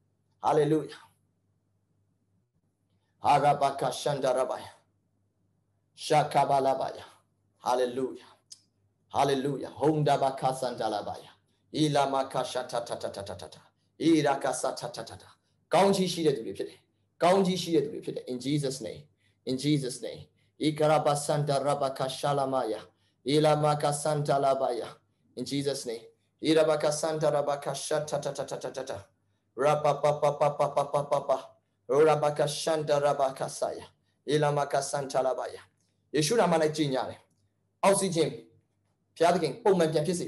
harabaka shanta rabaya Shakabalabaya. Hallelujah. Hallelujah. Honda bakasandalabaya. Ilamaka shatatatata. Irakasatatatata. Kaunji shide dulipide. Kaunji shide dulipide. In Jesus' name. In Jesus' name. Ikarabasanta rabaka shalamaya. Ilamaka santa labaya. In Jesus' name. Irabaka santa rabaka shatatatata. Rapapapapapapapapa. Rabaka shanta rabaka saya. Ilamaka santa labaya. Yeshua mana jinyare. Oxygen. Piadaking. Pullman can piece.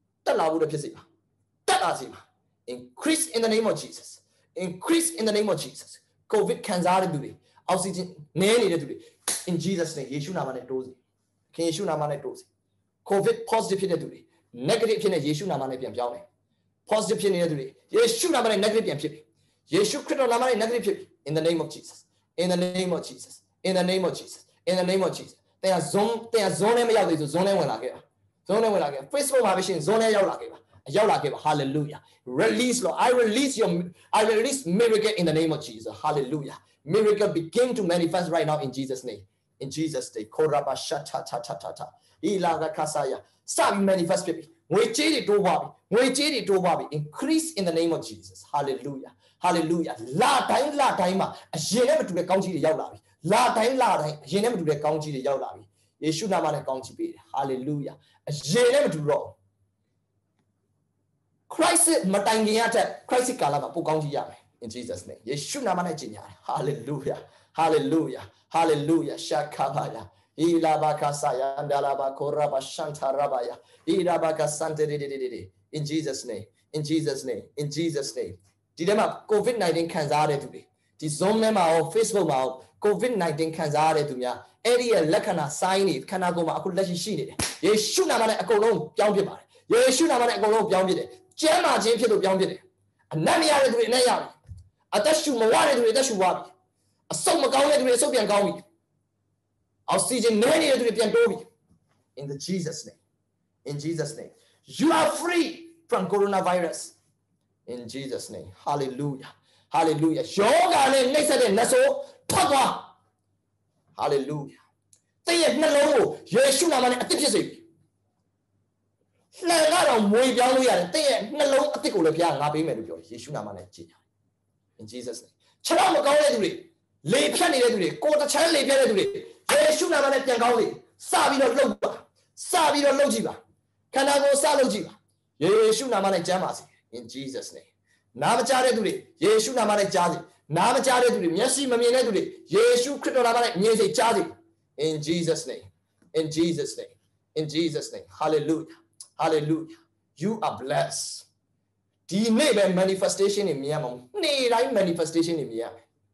Increase in the name of Jesus. Increase in the name of Jesus. COVID cancer do oxygen in Jesus' name. Yeshu namane dose. Can Yeshu namane dose. COVID positive do negative in Yeshu namane piam. Positive in the Yeshu namane negative. Yeshu critical namane negative in the name of Jesus. In the name of Jesus. In the name of Jesus. In the name of Jesus. They are zone zone when I get. Zone when I get. Facebook my machine zone hallelujah. Release, Lord. I release miracle in the name of Jesus. Hallelujah. Miracle begin to manifest right now in Jesus' name. In Jesus' name. Koraba shata ta ta ta ta. Ilaga kasaya. Start manifest baby. Increase in the name of Jesus. Hallelujah. Hallelujah. La time. Je never to the county yaulabi. La time. Je never to the county yaulabi. Yeshu namane county. Hallelujah. Je never to roll. Christ matangiyata Christ kalama pukanji yame in Jesus' name. Yeshu namane jinya. Hallelujah. Hallelujah. Hallelujah. Shakabaya. Ilabaka saya andalaba koraba shanta rabaya. Ilabaka sante de. In Jesus' name. In Jesus' name. In Jesus' name. Didema COVID-19 cancer today. The Zoom ma or Facebook ma COVID-19 cancer to ya. Area lekana sign it kanagoma akulashi shini. Yeshu namane akolon pyambi. Yeshu namane akolon pyambi. Jama Jim Pido Biambi. A Namia to a Nayam. A Dashu Mawari to a Dashu Wabi. A Soma Gawi to a Sopian Gawi. I'll see Jim Nania to a Piandobi. In the Jesus' name. In Jesus' name. You are free from coronavirus. In Jesus' name. Hallelujah. Hallelujah. Yoga next day, Naso, Papa. Hallelujah. Say it, no, Yeshua, man, at the in Jesus' name. Chala Gauli, lay penny, quarter child lay penny. Yeshu Namane Gauli, Sabino Loba, Sabino Logiba, Kanago Salogiba, Yeshu Namane Jamasi, in Jesus' name. Namachare Duri, Yeshu Namane Jazi, Namachare Duri, Yesi Mamina Duri, Yeshu Kritonamane, Yesi Jazi, in Jesus' name. In Jesus' name. In Jesus' name. Hallelujah. Hallelujah. You are blessed. The name manifestation in Myanmar. Need I manifestation in Myanmar.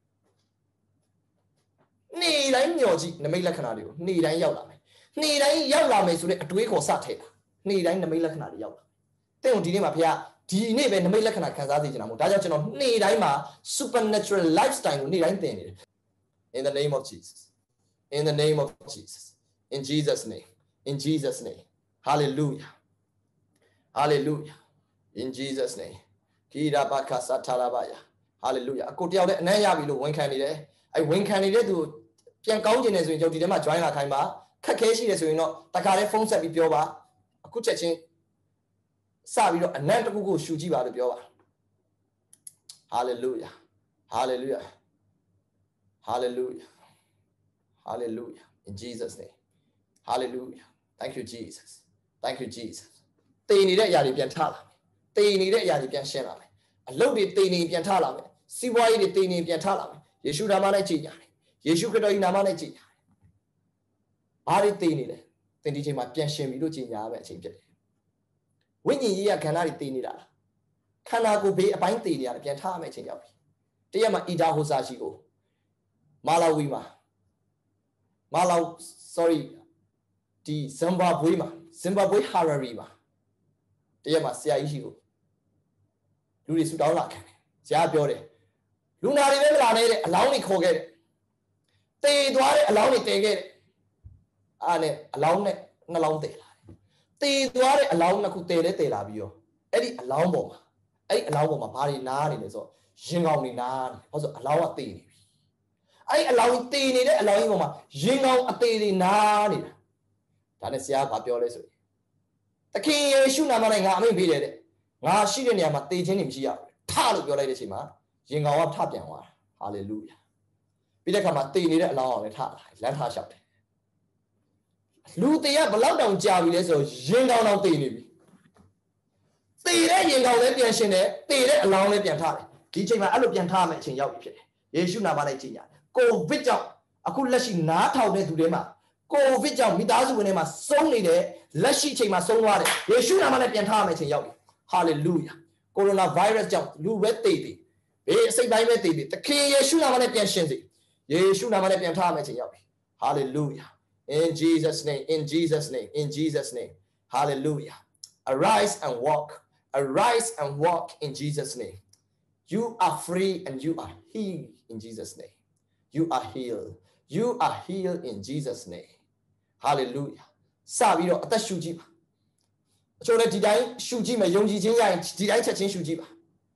Need I Yoji, the Mila Canadio. Need I Yalame. Need I Yalame to the Twig or Sate. Need I the Mila Canadio. They don't name up here. The name and the Mila Canacazati. Dajano. Need I ma supernatural lifestyle. Need I think in the name of Jesus. In the name of Jesus. In Jesus' name. In Jesus' name. Hallelujah. Hallelujah. In Jesus' name. Kira bakasa talabaya. Hallelujah. Akotia le nayabi lo win candidate. I win candidate to Pian County as we joined them at Joina Kaima. Kakashi as we know. Takare phone set with Pioba. A kuchin Savio and Nantaku Shujiba the Pioba. Hallelujah. Hallelujah. Hallelujah. Hallelujah. In Jesus' name. Hallelujah. Thank you, Jesus. Thank you, Jesus. They need a yadi piantala. They need a yadi piantala. A loaded they need piantala. See why they need piantala. Yeshu Namanachi. Yeshu Namanachi. Are they need it? Then DJ my pianshim, you do ya. When ye cannot think it. Can I go pay a pint the piantama change up? They are my Ida Hosashigo. Malawima. Malaw, sorry. The Zimbabwe Hararima. They must say issue. Louis Sudala can. Ziabiore. Luna allow me coget. They do allow me take it. And allow me allow te. They do allow Nakute te labio. Eddie allow more. Eddie allow my party nine is all. Shingali nan. Also allow a thing. အဲ့အလောင်းတည်နေတဲ့အလောင်းကြီးပေါ်မှာရင်ကောင်အသေးလေးနားနေတာဒါနဲ့ဆရာကပြောလဲဆိုရင်သခင်ယေရှုနာမနဲ့ငါအမိန့်ပေးတယ်တဲ့ငါရှိတဲ့နေရာမှာတည်ခြင်းနေမရှိရဘူးထလို့ပြောလိုက်တဲ့အချိန်မှာရင်ကောင်ကထပြန်သွားတာဟာလေလုယာပြီးတဲ့အခါမှာတည်နေတဲ့အလောင်းအောင်လည်းထလာလမ်းထလျှောက်တယ်လူတည်ရဘလောက်တောင်ကြာပြီလဲဆိုရင်ကောင်တော့တည်နေပြီတည်တဲ့ရင်ကောင်လည်းပြန်ရှင်တယ်တည်တဲ့အလောင်းလည်းပြန်ထတယ်ဒီအချိန်မှာအဲ့လိုပြန်ထရမယ့်အချိန်ရောက်ပြီဖြစ်တယ်ယေရှုနာမနဲ့ကြီးညာကိုဗစ်ကြောင့်အခုလက်ရှိနားထောင်တဲ့သူတွေမှာကိုဗစ်ကြောင့်မိသားစုဝင်တွေမှာဆုံးနေတဲ့လက်ရှိအချိန်မှာဆုံးသွားတယ်ယေရှုနာမနဲ့ပြန်ထရမယ့်အချိန်ရောက်ပြီဟာလေလုယာကိုရိုနာဗိုင်းရပ်စ်ကြောင့်လူပဲတည်တယ်ဘေးအစိတ်ပိုင်းပဲတည်တယ်သခင်ယေရှုနာမနဲ့ပြန်ရှင်စေယေရှုနာမနဲ့ပြန်ထရမယ့်အချိန်ရောက်ပြီဟာလေလုယာ in Jesus name in Jesus name in Jesus name hallelujah arise and walk in Jesus name you are free and you are healed in Jesus name you are healed in Jesus name hallelujah စပြီးတော့အသက်ရှူကြည့်ပါအချို့လည်းဒီတိုင်းရှူကြည့်မယ်ယုံကြည်ခြင်းရရင်ဒီတိုင်းချက်ချင်းရှူကြည့်ပါ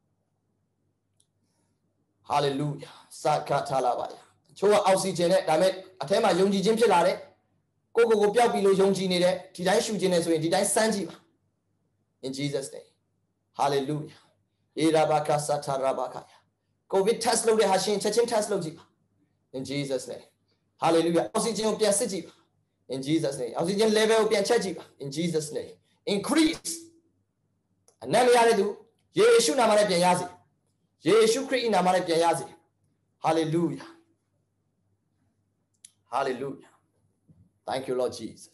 hallelujah စကထားလာပါရအချို့ကအောက်ဆီဂျင်နဲ့ဒါမဲ့အထဲမှာယုံကြည်ခြင်းဖြစ်လာတယ်ကိုပျောက်ပြီလို့ယုံကြည်နေတဲ့ဒီတိုင်းရှူခြင်းနဲ့ဆိုရင်ဒီတိုင်းစမ်းကြည့်ပါ in Jesus name hallelujah ဧရာဘကသထရဘကကိုဗစ် test လုပ်တဲ့ဟာရှင်ချက်ချင်း test လုပ်ကြည့်ပါ in Jesus name hallelujah အောက်ဆီဂျင်ကိုပြန်စစ်ကြည့်ပါ in Jesus name အောက်ဆီဂျင် level ကိုပြန်ချက်ကြည့်ပါ in Jesus name increase အနံ့ရတဲ့သူယေရှုနာမနဲ့ပြန်ရစေယေရှုခရစ်၏နာမနဲ့ပြန်ရစေ hallelujah hallelujah thank you Lord Jesus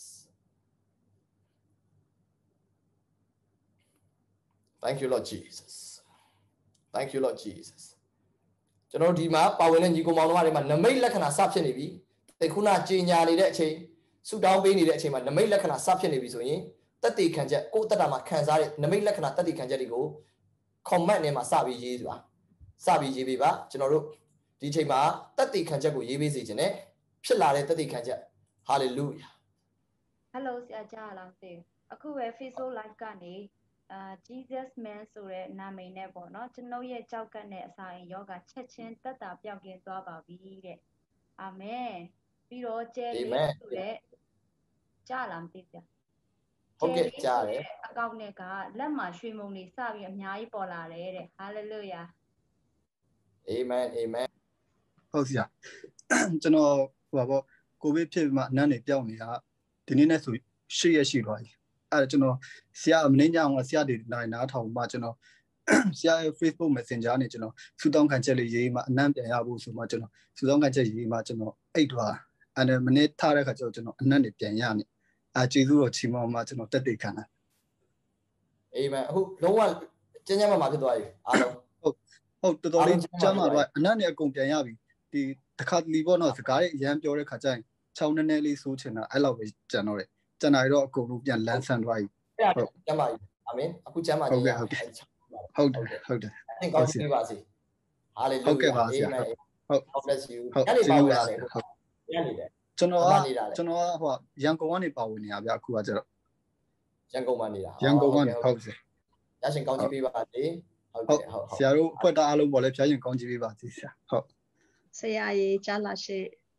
thank you Lord Jesus thank you Lord Jesus ကျွန်တော်ဒီမှာပါဝင်တဲ့ညီကောင်မောင်တို့တွေမှာနမိတ်လက္ခဏာစဖြစ်နေပြီတေခုနကြေညာနေတဲ့အချိန်ဆူတောင်းပေးနေတဲ့အချိန်မှာနမိတ်လက္ခဏာစဖြစ်နေပြီဆိုရင်တတိခံချက်ကိုယ်တက်တာမှာခံစားတဲ့နမိတ်လက္ခဏာတတိခံချက်တွေကို comment နဲ့မှာစပြီးရေးပါစပြီးရေးပေးပါကျွန်တော်တို့ဒီအချိန်မှာတတိခံချက်ကိုရေးပေးစေခြင်းနဲ့ဖြစ်လာတဲ့တတိခံချက် hallelujah hello ဆရာကြားလားသိအခုပဲ Facebook live ကနေJesus man ဆိုတဲ့နာမည်နဲ့ပေါ့နော်ကျွန်ုပ်ရဲ့ကြောက်ကတ်နဲ့အစာရင်ယောဂချက်ချင်းတက်တာပြောက်ကင်းသွားပါပြီတဲ့အာမင်ပြီးတော့ကျဲလေးဆိုတဲ့ကြားလားမသိဗျာဟုတ်ကဲ့ကြားတယ်အကောင့်နဲ့ကလက်မှာရွှေမုံတွေစပြီးအများကြီးပေါ်လာတယ်တဲ့ hallelujah amen amen ဟုတ်ဆရာကျွန်တော်ဟိုပါပေါ့ကိုဗစ်ဖြစ်ပြီးမှအနံ့တွေပြောင်းနေတာဒီနေ့နဲ့ဆို8ရက်ရှိသွားပြီအဲ့ကျွန်တော်ဆရာမင်းညအောင်ဆရာတွေနိုင်နားထောင်မှကျွန်တော်ဆရာရဲ့ Facebook Messenger နဲ့ကျွန်တော်စူတောင်းခံချက်လေးရေးမှအနံ့ပြန်ရဖို့ဆိုမှကျွန်တော်စူတောင်းခံချက်ရေးမှကျွန်တော်အိတ်သွားအဲ့မနေ့ထားတဲ့ခါကျတော့ကျွန်တော်အနံ့တွေပြန်ရနေကျေးဇူးတော်ချီးမွမ်းမှကျွန်တော်တက်တည်ခံတာအေးမန်အခုလုံးဝကျဉ်းကျဉ်းမှဖြစ်သွားပြီအားလုံးဟုတ်တော်တော်လေးကျမ်းမှာတော့အနံ့တွေအကုန်ပြန်ရပြီဒီတစ်ခါတလီပေါ့နော်စကားတွေအရန်ပြောတဲ့ခါကျရင်ချောင်းနဲလေးဆိုးချင်တာအဲ့လောက်ပဲကျန်တော့တယ်ကျန်တာတွေတော့အကုန်လုံးပြန်လန်းဆန်သွားပြီဟုတ်ကျမ်းပါပြီအာမင်အခုကျမ်းပါကြီးဟုတ်တယ်အသင်ကောင်းချီးပါစေ hallelujah ဟုတ်ကဲ့ပါဆရာဟုတ် bless you ညနေပါဝင်လာတယ်ညနေတယ်ကျွန်တော်ကဟိုရန်ကုန်ကနေပါဝင်နေတာဗျအခုကကျတော့ရန်ကုန်မှာနေတာရန်ကုန်ကနေဟုတ်ဆရာရှင်ကောင်းချီးပေးပါစေဟုတ်ဆရာတို့အဖွဲ့သားအားလုံးပေါ်လဲဖျားရှင်ကောင်းချီးပေးပါစေဆရာဟုတ်ဆရာကြီးကြားလာရှိ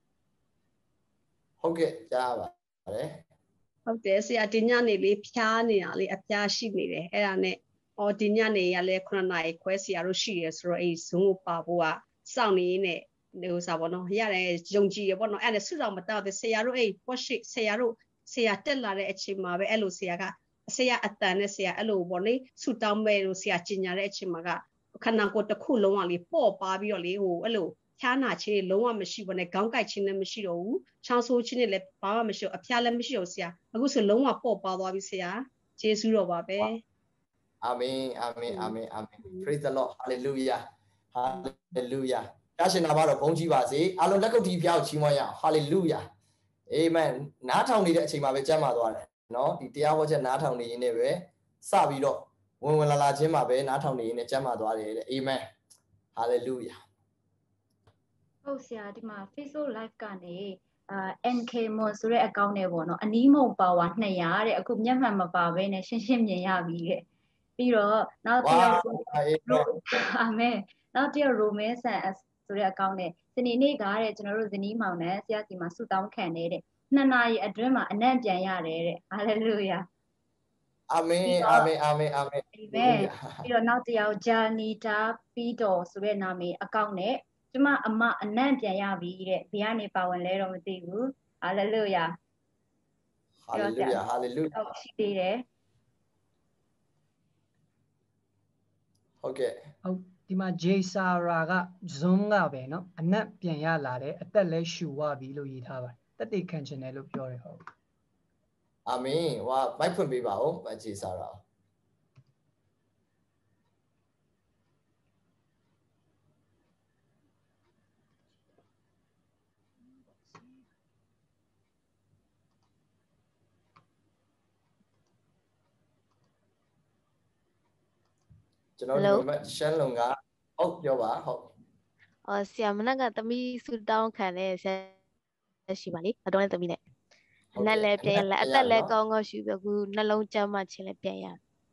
ဟုတ်ကဲ့ကြားပါတယ်ဟုတ်တယ်ဆရာဒီညနေလေးဖျားနေတာလေးအပြားရှိနေတယ်အဲ့ဒါနဲ့ဒီညနေရလဲ9နာရီခွဲဆရာတို့ရှိရဆိုတော့အဲ့ Zoom ကိုပါဖို့ကစောင့်နေနေဟိုစားပေါ့နော်ရတယ်ယုံကြည်ရပေါ့နော်အဲ့ဒါဆုတောင်းမတောက်တဲ့ဆရာတို့အဲ့ worship ဆရာတက်လာတဲ့အချိန်မှာပဲအဲ့လိုဆရာအတန်နဲ့ဆရာအဲ့လိုပေါ့လေဆုတောင်းမဲ့လို့ဆရာကျင်ညာတဲ့အချိန်မှာကခန္ဓာကိုယ်တစ်ခုလုံးဝလေးပေါ့ပါပြီးတော့လေဟိုအဲ့လိုဖျားနာခြင်းလုံးဝမရှိဘဲနဲ့ခေါင်းကိုက်ခြင်းလည်းမရှိတော့ဘူးချောင်းဆိုးခြင်းလည်းဘာမှမရှိတော့အဖျားလည်းမရှိတော့ဆရာအခုဆိုလုံးဝပေါ့ပါသွားပြီဆရာယေရှုတော်ပါပဲအာမင်အာမင်အာမင်အာမင် praise the lord hallelujah hallelujah ရရှင်နာမတော်ဘုန်းကြီးပါစေအားလုံးလက်ကုပ်တီးဖျားကိုချီးမွမ်းရအောင် hallelujah amen နားထောင်နေတဲ့အချိန်မှာပဲကျမ်းမာသွားတယ်เนาะဒီတရားဟောချက်နားထောင်နေရင်းနဲ့ပဲစပြီးတော့ဝင်လာခြင်းမှာပဲနားထောင်နေရင်းနဲ့ကျမ်းမာသွားတယ်တဲ့ amen hallelujah ဟုတ်ဆရာဒီမှာ Facebook live ကနေ NK Mon ဆိုတဲ့အကောင့်နဲ့ပေါ့နော်အနီးမုံပါဝါ200တဲ့အခုမျက်မှန်မပါဘဲနဲ့ရှင်းရှင်းမြင်ရပြီတဲ့ပြီးတော့နောက်တစ်ယောက်အာမင်နောက်တစ်ယောက် Roman ဆိုတဲ့အကောင့်နဲ့စနေနေ့ကတဲ့ကျွန်တော်တို့ဇနီးမောင်နဲ့ဆရာစီမှာဆုတောင်းခံနေတဲ့2 နာရီအတွင်းမှာအနံ့ပြန်ရတယ်တဲ့ဟာလေလုယာအာမင်အာမင်အာမင်အာမင်ပြီးတော့နောက်တစ်ယောက်ဂျာနီတာပီတော်ဆိုတဲ့နာမည်အကောင့်နဲ့ကျမအမအနံ့ပြန်ရပြီတဲ့ဒီကနေပါဝင်လဲတော့မသိဘူးဟာလေလုယာဟာလေလုယာဟာလေလုယာရှိသေးတယ်ဟုတ်ကဲ့ဟုတ်ဒီမှာဂျေဆာရာက Zoom ကပဲเนาะအနက်ပြန်ရလာတယ်အသက်လဲရှူဝပြီလို့ရေးထားပါတယ်တက်တေခံချင်တယ်လို့ပြောတယ်ဟုတ်အာမင်ဟိုမိုက်ဖွင့်ပေးပါဦးဂျေဆာရာကျွန်တော်ဒီမှာရှမ်းလုံကဟုတ်ပြောပါဟုတ်ဆရာမနက်ကသမီးဆူတောင်းခံတဲ့ဆရာရှိပါလေအတော်နဲ့သမီးနဲ့အနက်လည်းပြန်ရလာအသက်လည်းကောင်းကောင်းရှိပြီအခုနှလုံးကျမ်းမှချင်းလည်းပြန်ရ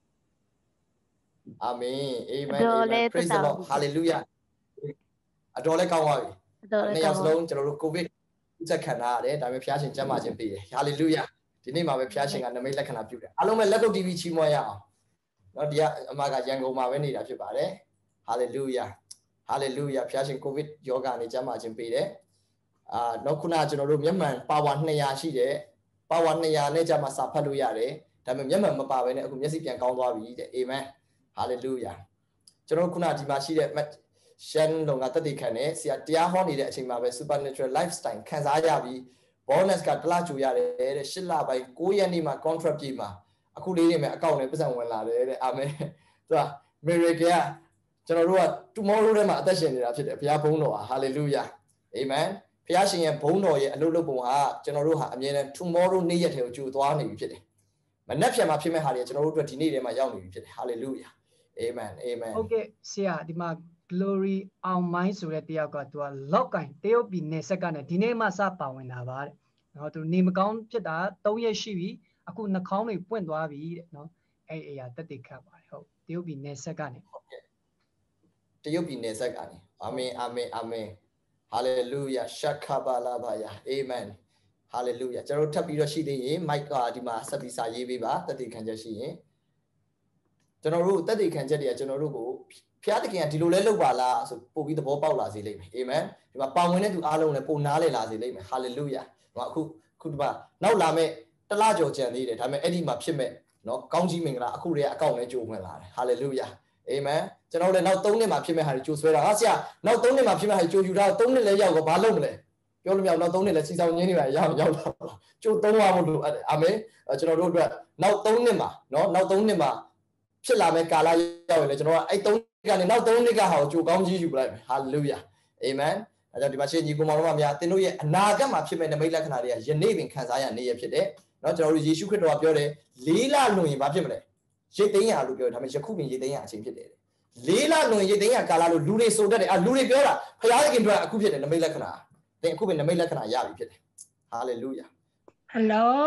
အာမင်အာမင် praise the lord hallelujah အတော်လည်းကောင်းပါပြီနှစ်ယောက်စလုံးကျွန်တော်တို့ကိုဗစ်ဥစ္စာခံထားရတယ်ဒါပေမဲ့ဖျားရှင်ကျမ်းမာခြင်းပေးတယ် hallelujah ဒီနေ့မှာပဲဖျားရှင်ကနမိတ်လက္ခဏာပြုတယ်အားလုံးပဲလက်ကုပ် TV ချီးမွမ်းရအောင်နော်ဒီကအမကရန်ကုန်မှာပဲနေတာဖြစ်ပါတယ် hallelujah hallelujah ဖျားရှင်ကိုဗစ်ယောဂနဲ့ကျမ်းမာခြင်းပေးတယ်နောက်ခုနကျွန်တော်တို့မျက်မှန်ပါဝါ200ရှိတယ်ပါဝါ200နဲ့ကျမှစာဖတ်လို့ရတယ်ဒါပေမဲ့မျက်မှန်မပါဘဲနဲ့အခုမျက်စိပြန်ကောင်းသွားပြီတဲ့အာမင် hallelujah ကျွန်တော်ခုနဒီမှာရှိတဲ့ရှမ်းလုံကတက်တည်ခံနဲ့ဆရာတရားဟောနေတဲ့အချိန်မှာပဲ supernatural lifestyle ခံစားရပြီး bonus ကတလားကြိုရတယ်တဲ့8လပိုင်း9ရက်နေ့မှာ contract ပြေးမှာအခုလေးနေမယ်အကောင့်နဲ့ပတ်စံဝင်လာတယ်တဲ့အာမင်သူက miracle ကကျွန်တော်တို့က tomorrow ထဲမှာအသက်ရှင်နေတာဖြစ်တယ်ဘုရားဘုန်းတော်ဟာ hallelujah amen ဘုရားရှင်ရဲ့ဘုန်းတော်ရဲ့အလုပ်လုပ်ပုံဟာကျွန်တော်တို့ဟာအမြဲတမ်း tomorrow နေ့ရက်ထဲကိုကြိုသွားနေပြီဖြစ်တယ်မနှက်ဖြန်မှာဖြစ်မဲ့ဟာတွေကျွန်တော်တို့အတွက်ဒီနေ့ထဲမှာရောက်နေပြီဖြစ်တယ် hallelujah amen amen ဟုတ်ကဲ့ဆရာဒီမှာ glory on mind ဆိုတဲ့တယောက်ကသူကလောက်ကင်တရုတ်ပြည်နယ်ဆက်ကနေဒီနေ့မှစပါဝင်တာပါတဲ့နော်သူနေမကောင်းဖြစ်တာ3ရက်ရှိပြီအခုနှာခေါင်းတွေပွင့်သွားပြီတဲ့နော်အဲ့အရာတက်တည်ခတ်ပါတယ်ဟုတ်တရုတ်ပြည်နယ်ဆက်ကနေဟုတ်ကဲ့တရုတ်ပြည်နယ်ဆက်ကနေအာမင်အာမင်အာမင် hallelujah shakabalabaya amen hallelujah ကျွန်တော်ထပ်ပြီးတော့ရှိသေးရင် mic ကဒီမှာဆက်ပြီးစာရေးပေးပါတက်တည်ခံချက်ရှိရင်ကျွန်တော်တို့တက်တည်ခံချက်တွေကကျွန်တော်တို့ကိုဖျားသခင်ကဒီလိုလဲလုပ်ပါလားဆိုပို့ပြီးသဘောပေါက်လာစေလိမ့်မယ်အာမင်ဒီမှာပါဝင်တဲ့သူအားလုံးလည်းပုံနားလည်လာစေလိမ့်မယ် hallelujah ဒီမှာအခုဒီမှာနောက်လာမဲ့တလားကြော်ကြံသေးတယ်ဒါပေမဲ့အဲ့ဒီမှာဖြစ်မဲ့နော်ကောင်းကြီးမင်္ဂလာအခုတည်းကအကောင့်နဲ့ကြိုးဝင်လာတယ် hallelujah amen ကျွန်တော်လည်းနောက်3နှစ်မှာဖြစ်မဲ့ဟာတွေကြိုးဆွဲတာဟာဆရာနောက်3နှစ်မှာဖြစ်မဲ့ဟာတွေကြိုးယူတာ3နှစ်လဲရောက်တော့ဘာလုပ်မလဲပြောလို့မရနောက်3နှစ်လဲစီဆောင်ရင်းနေပါရောက်တော့ကြိုး3ပါဖို့လို့အာမင်ကျွန်တော်တို့အတွက်နောက်3နှစ်မှာနော်နောက်3နှစ်မှာဖြစ်လာမဲ့ကာလရောက်ရင်လည်းကျွန်တော်ကအဲ့3နှစ်ကနေနောက်3နှစ်ကဟာကိုကြိုးကောင်းကြီးယူပလိုက်မယ် hallelujah amen အဲကြောင့်ဒီမှာရှင်ကြီးကိုမောင်တို့များသင်တို့ရဲ့အနာဂတ်မှာဖြစ်မဲ့နမိတ်လက္ခဏာတွေကယနေ့ပင်ခံစားရနေရဖြစ်တယ်နော်ကျွန်တော်တို့ယေရှုခရစ်တော်ကပြောတယ်4လလွန်ရင်ဘာဖြစ်မလဲရိတ်သိမ်းရလို့ပြောတယ်ဒါပေမဲ့ယခုပင်ရိတ်သိမ်းရအချိန်ဖြစ်တယ်4လလွန်ရိတ်သိမ်းရကာလလို့လူတွေဆိုတတ်တယ်လူတွေပြောတာဘုရားသခင်တို့ကအခုဖြစ်တယ်နမိတ်လက္ခဏာသင်အခုပင်နမိတ်လက္ခဏာရပြီဖြစ်တယ်ဟာလေလုယာဟယ်လို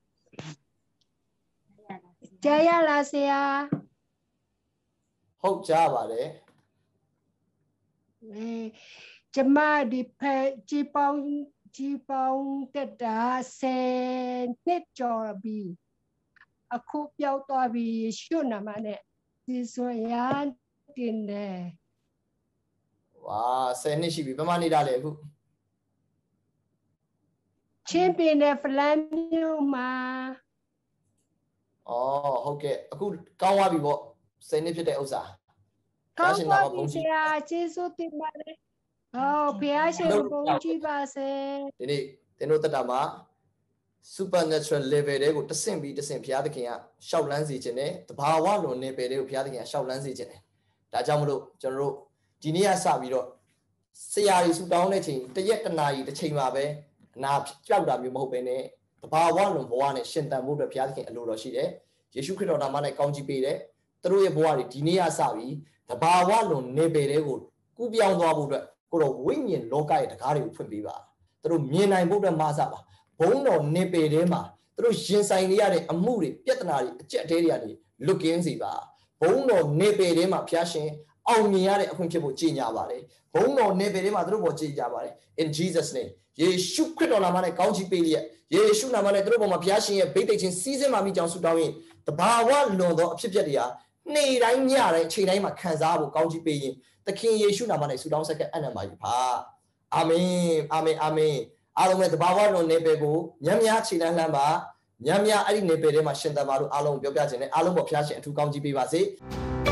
ကြားရလားဆရာဟုတ်ကြားပါတယ်ကျမဒီဖက်ကြီးပေါင်းတက်တာ10နှစ်ကျော်ပြီအခုပြောက်သွားပြီရှုနာမနဲ့ဒီဆိုရတင်တယ်ဝါ10နှစ်ရှိပြီဘယ်မှာနေတာလဲအခုချင်းပင်နဲ့ဖလန်မြို့မှာအော်ဟုတ်ကဲ့အခုကောင်းသွားပြီပေါ့10နှစ်ဖြစ်တဲ့ဥစ္စာကောင်းသွားပြီဆရာကျေးဇူးတင်ပါတယ်ဟောဘုရားရှင်ဘုန်းကြီးပါစေဒီနေ့သင်တို့တက်တာမှာ supernatural level တွေကိုတဆင့်ပြီးတဆင့်ဘုရားသခင်ကရှောက်လန်းစေခြင်းနဲ့တဘာဝလွန်နေပေတွေကိုဘုရားသခင်ကရှောက်လန်းစေခြင်းနဲ့ဒါကြောင့်မလို့ကျွန်တော်တို့ဒီနေ့ကစပြီးတော့ဆရာကြီးဆူတောင်းတဲ့ချိန်တရက်တနာရီတစ်ချိန်မှာပဲအနာကြောက်တာမျိုးမဟုတ်ဘဲနဲ့တဘာဝလွန်ဘဝနဲ့ရှင်သန်ဖို့အတွက်ဘုရားသခင်အလိုတော်ရှိတယ်ယေရှုခရစ်တော်နာမနဲ့ကောင်းချီးပေးတယ်သူတို့ရဲ့ဘဝတွေဒီနေ့ကစပြီးတဘာဝလွန်နေပေတွေကိုကူးပြောင်းသွားဖို့အတွက်ကိုတော့ဝိညာဉ်လောကရဲ့တကားတွေကိုဖွင့်ပေးပါသူတို့မြင်နိုင်ဖို့အတွက်မဆပါဘုံတော်နေပေထဲမှာသူတို့ရင်ဆိုင်နေရတဲ့အမှုတွေပြဿနာတွေအကျက်တဲတွေကနေလွတ်ကင်းစီပါဘုံတော်နေပေထဲမှာဘုရားရှင်အောင်မြင်ရတဲ့အခွင့်ဖြစ်ဖို့ကြီးညာပါတယ်ဘုံတော်နေပေတွေမှာသူတို့ပေါ်ကြီးကြပါတယ် in Jesus name ယေရှုခရစ်တော်နာမနဲ့ကောင်းချီးပေးလျက်ယေရှုနာမနဲ့သူတို့ပေါ်မှာဘုရားရှင်ရဲ့ဗိသိက်ခြင်းစီးစင်းမှမိကြောင်းဆုတောင်းရင်တဘာဝလွန်သောအဖြစ်အပျက်တွေဟာနေ့တိုင်းညတိုင်းအချိန်တိုင်းမှာခံစားဖို့ကောင်းချီးပေးရင်သခင်ယေရှုနာမနဲ့ဆုတောင်းဆက်ကပ်အနံ့ပါယူပါအာမင်အာမင်အာမင်အားလုံးပဲတဘာဝလွန်နေပေကိုညံ့များခြေလန်းလှမ်းပါညံ့များအဲ့ဒီနေပေထဲမှာရှင်သန်ပါလို့အားလုံးပြောပြခြင်းနဲ့အားလုံးပေါ်ဘုရားရှင်အထူးကောင်းချီးပေးပါစေ